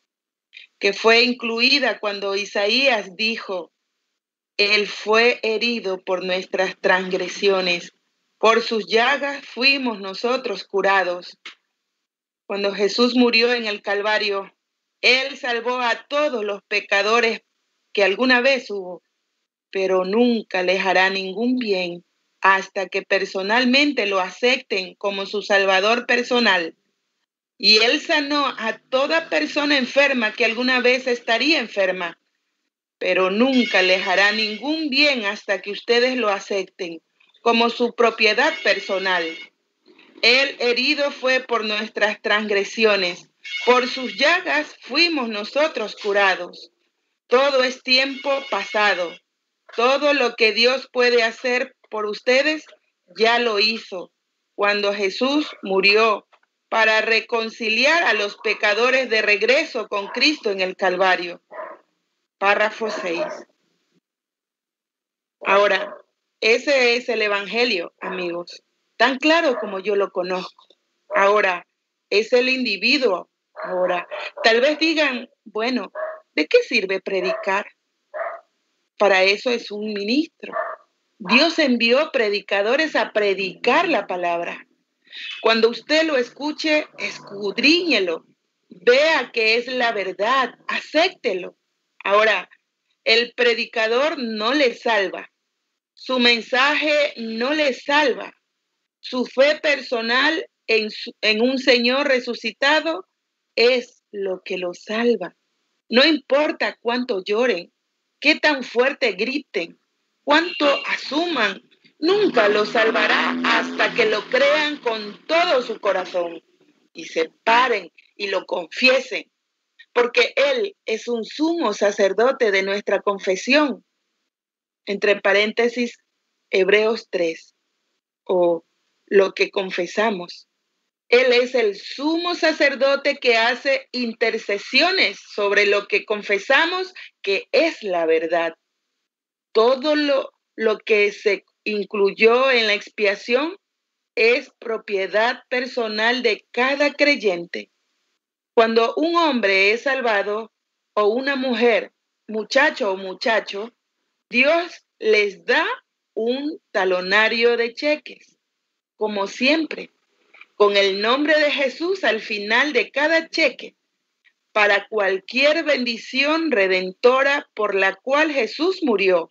que fue incluida cuando Isaías dijo, Él fue herido por nuestras transgresiones, por sus llagas fuimos nosotros curados. Cuando Jesús murió en el Calvario, Él salvó a todos los pecadores que alguna vez hubo, pero nunca les hará ningún bien hasta que personalmente lo acepten como su Salvador personal. Y Él sanó a toda persona enferma que alguna vez estaría enferma, pero nunca les hará ningún bien hasta que ustedes lo acepten como su propiedad personal. Él herido fue por nuestras transgresiones, por sus llagas fuimos nosotros curados. Todo es tiempo pasado. Todo lo que Dios puede hacer por ustedes, ya lo hizo cuando Jesús murió para reconciliar a los pecadores de regreso con Cristo en el Calvario. Párrafo seis. Ahora, ese es el Evangelio, amigos, tan claro como yo lo conozco. Ahora, es el individuo. Ahora, tal vez digan, bueno, ¿de qué sirve predicar? Para eso es un ministro. Dios envió predicadores a predicar la palabra. Cuando usted lo escuche, escudriñelo. Vea que es la verdad, acéptelo. Ahora, el predicador no le salva. Su mensaje no le salva. Su fe personal en, su, en un Señor resucitado es lo que lo salva. No importa cuánto lloren, qué tan fuerte griten, cuánto asuman, nunca lo salvará hasta que lo crean con todo su corazón y se paren y lo confiesen, porque Él es un sumo sacerdote de nuestra confesión. Entre paréntesis, Hebreos tres, o lo que confesamos. Él es el sumo sacerdote que hace intercesiones sobre lo que confesamos que es la verdad. Todo lo, lo que se incluyó en la expiación es propiedad personal de cada creyente. Cuando un hombre es salvado o una mujer, muchacho o muchacho, Dios les da un talonario de cheques, como siempre, con el nombre de Jesús al final de cada cheque, para cualquier bendición redentora por la cual Jesús murió.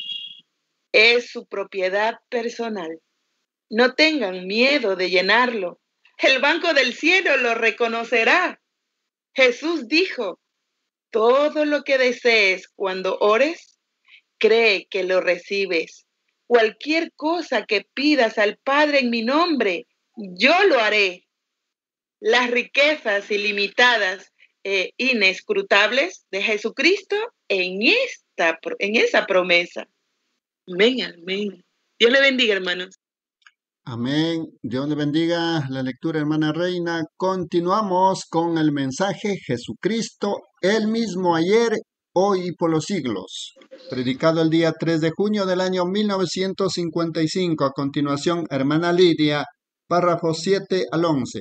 Es su propiedad personal. No tengan miedo de llenarlo. El banco del cielo lo reconocerá. Jesús dijo, todo lo que desees cuando ores, cree que lo recibes. Cualquier cosa que pidas al Padre en mi nombre, yo lo haré. Las riquezas ilimitadas e inescrutables de Jesucristo en, esta, en esa promesa. Amén, amén. Dios le bendiga, hermanos. Amén. Dios le bendiga la lectura, hermana Reina. Continuamos con el mensaje Jesucristo, el mismo ayer, hoy y por los siglos. Predicado el día tres de junio del año mil novecientos cincuenta y cinco. A continuación, hermana Lidia, párrafos siete al once.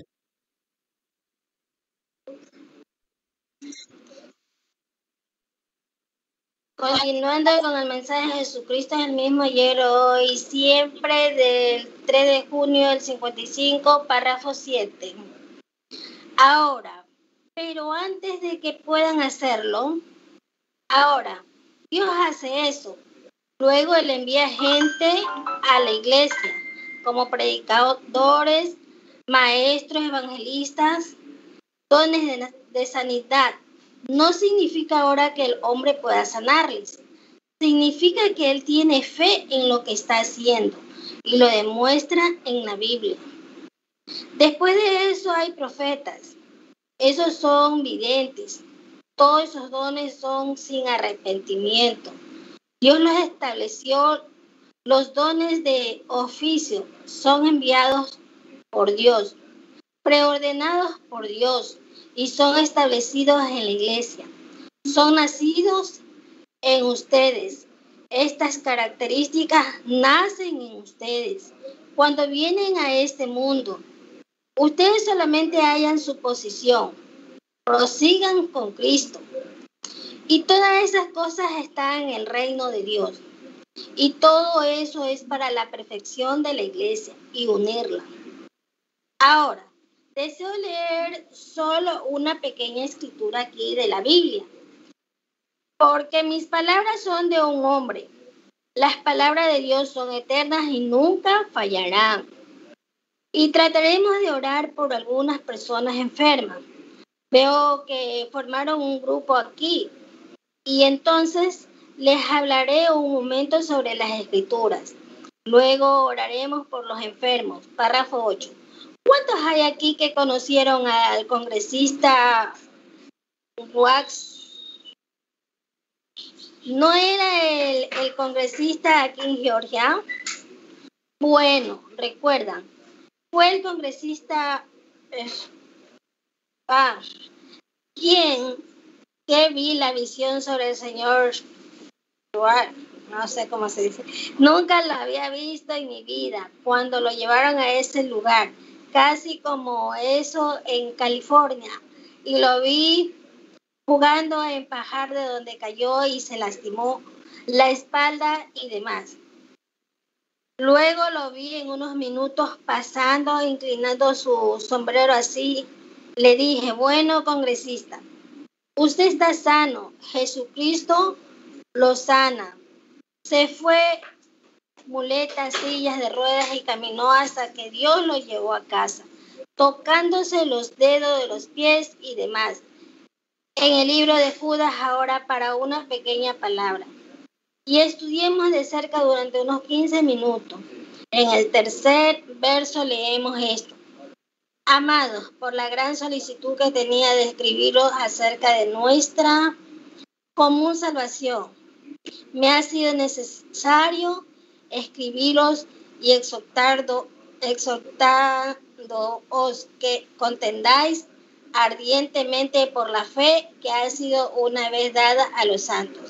Continuando con el mensaje de Jesucristo es el mismo ayer, hoy, siempre, del tres de junio del cincuenta y cinco, párrafo siete. Ahora, pero antes de que puedan hacerlo, ahora, Dios hace eso. Luego Él envía gente a la iglesia, como predicadores, maestros, evangelistas, dones de, de sanidad. No significa ahora que el hombre pueda sanarles. Significa que él tiene fe en lo que está haciendo y lo demuestra en la Biblia. Después de eso hay profetas. Esos son videntes. Todos esos dones son sin arrepentimiento. Dios los estableció. Los dones de oficio son enviados por Dios, preordenados por Dios, y son establecidos en la iglesia. Son nacidos en ustedes. Estas características nacen en ustedes. Cuando vienen a este mundo, ustedes solamente hallan su posición. Prosigan con Cristo. Y todas esas cosas están en el reino de Dios. Y todo eso es para la perfección de la iglesia y unirla. Ahora, deseo leer solo una pequeña escritura aquí de la Biblia, porque mis palabras son de un hombre. Las palabras de Dios son eternas y nunca fallarán. Y trataremos de orar por algunas personas enfermas. Veo que formaron un grupo aquí y entonces les hablaré un momento sobre las escrituras. Luego oraremos por los enfermos. Párrafo ocho. ¿Cuántos hay aquí que conocieron al congresista Wax? ¿No era el, el congresista aquí en Georgia? Bueno, recuerdan, fue el congresista eh, ah, quien que vi la visión sobre el señor, no sé cómo se dice, nunca lo había visto en mi vida cuando lo llevaron a ese lugar, casi como eso en California, y lo vi jugando en Pajar, de donde cayó y se lastimó la espalda y demás. Luego lo vi en unos minutos pasando, inclinando su sombrero así. Le dije, bueno, congresista, usted está sano, Jesucristo lo sana. Se fue muletas, sillas de ruedas y caminó hasta que Dios lo llevó a casa, tocándose los dedos de los pies y demás. En el libro de Judas, ahora para una pequeña palabra. Y estudiemos de cerca durante unos quince minutos. En el tercer verso leemos esto. Amados, por la gran solicitud que tenía de escribiros acerca de nuestra común salvación, me ha sido necesario escribiros y exhortando, exhortándoos que contendáis ardientemente por la fe que ha sido una vez dada a los santos.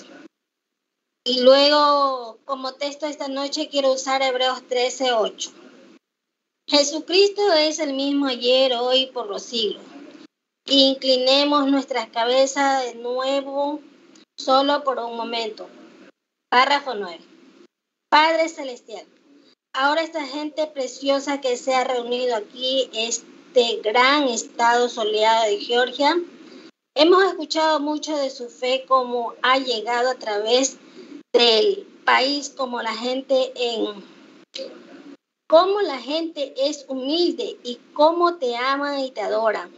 Y luego, como texto esta noche, quiero usar Hebreos trece ocho. Jesucristo es el mismo ayer, hoy y por los siglos. Inclinemos nuestras cabezas de nuevo, solo por un momento. Párrafo nueve. Padre Celestial, ahora esta gente preciosa que se ha reunido aquí, este gran estado soleado de Georgia, hemos escuchado mucho de su fe, cómo ha llegado a través del país, como la gente en cómo la gente es humilde y cómo te aman y te adoran.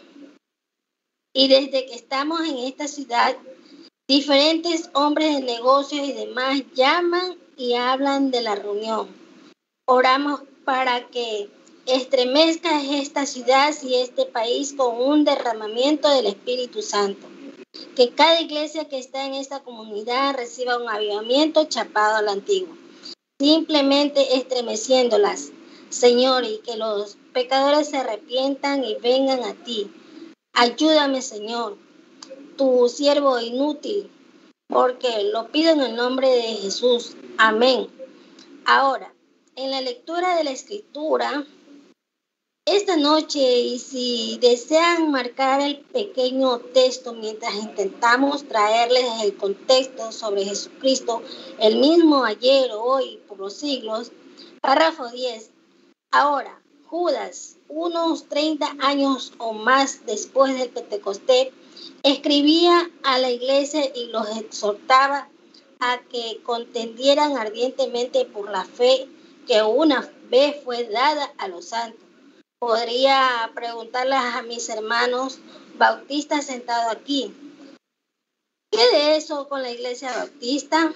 Y desde que estamos en esta ciudad, diferentes hombres de negocios y demás llaman y hablan de la reunión. Oramos para que estremezca esta ciudad y este país con un derramamiento del Espíritu Santo. Que cada iglesia que está en esta comunidad reciba un avivamiento chapado a la antigua, simplemente estremeciéndolas, Señor, y que los pecadores se arrepientan y vengan a ti. Ayúdame, Señor, tu siervo inútil, porque lo pido en el nombre de Jesús. Amén. Ahora, en la lectura de la Escritura, esta noche, y si desean marcar el pequeño texto mientras intentamos traerles el contexto sobre Jesucristo, el mismo ayer, hoy, por los siglos, párrafo diez. Ahora, Judas, unos treinta años o más después del Pentecostés, escribía a la iglesia y los exhortaba a que contendieran ardientemente por la fe que una vez fue dada a los santos. Podría preguntarles a mis hermanos bautistas sentados aquí, ¿qué de eso con la iglesia bautista?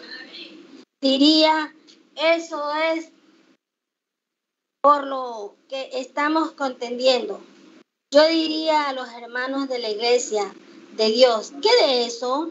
Diría, eso es por lo que estamos contendiendo. Yo diría a los hermanos de la iglesia de Dios, ¿qué de eso?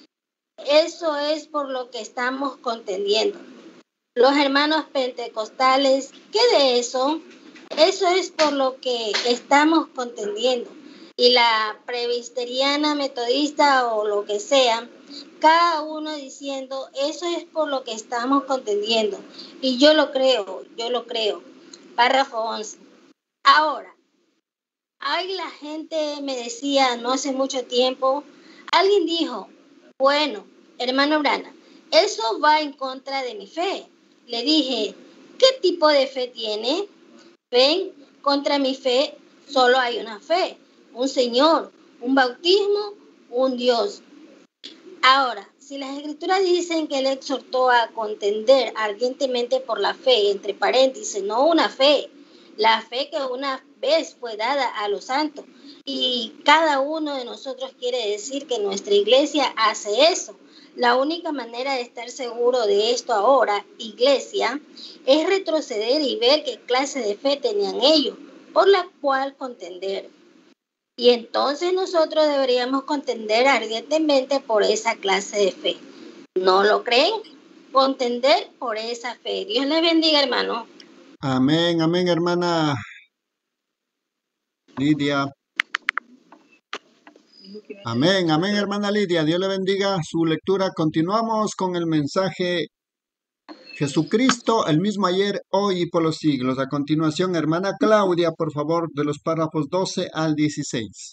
Eso es por lo que estamos contendiendo. Los hermanos pentecostales, ¿qué de eso? Eso es por lo que estamos contendiendo. Y la presbiteriana, metodista o lo que sea, cada uno diciendo, eso es por lo que estamos contendiendo. Y yo lo creo, yo lo creo. Párrafo once. Ahora, ay, la gente me decía no hace mucho tiempo, alguien dijo, bueno, hermano Brana, eso va en contra de mi fe. Le dije, ¿qué tipo de fe tiene? Ven, contra mi fe solo hay una fe, un Señor, un bautismo, un Dios. Ahora, si las escrituras dicen que él exhortó a contender ardientemente por la fe, entre paréntesis, no una fe, la fe que una vez fue dada a los santos, y cada uno de nosotros quiere decir que nuestra iglesia hace eso. La única manera de estar seguro de esto ahora, iglesia, es retroceder y ver qué clase de fe tenían ellos, por la cual contender. Y entonces nosotros deberíamos contender ardientemente por esa clase de fe. ¿No lo creen? Contender por esa fe. Dios les bendiga, hermano. Amén, amén, hermana Lidia. Amén, amén, hermana Lidia. Dios le bendiga su lectura. Continuamos con el mensaje Jesucristo, el mismo ayer, hoy y por los siglos. A continuación, hermana Claudia, por favor, de los párrafos doce al dieciséis.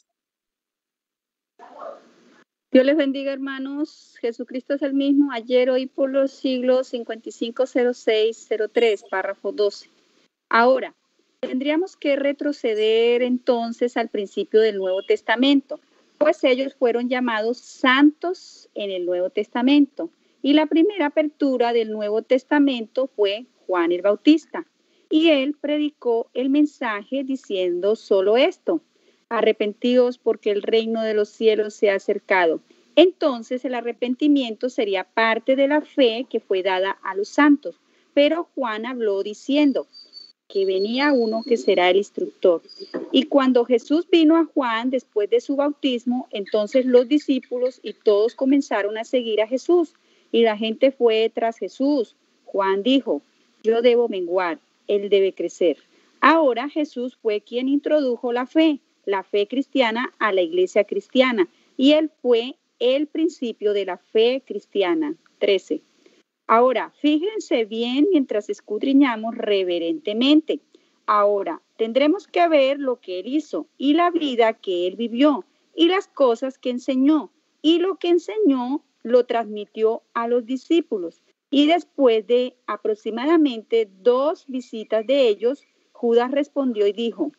Dios les bendiga, hermanos. Jesucristo es el mismo ayer, hoy, por los siglos. cincuenta y cinco cero seis cero tres, párrafo doce. Ahora, tendríamos que retroceder entonces al principio del Nuevo Testamento, pues ellos fueron llamados santos en el Nuevo Testamento. Y la primera apertura del Nuevo Testamento fue Juan el Bautista. Y él predicó el mensaje diciendo solo esto: arrepentidos porque el reino de los cielos se ha acercado. Entonces el arrepentimiento sería parte de la fe que fue dada a los santos. Pero Juan habló diciendo que venía uno que será el instructor. Y cuando Jesús vino a Juan después de su bautismo, entonces los discípulos y todos comenzaron a seguir a Jesús. Y la gente fue tras Jesús. Juan dijo, yo debo menguar, él debe crecer. Ahora Jesús fue quien introdujo la fe, la fe cristiana a la iglesia cristiana. Y él fue el principio de la fe cristiana. trece. Ahora, fíjense bien mientras escudriñamos reverentemente. Ahora, tendremos que ver lo que él hizo y la vida que él vivió y las cosas que enseñó. Y lo que enseñó lo transmitió a los discípulos. Y después de aproximadamente dos visitas de ellos, Judas respondió y dijo,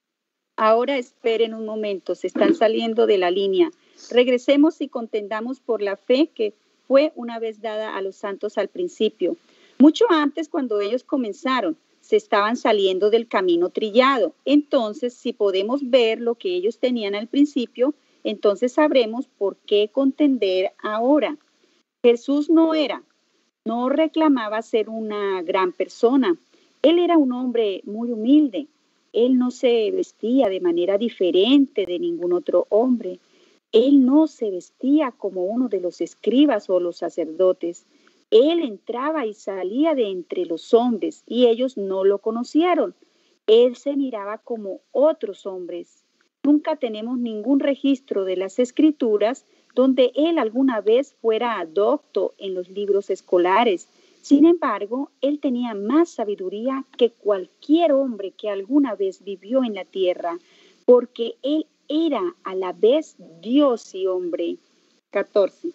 ahora esperen un momento, se están saliendo de la línea. Regresemos y contendamos por la fe que fue una vez dada a los santos al principio. Mucho antes, cuando ellos comenzaron, se estaban saliendo del camino trillado. Entonces, si podemos ver lo que ellos tenían al principio, entonces sabremos por qué contender ahora. Jesús no era, no reclamaba ser una gran persona. Él era un hombre muy humilde. Él no se vestía de manera diferente de ningún otro hombre. Él no se vestía como uno de los escribas o los sacerdotes. Él entraba y salía de entre los hombres y ellos no lo conocieron. Él se miraba como otros hombres. Nunca tenemos ningún registro de las escrituras donde él alguna vez fuera docto en los libros escolares. Sin embargo, él tenía más sabiduría que cualquier hombre que alguna vez vivió en la tierra, porque él era a la vez Dios y hombre. catorce.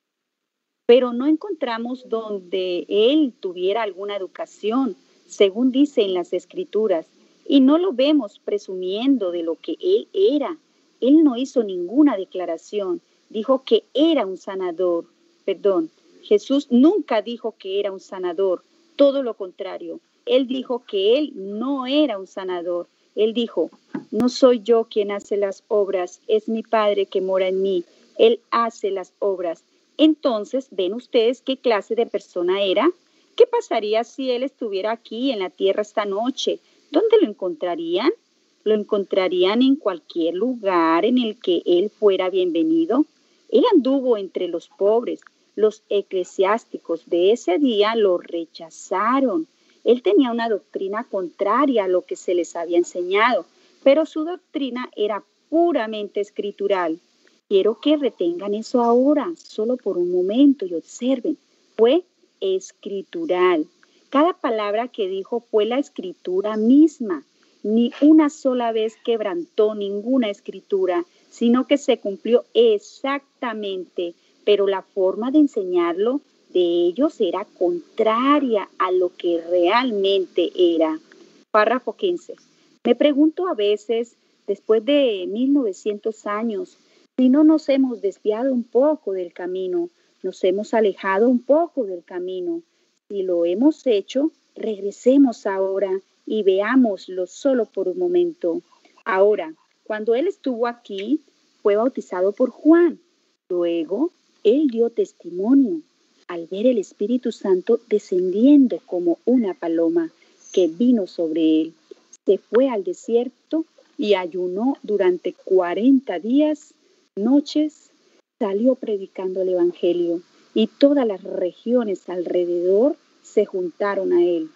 Pero no encontramos donde él tuviera alguna educación, según dice en las Escrituras, y no lo vemos presumiendo de lo que él era. Él no hizo ninguna declaración, dijo que era un sanador. Perdón, Jesús nunca dijo que era un sanador, todo lo contrario. Él dijo que él no era un sanador. Él dijo, no soy yo quien hace las obras, es mi Padre que mora en mí. Él hace las obras. Entonces, ¿ven ustedes qué clase de persona era? ¿Qué pasaría si él estuviera aquí en la tierra esta noche? ¿Dónde lo encontrarían? ¿Lo encontrarían en cualquier lugar en el que él fuera bienvenido? Él anduvo entre los pobres. Los eclesiásticos de ese día lo rechazaron. Él tenía una doctrina contraria a lo que se les había enseñado, pero su doctrina era puramente escritural. Quiero que retengan eso ahora, solo por un momento, y observen. Fue escritural. Cada palabra que dijo fue la escritura misma. Ni una sola vez quebrantó ninguna escritura, sino que se cumplió exactamente, pero la forma de enseñarlo de ellos era contraria a lo que realmente era. Párrafo quince. Me pregunto a veces, después de mil novecientos años, si no nos hemos desviado un poco del camino, nos hemos alejado un poco del camino. Si lo hemos hecho, regresemos ahora y veámoslo solo por un momento. Ahora, cuando él estuvo aquí, fue bautizado por Juan. Luego, él dio testimonio al ver el Espíritu Santo descendiendo como una paloma que vino sobre él. Se fue al desierto y ayunó durante cuarenta días, noches, salió predicando el Evangelio y todas las regiones alrededor se juntaron a él.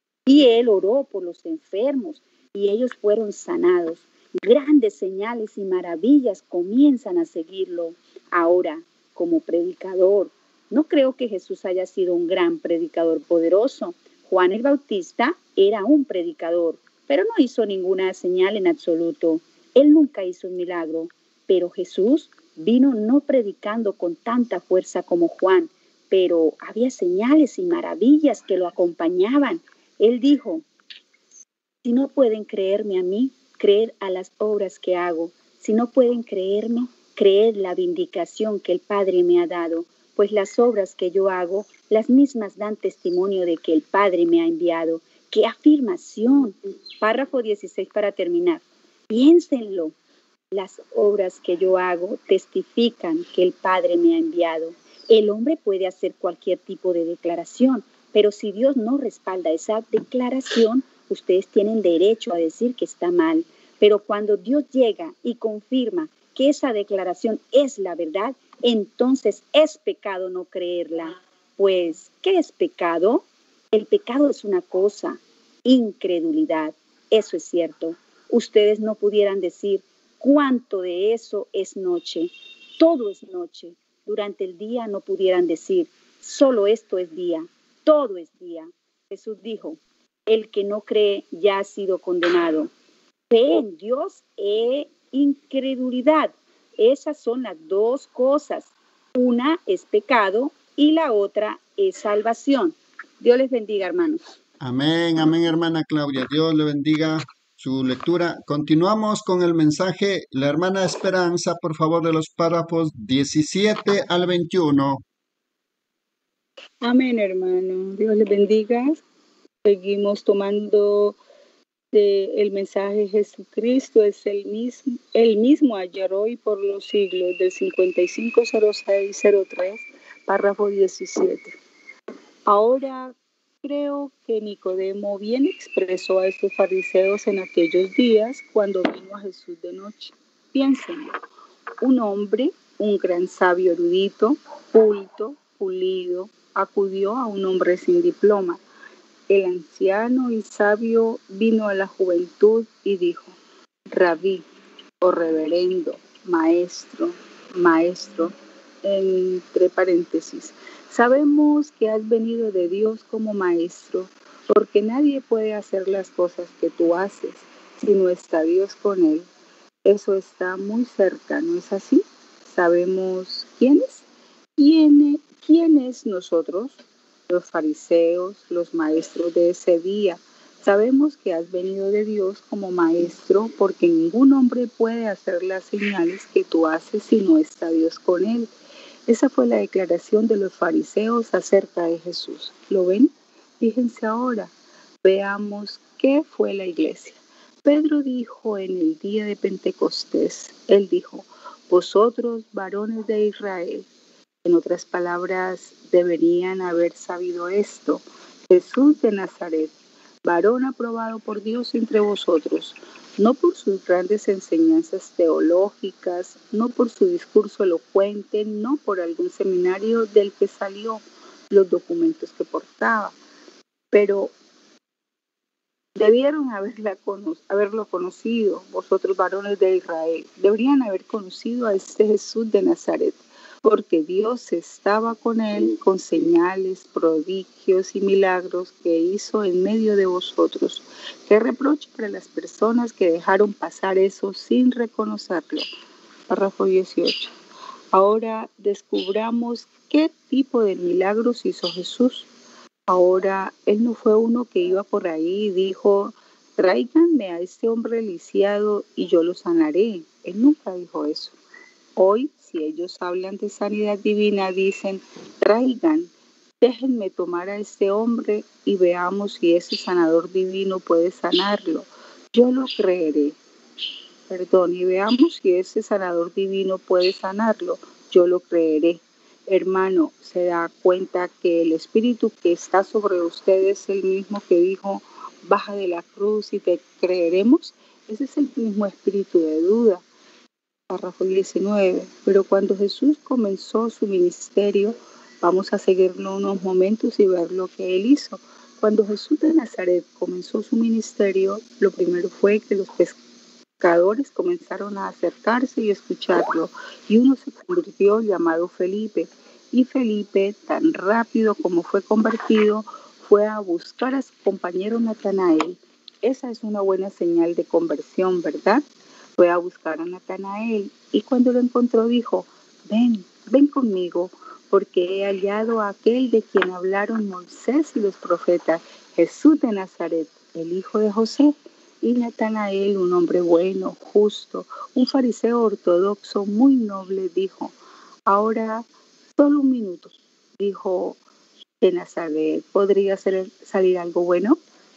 Y él oró por los enfermos y ellos fueron sanados. Grandes señales y maravillas comienzan a seguirlo. Ahora, como predicador, no creo que Jesús haya sido un gran predicador poderoso. Juan el Bautista era un predicador, pero no hizo ninguna señal en absoluto. Él nunca hizo un milagro, pero Jesús vino no predicando con tanta fuerza como Juan, pero había señales y maravillas que lo acompañaban. Él dijo, si no pueden creerme a mí, creed a las obras que hago. Si no pueden creerme, creed la vindicación que el Padre me ha dado, pues las obras que yo hago, las mismas dan testimonio de que el Padre me ha enviado. ¡Qué afirmación! Párrafo dieciséis para terminar. Piénsenlo. Las obras que yo hago testifican que el Padre me ha enviado. El hombre puede hacer cualquier tipo de declaración, pero si Dios no respalda esa declaración, ustedes tienen derecho a decir que está mal. Pero cuando Dios llega y confirma que esa declaración es la verdad, entonces es pecado no creerla. Pues, ¿qué es pecado? El pecado es una cosa, incredulidad. Eso es cierto. Ustedes no pudieran decir cuánto de eso es noche. Todo es noche. Durante el día no pudieran decir, solo esto es día. Todo es día. Jesús dijo, el que no cree ya ha sido condenado. Fe en Dios e incredulidad. Esas son las dos cosas. Una es pecado y la otra es salvación. Dios les bendiga, hermanos. Amén, amén, hermana Claudia. Dios le bendiga su lectura. Continuamos con el mensaje. La hermana Esperanza, por favor, de los párrafos diecisiete al veintiuno. Amén, hermano. Dios les bendiga. Seguimos tomando de el mensaje de Jesucristo. Es el mismo, el mismo ayer, hoy, por los siglos, del cincuenta y cinco cero seis cero tres, párrafo diecisiete. Ahora creo que Nicodemo bien expresó a estos fariseos en aquellos días cuando vino a Jesús de noche. Piensen, un hombre, un gran sabio erudito, culto, pulido, acudió a un hombre sin diploma. El anciano y sabio vino a la juventud y dijo, Rabí, o reverendo, maestro, maestro, entre paréntesis, Sabemos que has venido de Dios como maestro, porque nadie puede hacer las cosas que tú haces si no está Dios con él. Eso está muy cerca, ¿no es así? ¿Sabemos quiénes? ¿Quién, quiénes nosotros? Los fariseos, los maestros de ese día. Sabemos que has venido de Dios como maestro, porque ningún hombre puede hacer las señales que tú haces si no está Dios con él. Esa fue la declaración de los fariseos acerca de Jesús. ¿Lo ven? Fíjense ahora. Veamos qué fue la iglesia. Pedro dijo en el día de Pentecostés, él dijo, vosotros varones de Israel. En otras palabras, deberían haber sabido esto. Jesús de Nazaret, varón aprobado por Dios entre vosotros, no por sus grandes enseñanzas teológicas, no por su discurso elocuente, no por algún seminario del que salió, los documentos que portaba, pero debieron haberla cono- haberlo conocido, vosotros varones de Israel, deberían haber conocido a este Jesús de Nazaret, porque Dios estaba con él con señales, prodigios y milagros que hizo en medio de vosotros. Qué reproche para las personas que dejaron pasar eso sin reconocerlo. Párrafo dieciocho. Ahora descubramos qué tipo de milagros hizo Jesús. Ahora, él no fue uno que iba por ahí y dijo, tráiganme a este hombre lisiado y yo lo sanaré. Él nunca dijo eso. Hoy, si ellos hablan de sanidad divina, dicen, traigan, déjenme tomar a este hombre y veamos si ese sanador divino puede sanarlo. Yo lo creeré. Perdón, y veamos si ese sanador divino puede sanarlo. Yo lo creeré. Hermano, se da cuenta que el espíritu que está sobre usted es el mismo que dijo, baja de la cruz y te creeremos. Ese es el mismo espíritu de duda. Párrafo diecinueve. Pero cuando Jesús comenzó su ministerio, vamos a seguirlo unos momentos y ver lo que él hizo. Cuando Jesús de Nazaret comenzó su ministerio, lo primero fue que los pescadores comenzaron a acercarse y escucharlo, y uno se convirtió llamado Felipe. Y Felipe, tan rápido como fue convertido, fue a buscar a su compañero Natanael. Esa es una buena señal de conversión, ¿verdad? Fue a buscar a Natanael y cuando lo encontró dijo, ven, ven conmigo, porque he hallado a aquel de quien hablaron Moisés y los profetas, Jesús de Nazaret, el hijo de José. Y Natanael, un hombre bueno, justo, un fariseo ortodoxo muy noble, dijo, ahora solo un minuto, dijo, de Nazaret, ¿podría ser, salir algo bueno?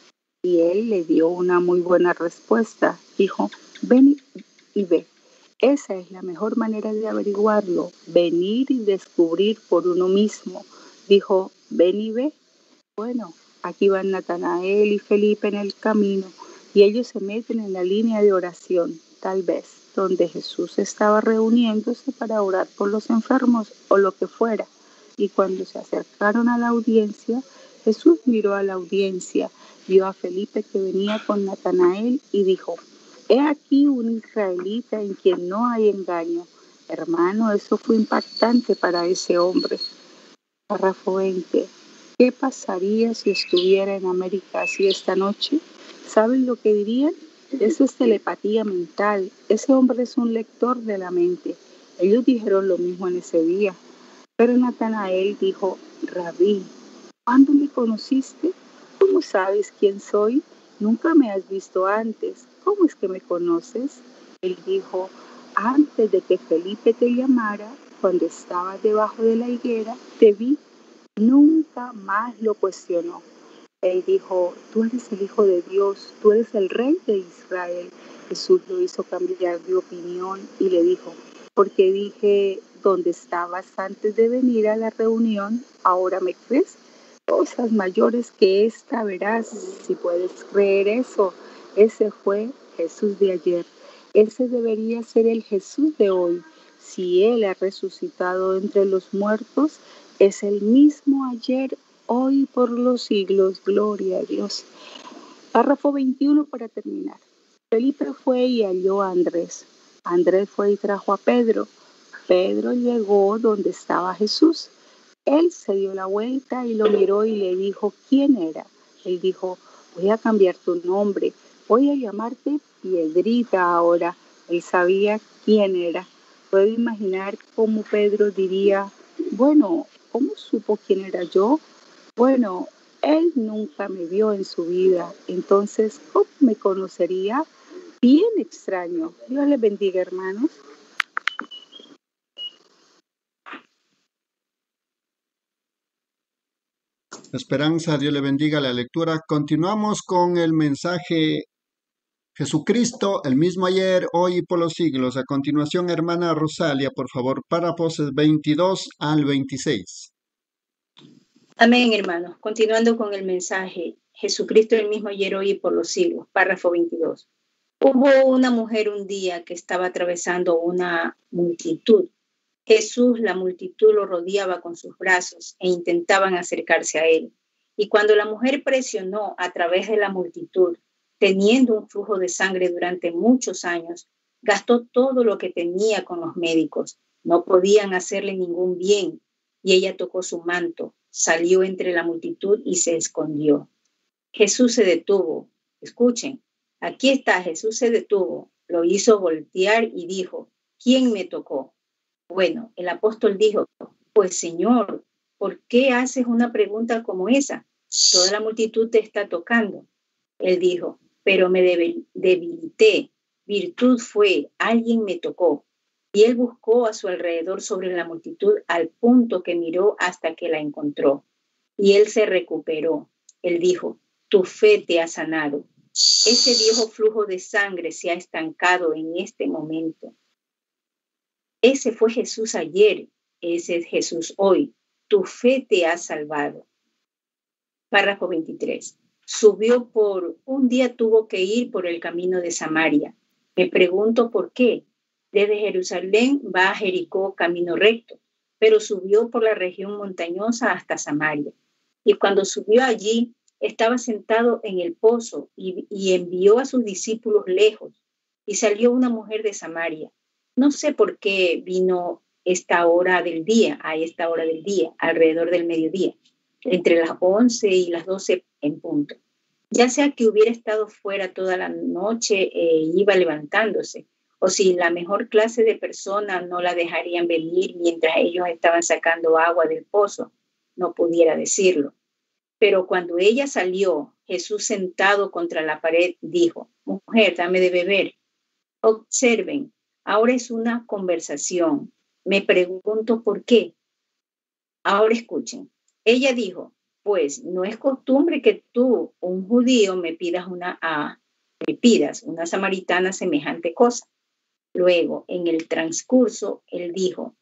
Y él le dio una muy buena respuesta, dijo, ven y ve. Esa es la mejor manera de averiguarlo, venir y descubrir por uno mismo. Dijo, ven y ve. Bueno, aquí van Natanael y Felipe en el camino y ellos se meten en la línea de oración, tal vez, donde Jesús estaba reuniéndose para orar por los enfermos o lo que fuera. Y cuando se acercaron a la audiencia, Jesús miró a la audiencia, vio a Felipe que venía con Natanael y dijo, he aquí un israelita en quien no hay engaño. Hermano, eso fue impactante para ese hombre. Párrafo veinte. ¿Qué pasaría si estuviera en América así esta noche? ¿Saben lo que dirían? Eso es telepatía mental. Ese hombre es un lector de la mente. Ellos dijeron lo mismo en ese día. Pero Natanael dijo, Rabí, ¿cuándo me conociste? ¿Cómo sabes quién soy? Nunca me has visto antes. ¿Cómo es que me conoces? Él dijo, antes de que Felipe te llamara, cuando estabas debajo de la higuera, te vi. Nunca más lo cuestionó. Él dijo, tú eres el Hijo de Dios, tú eres el Rey de Israel. Jesús lo hizo cambiar de opinión y le dijo, porque dije, ¿dónde estabas antes de venir a la reunión? ¿Ahora me crees? Cosas mayores que esta verás, si puedes creer eso. Ese fue Jesús de ayer. Ese debería ser el Jesús de hoy. Si Él ha resucitado entre los muertos, es el mismo ayer, hoy, por los siglos. Gloria a Dios. Párrafo veintiuno para terminar. Felipe fue y halló a Andrés. Andrés fue y trajo a Pedro. Pedro llegó donde estaba Jesús. Él se dio la vuelta y lo miró y le dijo, ¿quién era? Él dijo, voy a cambiar tu nombre, voy a llamarte Piedrita ahora. Él sabía quién era. Puedo imaginar cómo Pedro diría, bueno, ¿cómo supo quién era yo? Bueno, él nunca me vio en su vida, entonces, ¿cómo me conocería? Bien extraño. Dios les bendiga, hermanos. Esperanza, Dios le bendiga la lectura. Continuamos con el mensaje Jesucristo, el mismo ayer, hoy y por los siglos. A continuación, hermana Rosalia, por favor, párrafos veintidós al veintiséis. Amén, hermanos. Continuando con el mensaje, Jesucristo el mismo ayer, hoy y por los siglos. Párrafo veintidós. Hubo una mujer un día que estaba atravesando una multitud. Jesús, la multitud lo rodeaba con sus brazos e intentaban acercarse a él. Y cuando la mujer presionó a través de la multitud, teniendo un flujo de sangre durante muchos años, gastó todo lo que tenía con los médicos. No podían hacerle ningún bien. Y ella tocó su manto, salió entre la multitud y se escondió. Jesús se detuvo. Escuchen, aquí está, Jesús se detuvo. Lo hizo voltear y dijo, ¿quién me tocó? Bueno, el apóstol dijo, pues Señor, ¿por qué haces una pregunta como esa? Toda la multitud te está tocando. Él dijo, pero me debilité. Virtud fue, alguien me tocó. Y él buscó a su alrededor sobre la multitud al punto que miró hasta que la encontró. Y él se recuperó. Él dijo, tu fe te ha sanado. Ese viejo flujo de sangre se ha estancado en este momento. Ese fue Jesús ayer, ese es Jesús hoy. Tu fe te ha salvado. Párrafo veintitrés. Subió por, un día tuvo que ir por el camino de Samaria. Me pregunto por qué. Desde Jerusalén va a Jericó camino recto, pero subió por la región montañosa hasta Samaria. Y cuando subió allí, estaba sentado en el pozo y, y envió a sus discípulos lejos. Y salió una mujer de Samaria. No sé por qué vino esta hora del día, a esta hora del día, alrededor del mediodía, entre las once y las doce en punto. Ya sea que hubiera estado fuera toda la noche e iba levantándose, o si la mejor clase de persona no la dejarían venir mientras ellos estaban sacando agua del pozo, no pudiera decirlo. Pero cuando ella salió, Jesús sentado contra la pared dijo, mujer, dame de beber. Observen, ahora es una conversación. Me pregunto por qué. Ahora escuchen. Ella dijo, pues no es costumbre que tú, un judío, me pidas una, ah, me pidas una samaritana semejante cosa. Luego, en el transcurso, él dijo,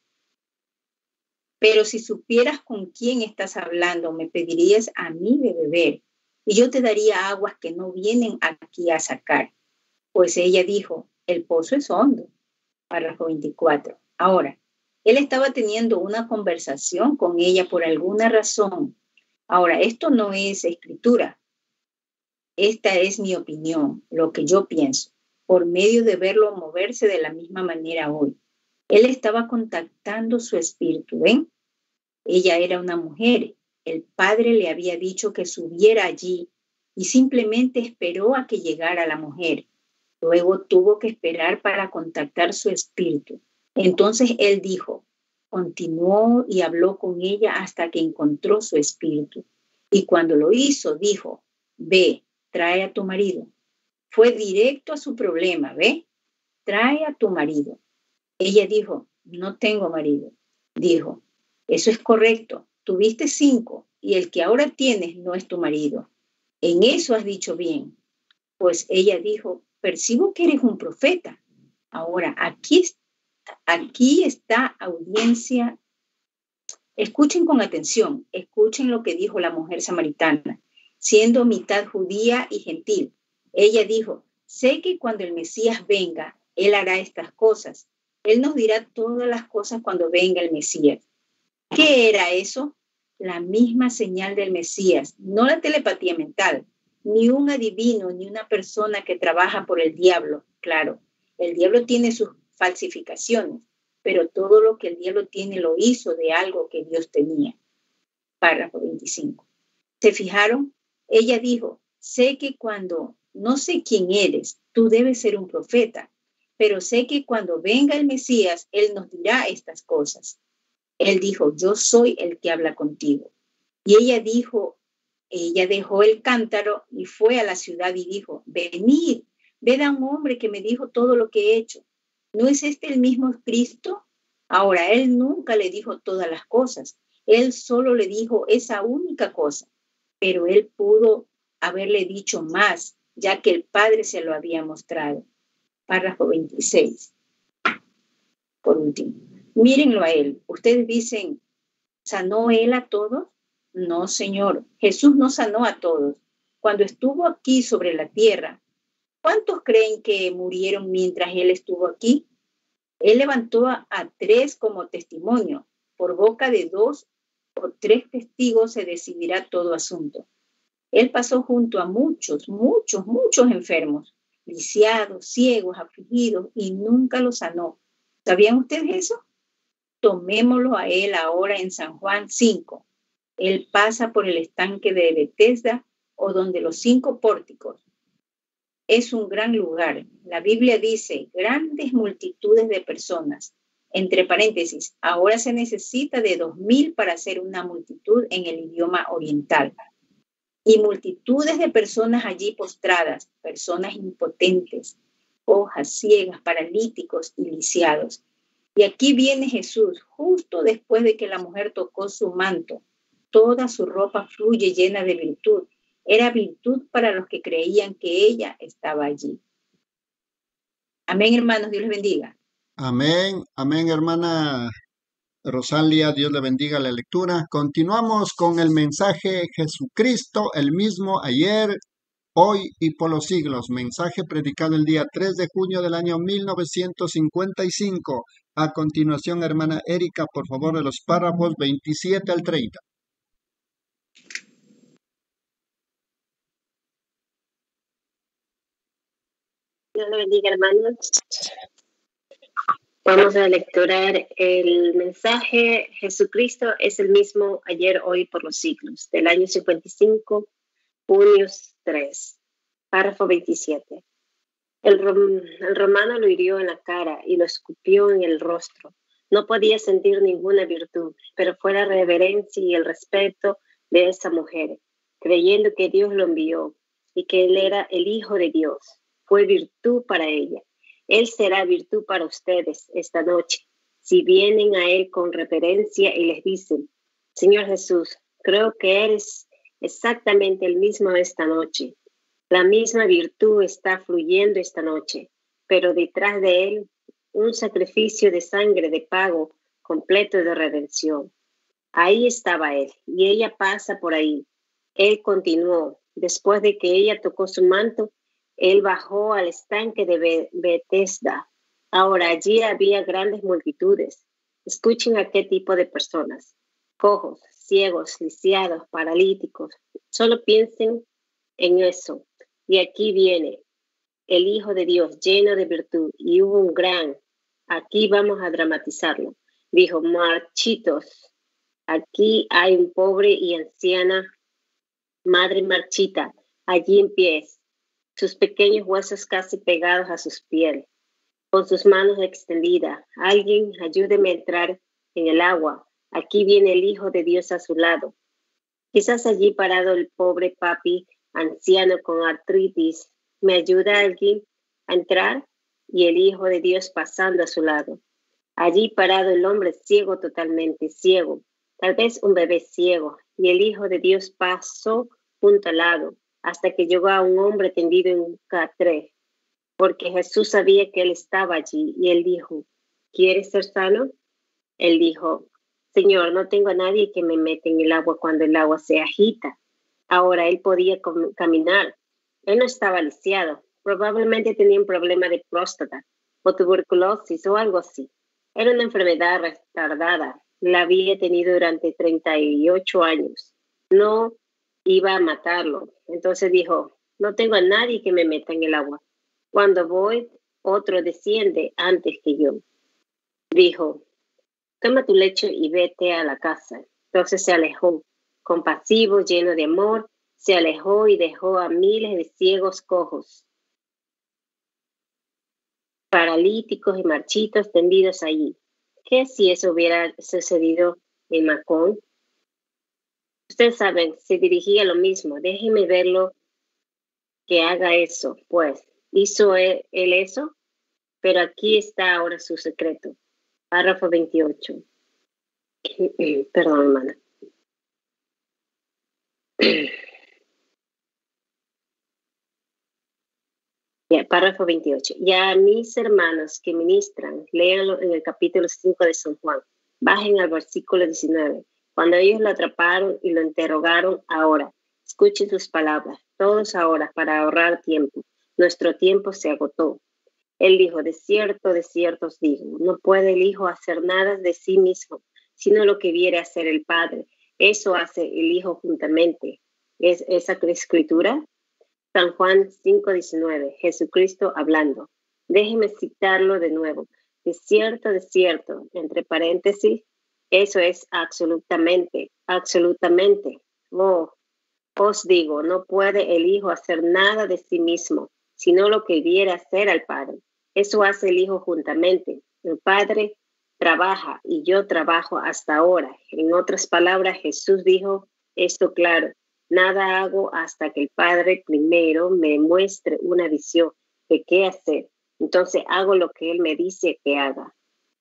pero si supieras con quién estás hablando, me pedirías a mí de beber, y yo te daría aguas que no vienen aquí a sacar. Pues ella dijo, el pozo es hondo. Párrafo veinticuatro. Ahora, él estaba teniendo una conversación con ella por alguna razón. Ahora, esto no es escritura. Esta es mi opinión, lo que yo pienso, por medio de verlo moverse de la misma manera hoy. Él estaba contactando su espíritu, ¿ven? Ella era una mujer. El padre le había dicho que subiera allí y simplemente esperó a que llegara la mujer. Luego tuvo que esperar para contactar su espíritu. Entonces él dijo, continuó y habló con ella hasta que encontró su espíritu. Y cuando lo hizo, dijo, ve, trae a tu marido. Fue directo a su problema, ¿ve? Trae a tu marido. Ella dijo, no tengo marido. Dijo, eso es correcto. Tuviste cinco y el que ahora tienes no es tu marido. En eso has dicho bien. Pues ella dijo, percibo que eres un profeta. Ahora, aquí, aquí está audiencia. Escuchen con atención. Escuchen lo que dijo la mujer samaritana, siendo mitad judía y gentil. Ella dijo, sé que cuando el Mesías venga, él hará estas cosas. Él nos dirá todas las cosas cuando venga el Mesías. ¿Qué era eso? La misma señal del Mesías, no la telepatía mental, ni un adivino, ni una persona que trabaja por el diablo. Claro, el diablo tiene sus falsificaciones, pero todo lo que el diablo tiene lo hizo de algo que Dios tenía. Párrafo veinticinco. ¿Se fijaron? Ella dijo, sé que cuando no sé quién eres, tú debes ser un profeta, pero sé que cuando venga el Mesías, Él nos dirá estas cosas. Él dijo, yo soy el que habla contigo. Y ella dijo, ella dejó el cántaro y fue a la ciudad y dijo, venid, ved a un hombre que me dijo todo lo que he hecho. ¿No es este el mismo Cristo? Ahora, Él nunca le dijo todas las cosas. Él solo le dijo esa única cosa, pero Él pudo haberle dicho más, ya que el Padre se lo había mostrado. Párrafo veintiséis. Por último, mírenlo a Él. Ustedes dicen, ¿sanó Él a todos? No, Señor. Jesús no sanó a todos. Cuando estuvo aquí sobre la tierra, ¿cuántos creen que murieron mientras Él estuvo aquí? Él levantó a, a tres como testimonio. Por boca de dos o tres testigos se decidirá todo asunto. Él pasó junto a muchos, muchos, muchos enfermos, lisiados, ciegos, afligidos, y nunca los sanó. ¿Sabían ustedes eso? Tomémoslo a Él ahora en San Juan cinco. Él pasa por el estanque de Betesda o donde los cinco pórticos. Es un gran lugar. La Biblia dice, grandes multitudes de personas. Entre paréntesis, ahora se necesita de dos mil para hacer una multitud en el idioma oriental. Y multitudes de personas allí postradas, personas impotentes, cojas, ciegas, paralíticos y lisiados. Y aquí viene Jesús, justo después de que la mujer tocó su manto. Toda su ropa fluye llena de virtud. Era virtud para los que creían que ella estaba allí. Amén, hermanos. Dios les bendiga. Amén, amén, hermana Rosalia, Dios le bendiga la lectura. Continuamos con el mensaje Jesucristo, el mismo ayer, hoy y por los siglos. Mensaje predicado el día tres de junio del año mil novecientos cincuenta y cinco. A continuación, hermana Erika, por favor, de los párrafos veintisiete al treinta. Dios le bendiga, hermanos. Vamos a lecturar el mensaje Jesucristo es el mismo ayer, hoy, por los siglos, del año cincuenta y cinco, junio tres, párrafo veintisiete. El, rom, el romano lo hirió en la cara y lo escupió en el rostro. No podía sentir ninguna virtud, pero fue la reverencia y el respeto de esa mujer, creyendo que Dios lo envió y que Él era el Hijo de Dios. Fue virtud para ella. Él será virtud para ustedes esta noche, si vienen a Él con reverencia y les dicen, Señor Jesús, creo que eres exactamente el mismo esta noche. La misma virtud está fluyendo esta noche, pero detrás de Él un sacrificio de sangre de pago completo de redención. Ahí estaba Él, y ella pasa por ahí. Él continuó. Después de que ella tocó su manto, Él bajó al estanque de Betesda. Ahora allí había grandes multitudes. Escuchen a qué tipo de personas. Cojos, ciegos, lisiados, paralíticos. Solo piensen en eso. Y aquí viene el Hijo de Dios lleno de virtud. Y hubo un gran, aquí vamos a dramatizarlo. Dijo, marchitos. Aquí hay un pobre y anciana madre marchita, allí en pies, sus pequeños huesos casi pegados a sus pieles, con sus manos extendidas. Alguien, ayúdeme a entrar en el agua. Aquí viene el Hijo de Dios a su lado. Quizás allí parado el pobre papi, anciano con artritis. ¿Me ayuda alguien a entrar? Y el Hijo de Dios pasando a su lado. Allí parado el hombre ciego, totalmente ciego. Tal vez un bebé ciego. Y el Hijo de Dios pasó junto al lado, hasta que llegó a un hombre tendido en un catre, porque Jesús sabía que él estaba allí, y él dijo, ¿quieres ser sano? Él dijo, Señor, no tengo a nadie que me meta en el agua cuando el agua se agita. Ahora él podía caminar. Él no estaba lisiado. Probablemente tenía un problema de próstata, o tuberculosis, o algo así. Era una enfermedad retardada. La había tenido durante treinta y ocho años. No iba a matarlo. Entonces dijo, no tengo a nadie que me meta en el agua. Cuando voy, otro desciende antes que yo. Dijo, toma tu lecho y vete a la casa. Entonces se alejó compasivo, lleno de amor, se alejó y dejó a miles de ciegos cojos, paralíticos y marchitos tendidos allí. ¿Qué si eso hubiera sucedido en Macón? Ustedes saben, se dirigía a lo mismo. Déjenme verlo que haga eso. Pues, ¿hizo él, él eso? Pero aquí está ahora su secreto. Párrafo veintiocho. Perdón, hermana. Ya, párrafo veintiocho. Ya mis hermanos que ministran, léanlo en el capítulo cinco de San Juan. Bajen al versículo diecinueve. Cuando ellos lo atraparon y lo interrogaron, ahora, escuchen sus palabras, todos ahora, para ahorrar tiempo. Nuestro tiempo se agotó. Él dijo, de cierto, de cierto os digo, no puede el Hijo hacer nada de sí mismo, sino lo que viere hacer el Padre. Eso hace el Hijo juntamente. ¿Es esa escritura? San Juan cinco diecinueve, Jesucristo hablando. Déjeme citarlo de nuevo. De cierto, de cierto, entre paréntesis, eso es absolutamente, absolutamente. Oh, os digo, no puede el Hijo hacer nada de sí mismo, sino lo que viera hacer al Padre. Eso hace el Hijo juntamente. El Padre trabaja y yo trabajo hasta ahora. En otras palabras, Jesús dijo esto claro. Nada hago hasta que el Padre primero me muestre una visión de qué hacer. Entonces hago lo que Él me dice que haga.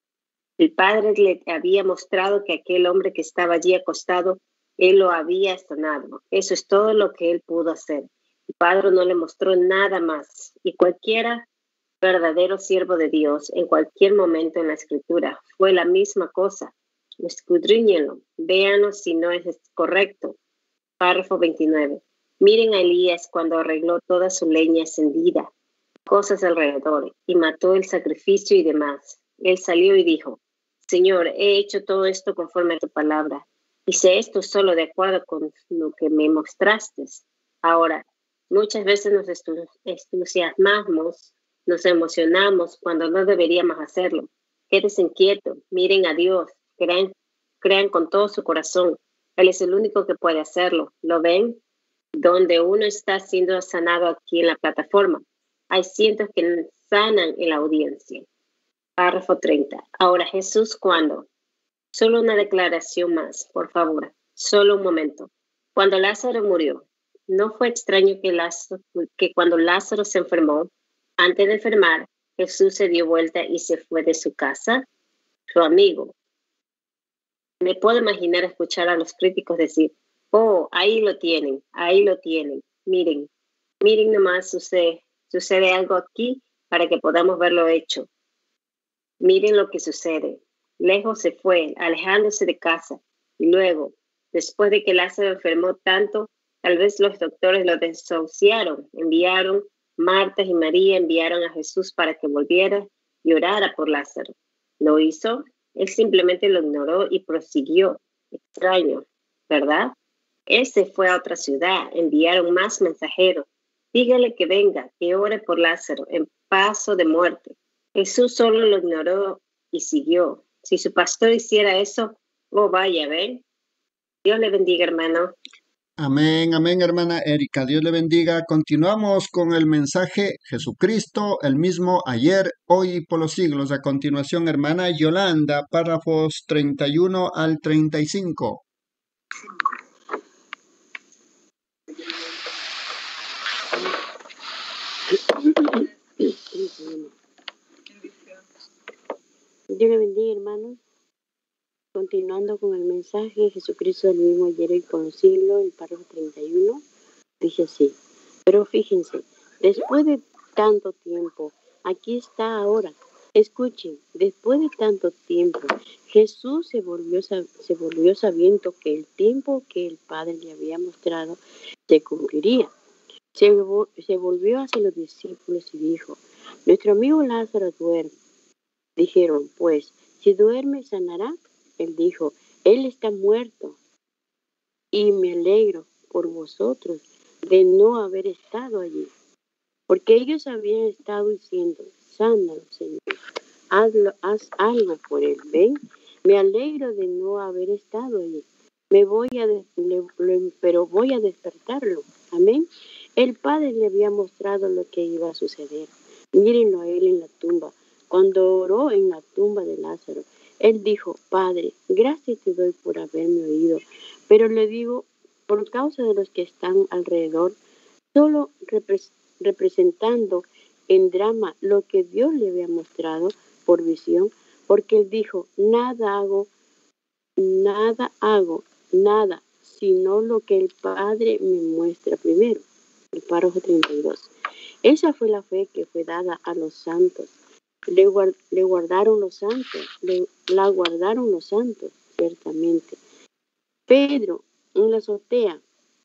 El Padre le había mostrado que aquel hombre que estaba allí acostado, Él lo había sanado. Eso es todo lo que Él pudo hacer. El Padre no le mostró nada más. Y cualquiera verdadero siervo de Dios, en cualquier momento en la Escritura, fue la misma cosa. Escudriñenlo, véanlo si no es correcto. Párrafo veintinueve. Miren a Elías cuando arregló toda su leña encendida, cosas alrededor, y mató el sacrificio y demás. Él salió y dijo, Señor, he hecho todo esto conforme a tu palabra. Hice esto solo de acuerdo con lo que me mostraste. Ahora, muchas veces nos entusiasmamos, nos emocionamos cuando no deberíamos hacerlo. Quédense inquietos, miren a Dios, crean, crean con todo su corazón. Él es el único que puede hacerlo. ¿Lo ven? Donde uno está siendo sanado aquí en la plataforma, hay cientos que sanan en la audiencia. Párrafo treinta. Ahora, Jesús, ¿cuándo? Solo una declaración más, por favor. Solo un momento. Cuando Lázaro murió, ¿no fue extraño que, Lázaro, que cuando Lázaro se enfermó, antes de enfermar, Jesús se dio vuelta y se fue de su casa? Su amigo. Me puedo imaginar escuchar a los críticos decir, oh, ahí lo tienen, ahí lo tienen. Miren, miren nomás, sucede, sucede algo aquí para que podamos verlo hecho. Miren lo que sucede. Lejos se fue, alejándose de casa. Y luego, después de que Lázaro enfermó tanto, tal vez los doctores lo desahuciaron. Enviaron, Marta y María enviaron a Jesús para que volviera y orara por Lázaro. ¿Lo hizo? Él simplemente lo ignoró y prosiguió. Extraño, ¿verdad? Él se fue a otra ciudad, enviaron más mensajeros. Dígale que venga, que ore por Lázaro, en paso de muerte. Jesús solo lo ignoró y siguió. Si su pastor hiciera eso, oh vaya, ¿ven? Dios le bendiga, hermano. Amén, amén, hermana Erika. Dios le bendiga. Continuamos con el mensaje Jesucristo, el mismo ayer, hoy y por los siglos. A continuación, hermana Yolanda, párrafos treinta y uno al treinta y cinco. Dios le bendiga, hermanos. Continuando con el mensaje, Jesucristo el mismo ayer y por los siglos, el párrafo treinta y uno, dice así. Pero fíjense, después de tanto tiempo, aquí está ahora. Escuchen, después de tanto tiempo, Jesús se volvió, se volvió sabiendo que el tiempo que el Padre le había mostrado se cumpliría. Se, se volvió hacia los discípulos y dijo, nuestro amigo Lázaro duerme. Dijeron, pues, si duerme, sanará. Él dijo, él está muerto. Y me alegro por vosotros de no haber estado allí. Porque ellos habían estado diciendo, sánalo, Señor. Hazlo, haz algo por él. ¿Ven? Me alegro de no haber estado allí. Me voy a de- le- le- pero voy a despertarlo. Amén. El Padre le había mostrado lo que iba a suceder. Mírenlo a él en la tumba. Cuando oró en la tumba de Lázaro, él dijo, Padre, gracias te doy por haberme oído, pero le digo, por causa de los que están alrededor, solo repres- representando en drama lo que Dios le había mostrado por visión, porque él dijo, nada hago, nada hago, nada, sino lo que el Padre me muestra primero. El párrafo treinta y dos. Esa fue la fe que fue dada a los santos. Le, guard, le guardaron los santos, le, la guardaron los santos, ciertamente. Pedro, en la azotea,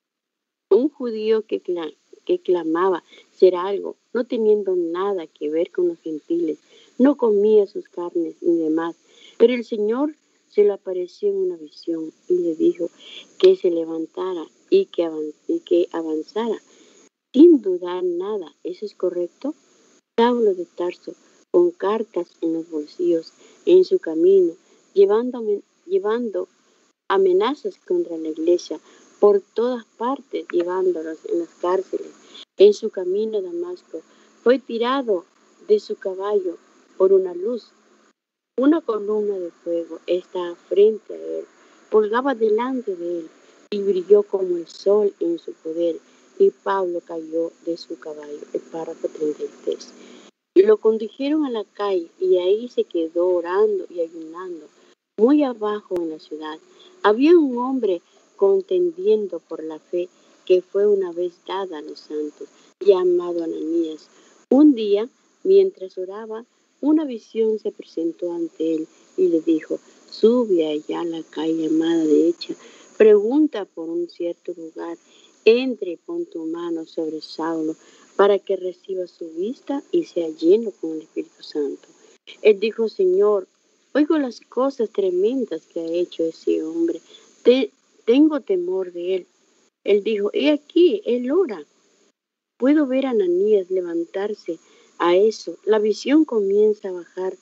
un judío que, cla, que clamaba ser algo, no teniendo nada que ver con los gentiles, no comía sus carnes ni demás, pero el Señor se le apareció en una visión y le dijo que se levantara y que, avan, y que avanzara, sin dudar nada. ¿Eso es correcto? Saulo de Tarso, con cartas en los bolsillos, en su camino, llevando, llevando amenazas contra la iglesia, por todas partes, llevándolos en las cárceles. En su camino a Damasco, fue tirado de su caballo por una luz. Una columna de fuego está frente a él, colgaba delante de él y brilló como el sol en su poder. Y Pablo cayó de su caballo. El párrafo treinta y tres. Lo condujeron a la calle y ahí se quedó orando y ayunando. Muy abajo en la ciudad había un hombre contendiendo por la fe que fue una vez dada a los santos, llamado Ananías. Un día, mientras oraba, una visión se presentó ante él y le dijo, sube allá a la calle llamada Derecha, pregunta por un cierto lugar, entre y pon tu mano sobre Saulo para que reciba su vista y sea lleno con el Espíritu Santo. Él dijo, Señor, oigo las cosas tremendas que ha hecho ese hombre. Te, tengo temor de él. Él dijo, he aquí, él ora. Puedo ver a Ananías levantarse a eso. La visión comienza a bajar.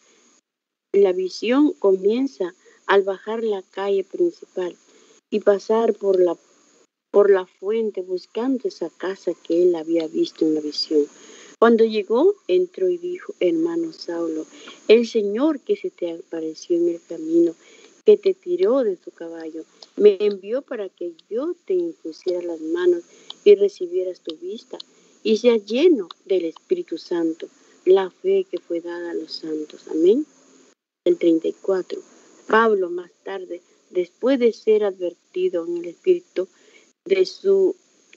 La visión comienza al bajar la calle principal y pasar por la, por la fuente buscando esa casa que él había visto en la visión. Cuando llegó, entró y dijo, hermano Saulo, el Señor que se te apareció en el camino, que te tiró de tu caballo, me envió para que yo te impusiera las manos y recibieras tu vista y seas lleno del Espíritu Santo, la fe que fue dada a los santos. Amén. El treinta y cuatro. Pablo más tarde, después de ser advertido en el Espíritu de, su,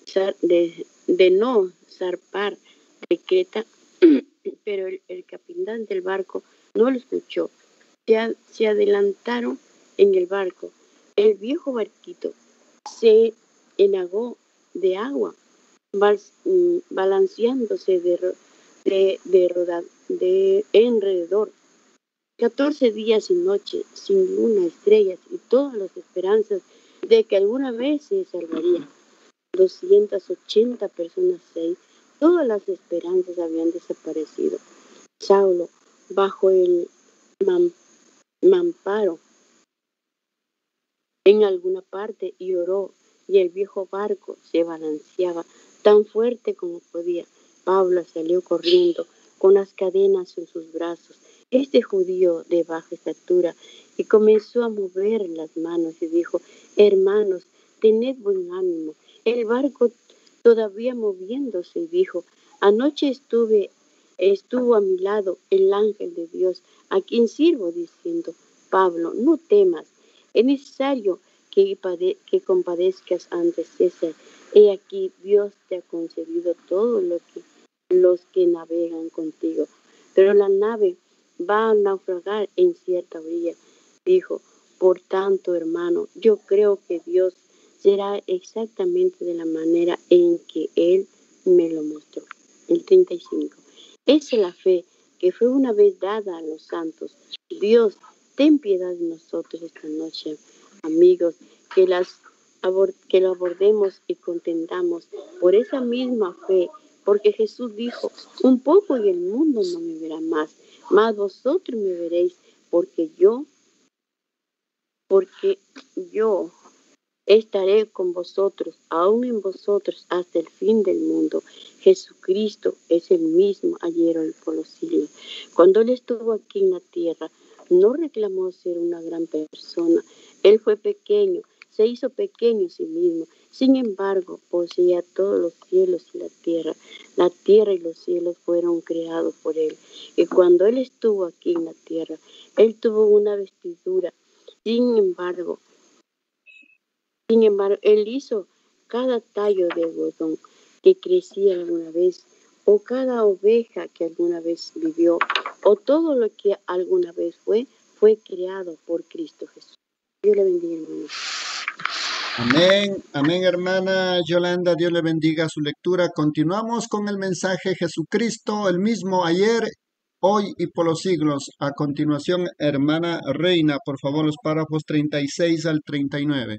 de, de no zarpar de Creta, pero el, el capitán del barco no lo escuchó. Se, se adelantaron en el barco. El viejo barquito se enagó de agua, bal, balanceándose de, de, de, roda, de alrededor. catorce días y noches, sin luna, estrellas y todas las esperanzas de que alguna vez se salvaría. doscientas ochenta personas, seis. Todas las esperanzas habían desaparecido. Saulo, bajo el man, mamparo, en alguna parte y oró, y el viejo barco se balanceaba tan fuerte como podía. Pablo salió corriendo con las cadenas en sus brazos, este judío de baja estatura, y comenzó a mover las manos y dijo, hermanos, tened buen ánimo. El barco todavía moviéndose y dijo, anoche estuve, estuvo a mi lado el ángel de Dios, a quien sirvo, diciendo, Pablo, no temas, es necesario que, que compadezcas ante César. He aquí, Dios te ha concedido todo lo que los que navegan contigo. Pero la nave va a naufragar en cierta orilla. Dijo, por tanto, hermano, yo creo que Dios será exactamente de la manera en que Él me lo mostró. El treinta y cinco. Esa es la fe que fue una vez dada a los santos. Dios, ten piedad de nosotros esta noche, amigos, que, las, que lo abordemos y contendamos por esa misma fe, porque Jesús dijo, un poco y el mundo no me verá más, mas vosotros me veréis, porque yo, porque yo estaré con vosotros, aún en vosotros, hasta el fin del mundo. Jesucristo es el mismo ayer hoy por los siglos. Cuando Él estuvo aquí en la tierra, no reclamó ser una gran persona. Él fue pequeño, se hizo pequeño a sí mismo. Sin embargo, poseía todos los cielos y la tierra. La tierra y los cielos fueron creados por Él. Y cuando Él estuvo aquí en la tierra, Él tuvo una vestidura. Sin embargo, sin embargo, Él hizo cada tallo de algodón que crecía alguna vez, o cada oveja que alguna vez vivió, o todo lo que alguna vez fue, fue creado por Cristo Jesús. Dios le bendiga, hermano. Amén, amén, hermana Yolanda, Dios le bendiga su lectura. Continuamos con el mensaje Jesucristo, el mismo ayer, hoy y por los siglos. A continuación, hermana Reina, por favor, los párrafos treinta y seis al treinta y nueve.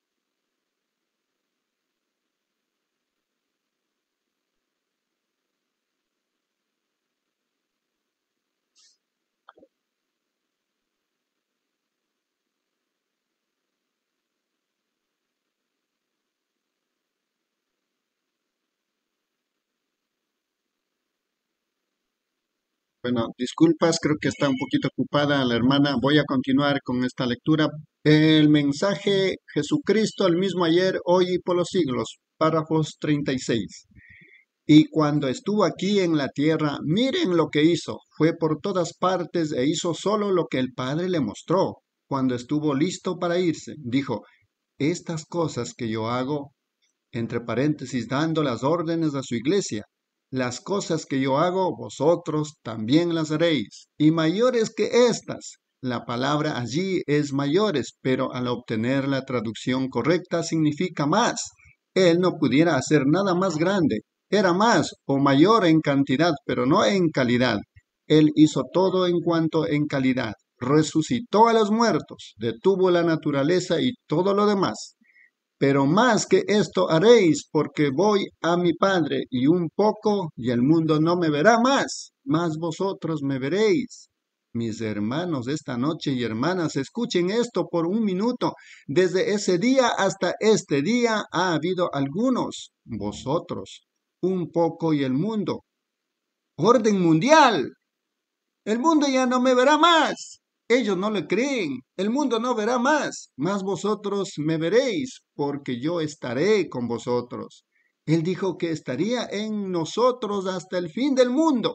Bueno, disculpas, creo que está un poquito ocupada la hermana. Voy a continuar con esta lectura. El mensaje Jesucristo, el mismo ayer, hoy y por los siglos. Párrafos treinta y seis. Y cuando estuvo aquí en la tierra, miren lo que hizo. Fue por todas partes e hizo solo lo que el Padre le mostró. Cuando estuvo listo para irse, dijo, estas cosas que yo hago, entre paréntesis, dando las órdenes a su iglesia, las cosas que yo hago, vosotros también las haréis, y mayores que estas. La palabra allí es mayores, pero al obtener la traducción correcta significa más. Él no pudiera hacer nada más grande. Era más o mayor en cantidad, pero no en calidad. Él hizo todo en cuanto en calidad. Resucitó a los muertos, detuvo la naturaleza y todo lo demás. Pero más que esto haréis, porque voy a mi Padre, y un poco, y el mundo no me verá más, mas vosotros me veréis. Mis hermanos, esta noche y hermanas, escuchen esto por un minuto. Desde ese día hasta este día ha habido algunos, vosotros, un poco y el mundo. Orden mundial. El mundo ya no me verá más. Ellos no le creen, el mundo no verá más, mas vosotros me veréis, porque yo estaré con vosotros. Él dijo que estaría en nosotros hasta el fin del mundo.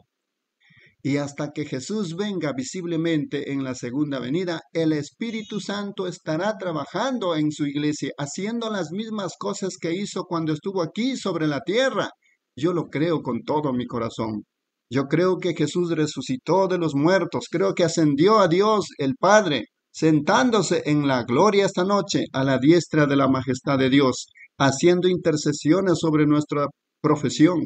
Y hasta que Jesús venga visiblemente en la segunda venida, el Espíritu Santo estará trabajando en su iglesia, haciendo las mismas cosas que hizo cuando estuvo aquí sobre la tierra. Yo lo creo con todo mi corazón. Yo creo que Jesús resucitó de los muertos, creo que ascendió a Dios el Padre, sentándose en la gloria esta noche a la diestra de la majestad de Dios, haciendo intercesiones sobre nuestra profesión.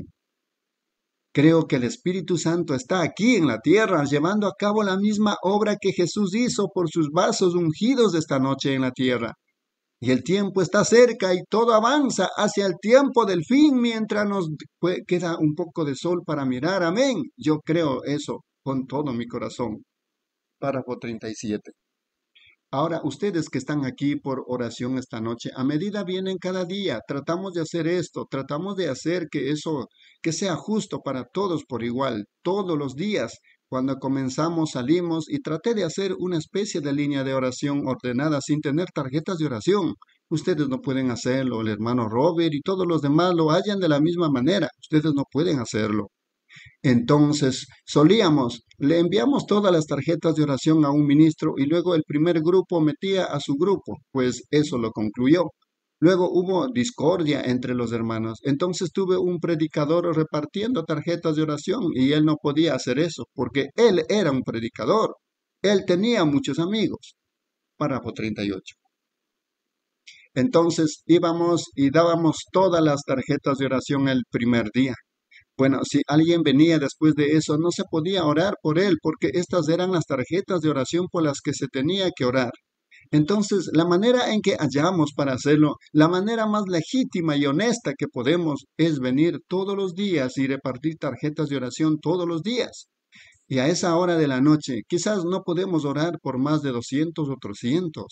Creo que el Espíritu Santo está aquí en la tierra, llevando a cabo la misma obra que Jesús hizo por sus vasos ungidos esta noche en la tierra. Y el tiempo está cerca y todo avanza hacia el tiempo del fin mientras nos queda un poco de sol para mirar. Amén. Yo creo eso con todo mi corazón. Párrafo treinta y siete. Ahora, ustedes que están aquí por oración esta noche, a medida vienen cada día, tratamos de hacer esto, tratamos de hacer que eso, que sea justo para todos por igual, todos los días. Cuando comenzamos, salimos y traté de hacer una especie de línea de oración ordenada sin tener tarjetas de oración. Ustedes no pueden hacerlo, el hermano Robert y todos los demás lo hallan de la misma manera. Ustedes no pueden hacerlo. Entonces, solíamos, le enviamos todas las tarjetas de oración a un ministro y luego el primer grupo metía a su grupo, pues eso lo concluyó. Luego hubo discordia entre los hermanos. Entonces tuve un predicador repartiendo tarjetas de oración y él no podía hacer eso porque él era un predicador. Él tenía muchos amigos. Párrafo treinta y ocho. Entonces íbamos y dábamos todas las tarjetas de oración el primer día. Bueno, si alguien venía después de eso, no se podía orar por él porque estas eran las tarjetas de oración por las que se tenía que orar. Entonces, la manera en que hallamos para hacerlo, la manera más legítima y honesta que podemos es venir todos los días y repartir tarjetas de oración todos los días. Y a esa hora de la noche, quizás no podemos orar por más de doscientos o trescientos,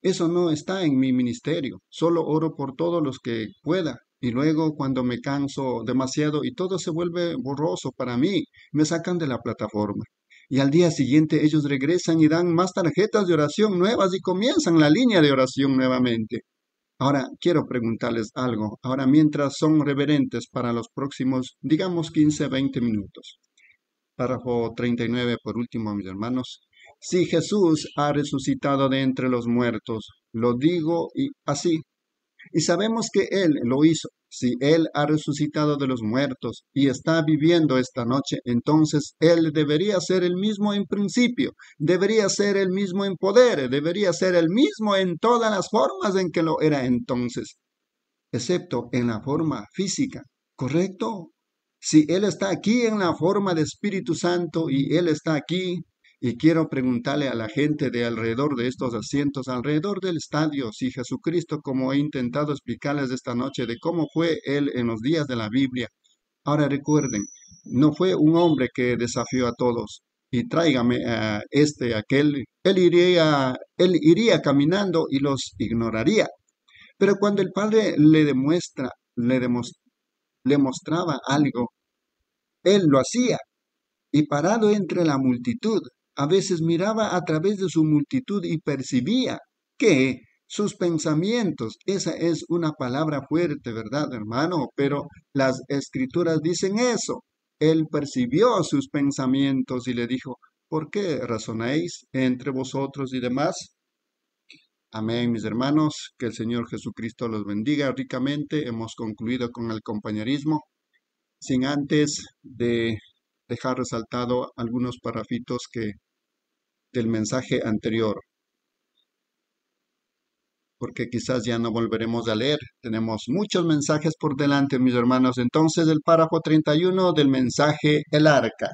Eso no está en mi ministerio. Solo oro por todos los que pueda. Y luego cuando me canso demasiado y todo se vuelve borroso para mí, me sacan de la plataforma. Y al día siguiente ellos regresan y dan más tarjetas de oración nuevas y comienzan la línea de oración nuevamente. Ahora, quiero preguntarles algo. Ahora, mientras son reverentes para los próximos, digamos, quince, veinte minutos. Párrafo treinta y nueve, por último, mis hermanos. Si Jesús ha resucitado de entre los muertos, lo digo y así. Y sabemos que Él lo hizo. Si Él ha resucitado de los muertos y está viviendo esta noche, entonces Él debería ser el mismo en principio, debería ser el mismo en poder, debería ser el mismo en todas las formas en que lo era entonces, excepto en la forma física, ¿correcto? Si Él está aquí en la forma de Espíritu Santo y Él está aquí, y quiero preguntarle a la gente de alrededor de estos asientos, alrededor del estadio, si Jesucristo, como he intentado explicarles esta noche, de cómo fue Él en los días de la Biblia. Ahora recuerden, no fue un hombre que desafió a todos y tráigame a este, aquel. Él iría, él iría caminando y los ignoraría. Pero cuando el Padre le demuestra, le, demos, le mostraba algo, Él lo hacía. Y parado entre la multitud, a veces miraba a través de su multitud y percibía que sus pensamientos, esa es una palabra fuerte, ¿verdad, hermano? Pero las escrituras dicen eso. Él percibió sus pensamientos y le dijo, ¿por qué razonáis entre vosotros y demás? Amén, mis hermanos, que el Señor Jesucristo los bendiga ricamente. Hemos concluido con el compañerismo, sin antes de dejar resaltado algunos párrafitos que del mensaje anterior, porque quizás ya no volveremos a leer. Tenemos muchos mensajes por delante, mis hermanos. Entonces, el párrafo treinta y uno del mensaje El Arca.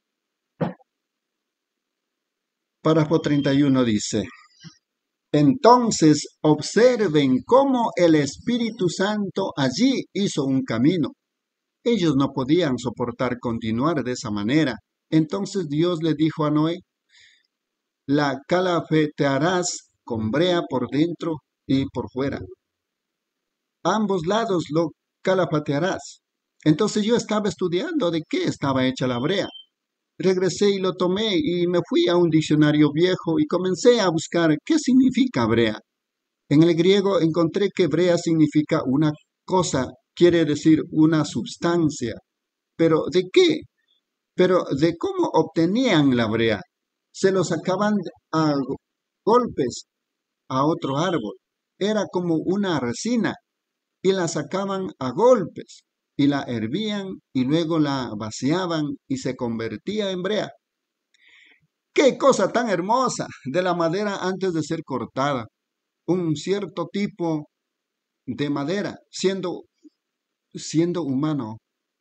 Párrafo treinta y uno dice, entonces observen cómo el Espíritu Santo allí hizo un camino. Ellos no podían soportar continuar de esa manera. Entonces Dios le dijo a Noé, la calafetearás con brea por dentro y por fuera. Ambos lados lo calafatearás. Entonces yo estaba estudiando de qué estaba hecha la brea. Regresé y lo tomé y me fui a un diccionario viejo y comencé a buscar qué significa brea. En el griego encontré que brea significa una cosa, quiere decir una substancia. ¿Pero de qué? Pero de cómo obtenían la brea. Se lo sacaban a golpes a otro árbol. Era como una resina y la sacaban a golpes y la hervían y luego la vaciaban y se convertía en brea. ¡Qué cosa tan hermosa! De la madera antes de ser cortada. Un cierto tipo de madera, siendo, siendo humano.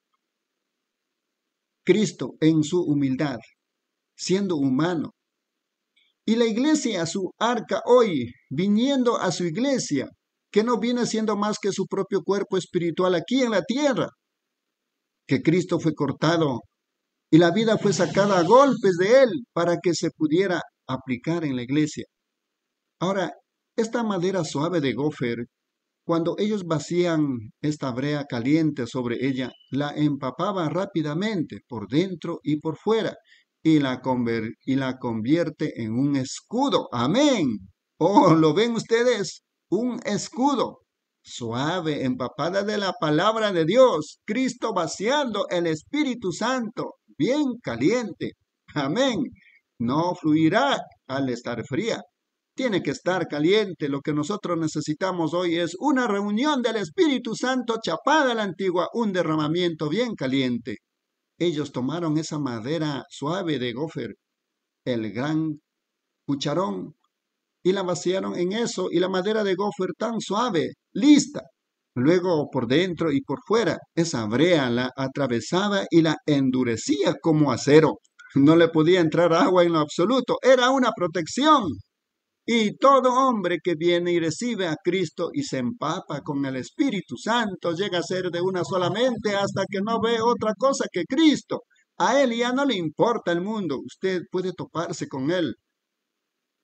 Cristo en su humildad, siendo humano. Y la iglesia, su arca hoy, viniendo a su iglesia, que no viene siendo más que su propio cuerpo espiritual aquí en la tierra, que Cristo fue cortado y la vida fue sacada a golpes de él para que se pudiera aplicar en la iglesia. Ahora, esta madera suave de gofer, cuando ellos vacían esta brea caliente sobre ella, la empapaba rápidamente por dentro y por fuera y la, conver y la convierte en un escudo. ¡Amén! ¿Oh, lo ven ustedes? Un escudo suave, empapada de la palabra de Dios, Cristo vaciando el Espíritu Santo, bien caliente. Amén. No fluirá al estar fría. Tiene que estar caliente. Lo que nosotros necesitamos hoy es una reunión del Espíritu Santo chapada a la antigua, un derramamiento bien caliente. Ellos tomaron esa madera suave de gofer, el gran cucharón, y la vaciaron en eso, y la madera de gofer tan suave, lista. Luego por dentro y por fuera, esa brea la atravesaba y la endurecía como acero. No le podía entrar agua en lo absoluto, era una protección. Y todo hombre que viene y recibe a Cristo y se empapa con el Espíritu Santo llega a ser de una solamente hasta que no ve otra cosa que Cristo. A él ya no le importa el mundo, usted puede toparse con él.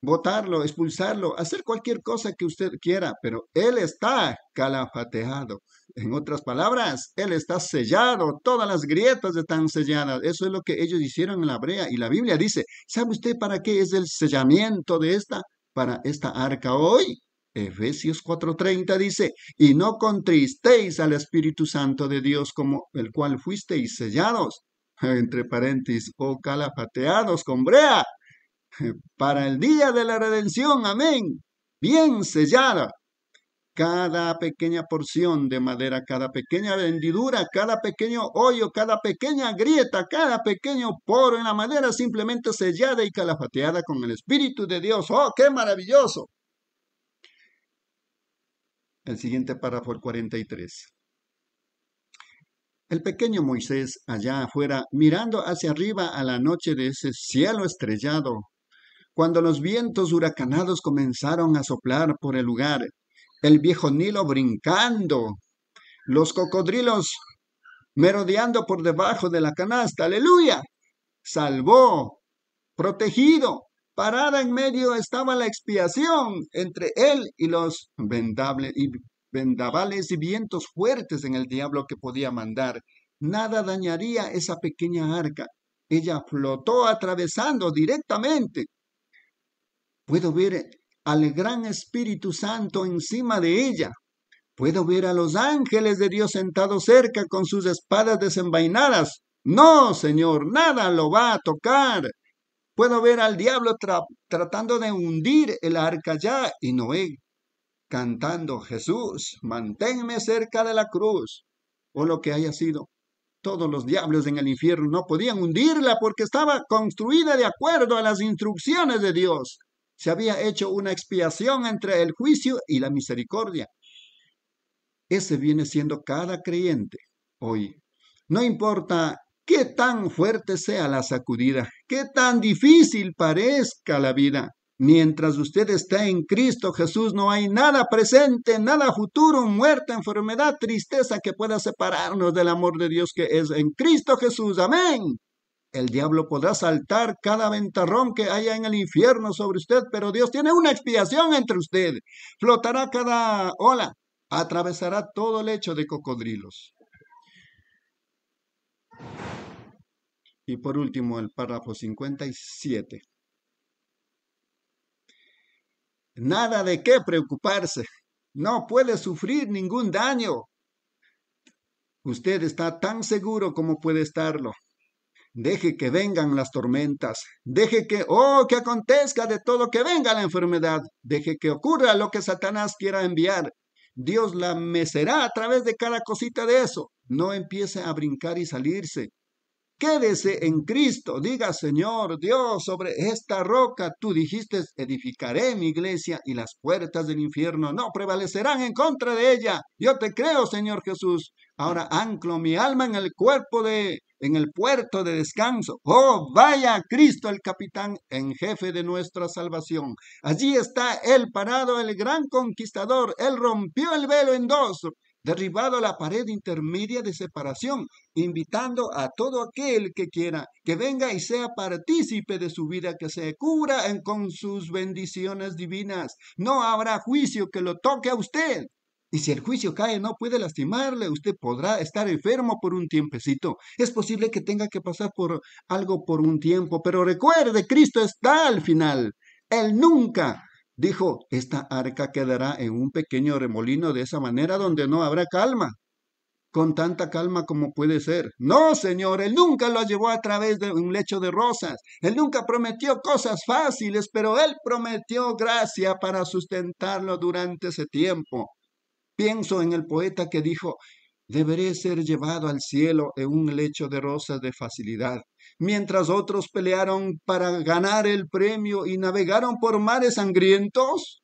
botarlo, expulsarlo, hacer cualquier cosa que usted quiera, pero él está calafateado. En otras palabras, él está sellado, todas las grietas están selladas. Eso es lo que ellos hicieron en la brea. Y la Biblia dice, ¿sabe usted para qué es el sellamiento de esta? Para esta arca hoy. Efesios cuatro treinta dice, y no contristéis al Espíritu Santo de Dios como el cual fuisteis sellados, entre paréntesis, o calafateados con brea, para el día de la redención, amén, bien sellada. Cada pequeña porción de madera, cada pequeña hendidura, cada pequeño hoyo, cada pequeña grieta, cada pequeño poro en la madera, simplemente sellada y calafateada con el Espíritu de Dios. ¡Oh, qué maravilloso! El siguiente párrafo, el cuarenta y tres. El pequeño Moisés, allá afuera, mirando hacia arriba a la noche de ese cielo estrellado, cuando los vientos huracanados comenzaron a soplar por el lugar, el viejo Nilo brincando, los cocodrilos merodeando por debajo de la canasta, ¡aleluya! Salvó, protegido, parada en medio estaba la expiación entre él y los vendables y vendavales y vientos fuertes en el diablo que podía mandar. Nada dañaría esa pequeña arca. Ella flotó atravesando directamente. Puedo ver al gran Espíritu Santo encima de ella. Puedo ver a los ángeles de Dios sentados cerca con sus espadas desenvainadas. No, Señor, nada lo va a tocar. Puedo ver al diablo tra tratando de hundir el arca ya y Noé cantando, Jesús, manténme cerca de la cruz, o lo que haya sido. Todos los diablos en el infierno no podían hundirla porque estaba construida de acuerdo a las instrucciones de Dios. Se había hecho una expiación entre el juicio y la misericordia. Ese viene siendo cada creyente hoy. No importa qué tan fuerte sea la sacudida, qué tan difícil parezca la vida. Mientras usted está en Cristo Jesús, no hay nada presente, nada futuro, muerte, enfermedad, tristeza que pueda separarnos del amor de Dios que es en Cristo Jesús. Amén. El diablo podrá saltar cada ventarrón que haya en el infierno sobre usted, pero Dios tiene una expiación entre usted. Flotará cada ola, atravesará todo lecho de cocodrilos. Y por último, el párrafo cincuenta y siete. Nada de qué preocuparse. No puede sufrir ningún daño. Usted está tan seguro como puede estarlo. Deje que vengan las tormentas. Deje que, oh, que acontezca de todo, que venga la enfermedad. Deje que ocurra lo que Satanás quiera enviar. Dios la mecerá a través de cada cosita de eso. No empiece a brincar y salirse. Quédese en Cristo, diga, Señor Dios, sobre esta roca tú dijiste, edificaré mi iglesia y las puertas del infierno no prevalecerán en contra de ella. Yo te creo, Señor Jesús. Ahora anclo mi alma en el cuerpo de, en el puerto de descanso. Oh, vaya Cristo, el capitán en jefe de nuestra salvación. Allí está Él parado, el gran conquistador. Él rompió el velo en dos, derribado la pared intermedia de separación, invitando a todo aquel que quiera que venga y sea partícipe de su vida, que se cubra en, con sus bendiciones divinas. No habrá juicio que lo toque a usted. Y si el juicio cae, no puede lastimarle. Usted podrá estar enfermo por un tiempecito. Es posible que tenga que pasar por algo por un tiempo, pero recuerde, Cristo está al final. Él nunca dijo, esta arca quedará en un pequeño remolino de esa manera donde no habrá calma, con tanta calma como puede ser. No, Señor, Él nunca lo llevó a través de un lecho de rosas. Él nunca prometió cosas fáciles, pero Él prometió gracia para sustentarlo durante ese tiempo. Pienso en el poeta que dijo, deberé ser llevado al cielo en un lecho de rosas de facilidad, mientras otros pelearon para ganar el premio y navegaron por mares sangrientos.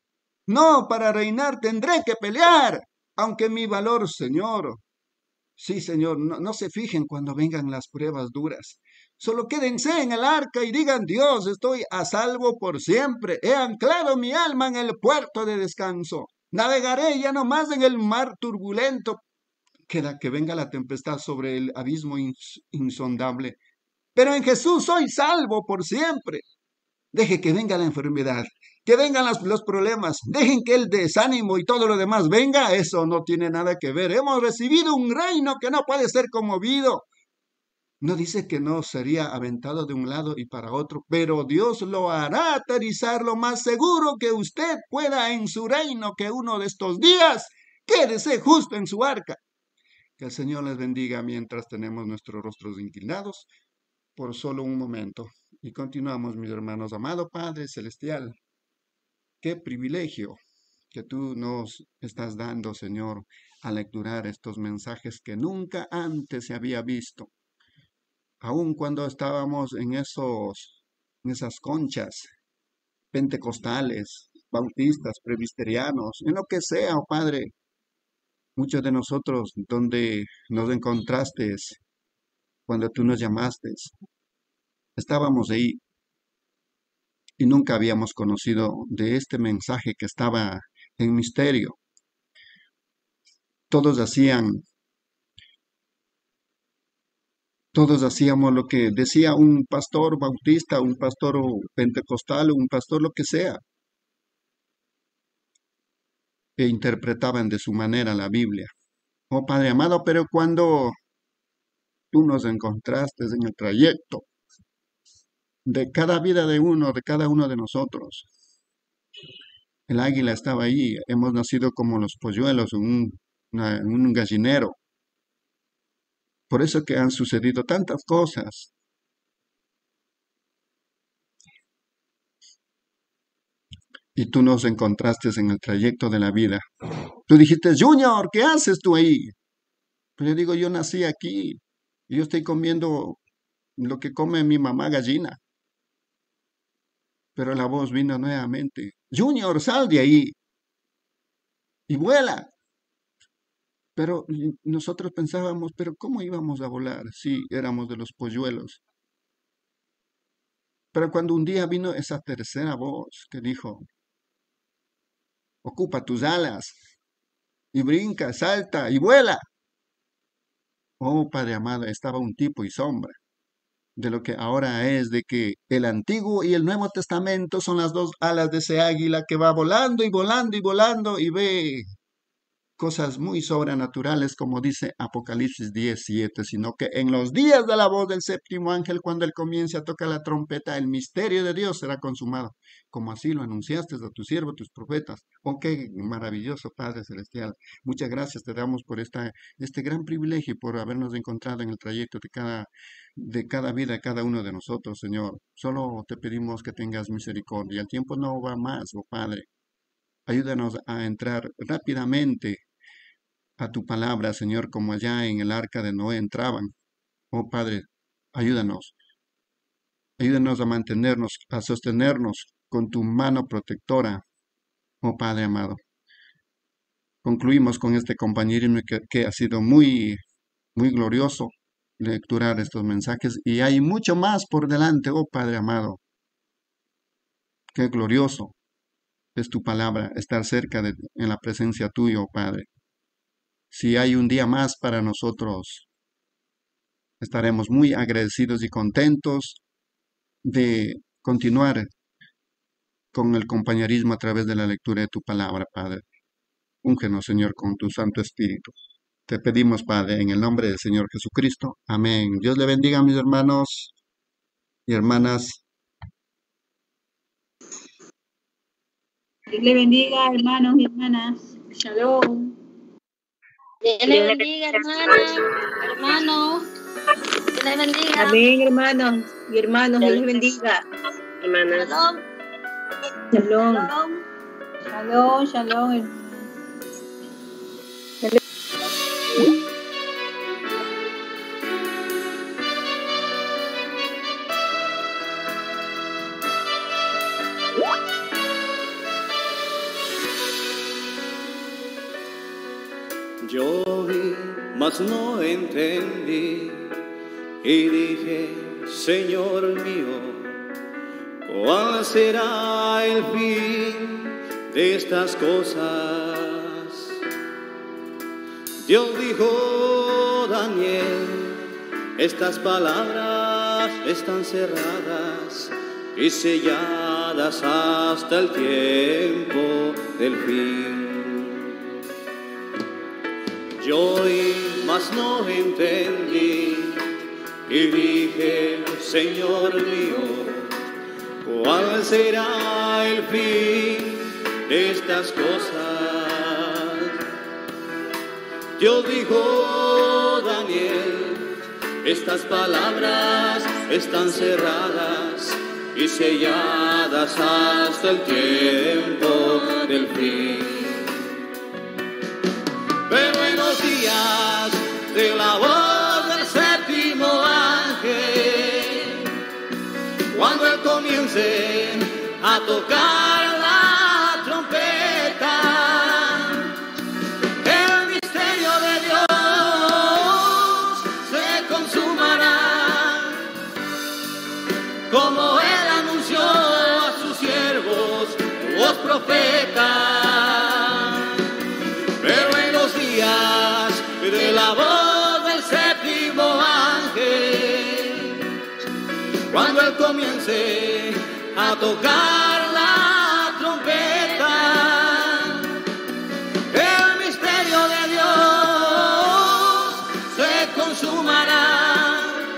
No, para reinar tendré que pelear, aunque mi valor, Señor. Sí, Señor, no, no se fijen cuando vengan las pruebas duras. Solo quédense en el arca y digan, Dios, estoy a salvo por siempre. He anclado mi alma en el puerto de descanso. Navegaré ya no más en el mar turbulento. Queda que venga la tempestad sobre el abismo ins insondable. Pero en Jesús soy salvo por siempre. Deje que venga la enfermedad, que vengan los, los problemas, dejen que el desánimo y todo lo demás venga. Eso no tiene nada que ver. Hemos recibido un reino que no puede ser conmovido. No dice que no sería aventado de un lado y para otro, pero Dios lo hará aterrizar lo más seguro que usted pueda en su reino, que uno de estos días quédese justo en su arca. Que el Señor les bendiga mientras tenemos nuestros rostros inclinados por solo un momento. Y continuamos, mis hermanos. Amado Padre Celestial, qué privilegio que tú nos estás dando, Señor, al lecturar estos mensajes que nunca antes se había visto. Aun cuando estábamos en esos, en esas conchas pentecostales, bautistas, presbiterianos, en lo que sea, oh Padre, muchos de nosotros donde nos encontraste cuando tú nos llamaste, estábamos ahí y nunca habíamos conocido de este mensaje que estaba en misterio. Todos hacían Todos hacíamos lo que decía un pastor bautista, un pastor pentecostal, un pastor lo que sea. E interpretaban de su manera la Biblia. Oh Padre amado, pero cuando tú nos encontraste en el trayecto de cada vida de uno, de cada uno de nosotros, el águila estaba ahí. Hemos nacido como los polluelos en un, una, en un gallinero. Por eso que han sucedido tantas cosas. Y tú nos encontraste en el trayecto de la vida. Tú dijiste, Junior, ¿qué haces tú ahí? Pues yo digo, yo nací aquí. Y yo estoy comiendo lo que come mi mamá gallina. Pero la voz vino nuevamente. Junior, sal de ahí. Y vuela. Pero nosotros pensábamos, pero ¿cómo íbamos a volar si éramos de los polluelos? Pero cuando un día vino esa tercera voz que dijo, ocupa tus alas y brinca, salta y vuela. Oh, Padre amado, estaba un tipo y sombra de lo que ahora es, de que el Antiguo y el Nuevo Testamento son las dos alas de ese águila que va volando y volando y volando y ve cosas muy sobrenaturales, como dice Apocalipsis diez siete, sino que en los días de la voz del séptimo ángel, cuando él comience a tocar la trompeta, el misterio de Dios será consumado, como así lo anunciaste a tus siervos, tus profetas. Oh, qué maravilloso Padre Celestial. Muchas gracias te damos por esta, este gran privilegio y por habernos encontrado en el trayecto de cada, de cada vida, cada uno de nosotros, Señor. Solo te pedimos que tengas misericordia. El tiempo no va más, oh Padre. Ayúdanos a entrar rápidamente a tu palabra, Señor, como allá en el arca de Noé entraban. Oh Padre, ayúdanos. Ayúdanos a mantenernos, a sostenernos con tu mano protectora. Oh Padre amado. Concluimos con este compañerismo que, que ha sido muy, muy glorioso lecturar estos mensajes. Y hay mucho más por delante, oh Padre amado. Qué glorioso es tu palabra, estar cerca de, en la presencia tuya, oh Padre. Si hay un día más para nosotros, estaremos muy agradecidos y contentos de continuar con el compañerismo a través de la lectura de tu palabra, Padre. Úngenos, Señor, con tu Santo Espíritu. Te pedimos, Padre, en el nombre del Señor Jesucristo. Amén. Dios le bendiga a mis hermanos y hermanas. Dios le bendiga, hermanos y hermanas. Shalom. Dios le bendiga, hermana, hermanos. Dios le bendiga. Amén, hermanos y hermanos. Dios les bendiga. Hermanas. Shalom. Shalom. Shalom. Shalom, shalom. Yo vi, mas no entendí, y dije, Señor mío, ¿cuál será el fin de estas cosas? Dios dijo, Daniel, estas palabras están cerradas y selladas hasta el tiempo del fin. Yo oí, mas no entendí, y dije, Señor mío, ¿cuál será el fin de estas cosas? Dios dijo, Daniel, estas palabras están cerradas y selladas hasta el tiempo del fin. Pero en los días de la voz del séptimo ángel, cuando él comience a tocar la trompeta, el misterio de Dios se consumará, como él anunció a sus siervos, los profetas. Pero en los días de la voz del séptimo ángel, cuando él comience a tocar la trompeta, el misterio de Dios se consumará,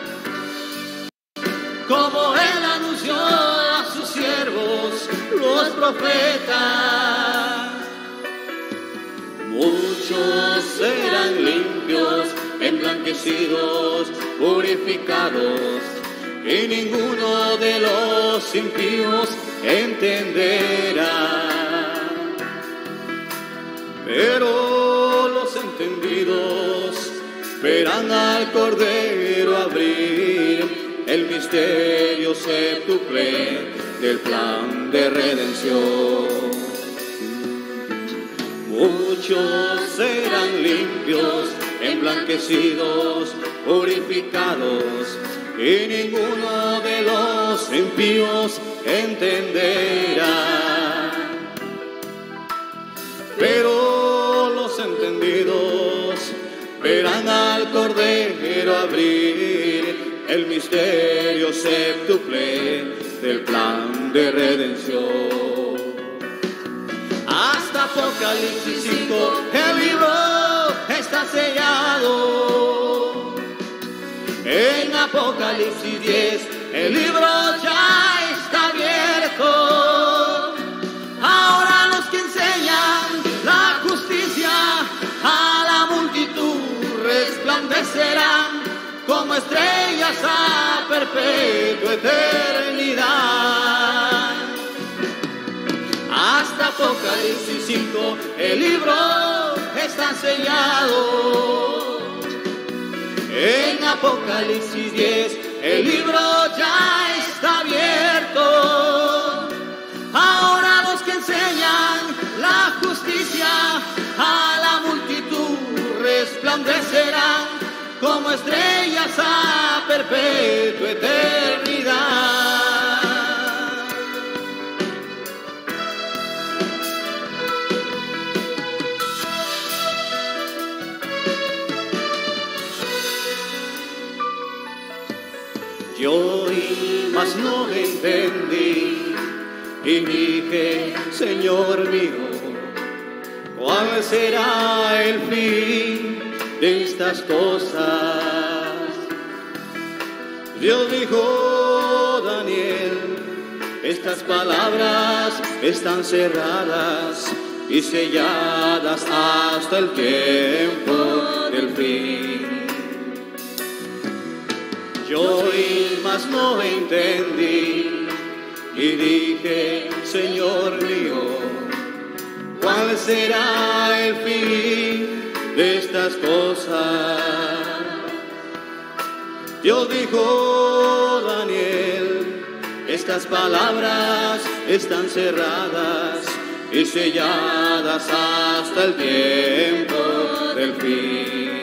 como él anunció a sus siervos, los profetas. Muchos serán limpios, emblanquecidos, purificados, y ninguno de los impíos entenderá. Pero los entendidos verán al Cordero abrir el misterio séptuple del plan de redención. Muchos serán limpios, emblanquecidos, purificados, y ninguno de los impíos entenderá. Pero los entendidos verán al Cordero abrir el misterio séptuple del plan de redención. Hasta Apocalipsis cinco, el libro está sellado. En Apocalipsis diez, el libro ya está abierto. Ahora los que enseñan la justicia a la multitud resplandecerán como estrellas a perpetua eternidad. Hasta Apocalipsis cinco, el libro está sellado. En Apocalipsis diez, el libro ya está abierto. Ahora los que enseñan la justicia a la multitud resplandecerán como estrellas a perpetua eternidad. Yo oí, mas no entendí, y dije, Señor mío, ¿cuál será el fin de estas cosas? Dios dijo, Daniel, estas palabras están cerradas y selladas hasta el tiempo del fin. Yo oí, mas no entendí, y dije, Señor mío, ¿cuál será el fin de estas cosas? Dios dijo, Daniel, estas palabras están cerradas y selladas hasta el tiempo del fin.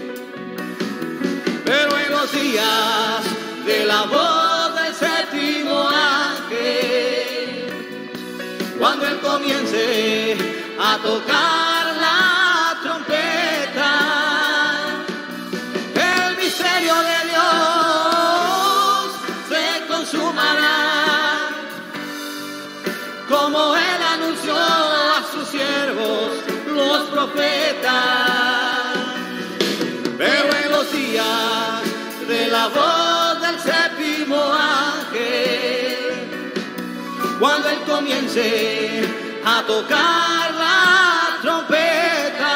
Pero en los días de la voz del séptimo ángel, cuando él comience a tocar la trompeta, el misterio de Dios se consumará, profetas. Pero en los días de la voz del séptimo ángel, cuando él comience a tocar la trompeta,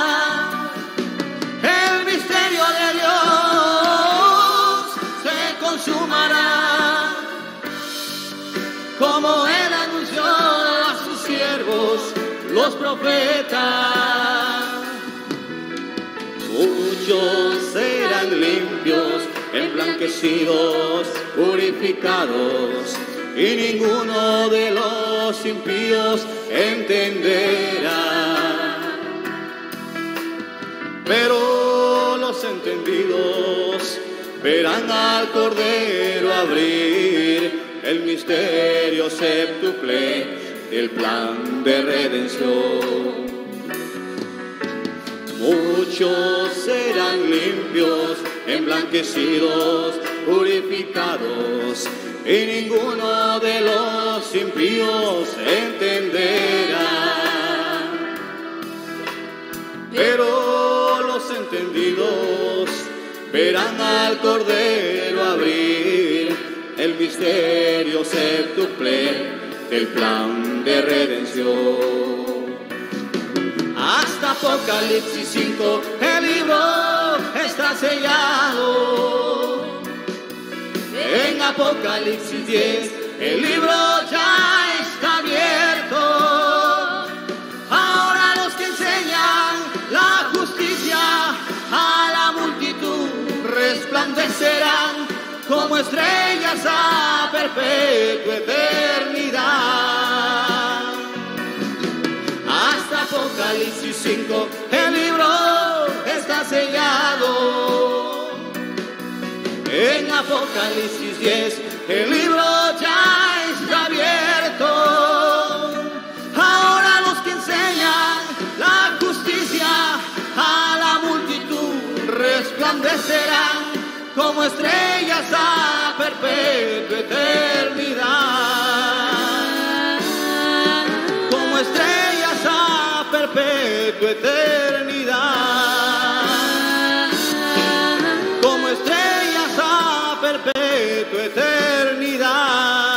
el misterio de Dios se consumará, como él anunció a sus siervos, los profetas. Muchos serán limpios, emblanquecidos, purificados, y ninguno de los impíos entenderá. Pero los entendidos verán al Cordero abrir el misterio séptuple del plan de redención. Muchos serán limpios, emblanquecidos, purificados, y ninguno de los impíos entenderá. Pero los entendidos verán al Cordero abrir el misterio séptuple del plan de redención. Hasta Apocalipsis cinco el libro está sellado. En Apocalipsis diez el libro ya está abierto. Ahora los que enseñan la justicia a la multitud resplandecerán como estrellas a perpetua eternidad. Hasta Apocalipsis cinco el libro está sellado. En Apocalipsis diez el libro ya está abierto. Ahora los que enseñan la justicia a la multitud resplandecerán como estrellas a perpetua eternidad. Como estrellas a perpetua eternidad. Como estrellas a perpetua eternidad.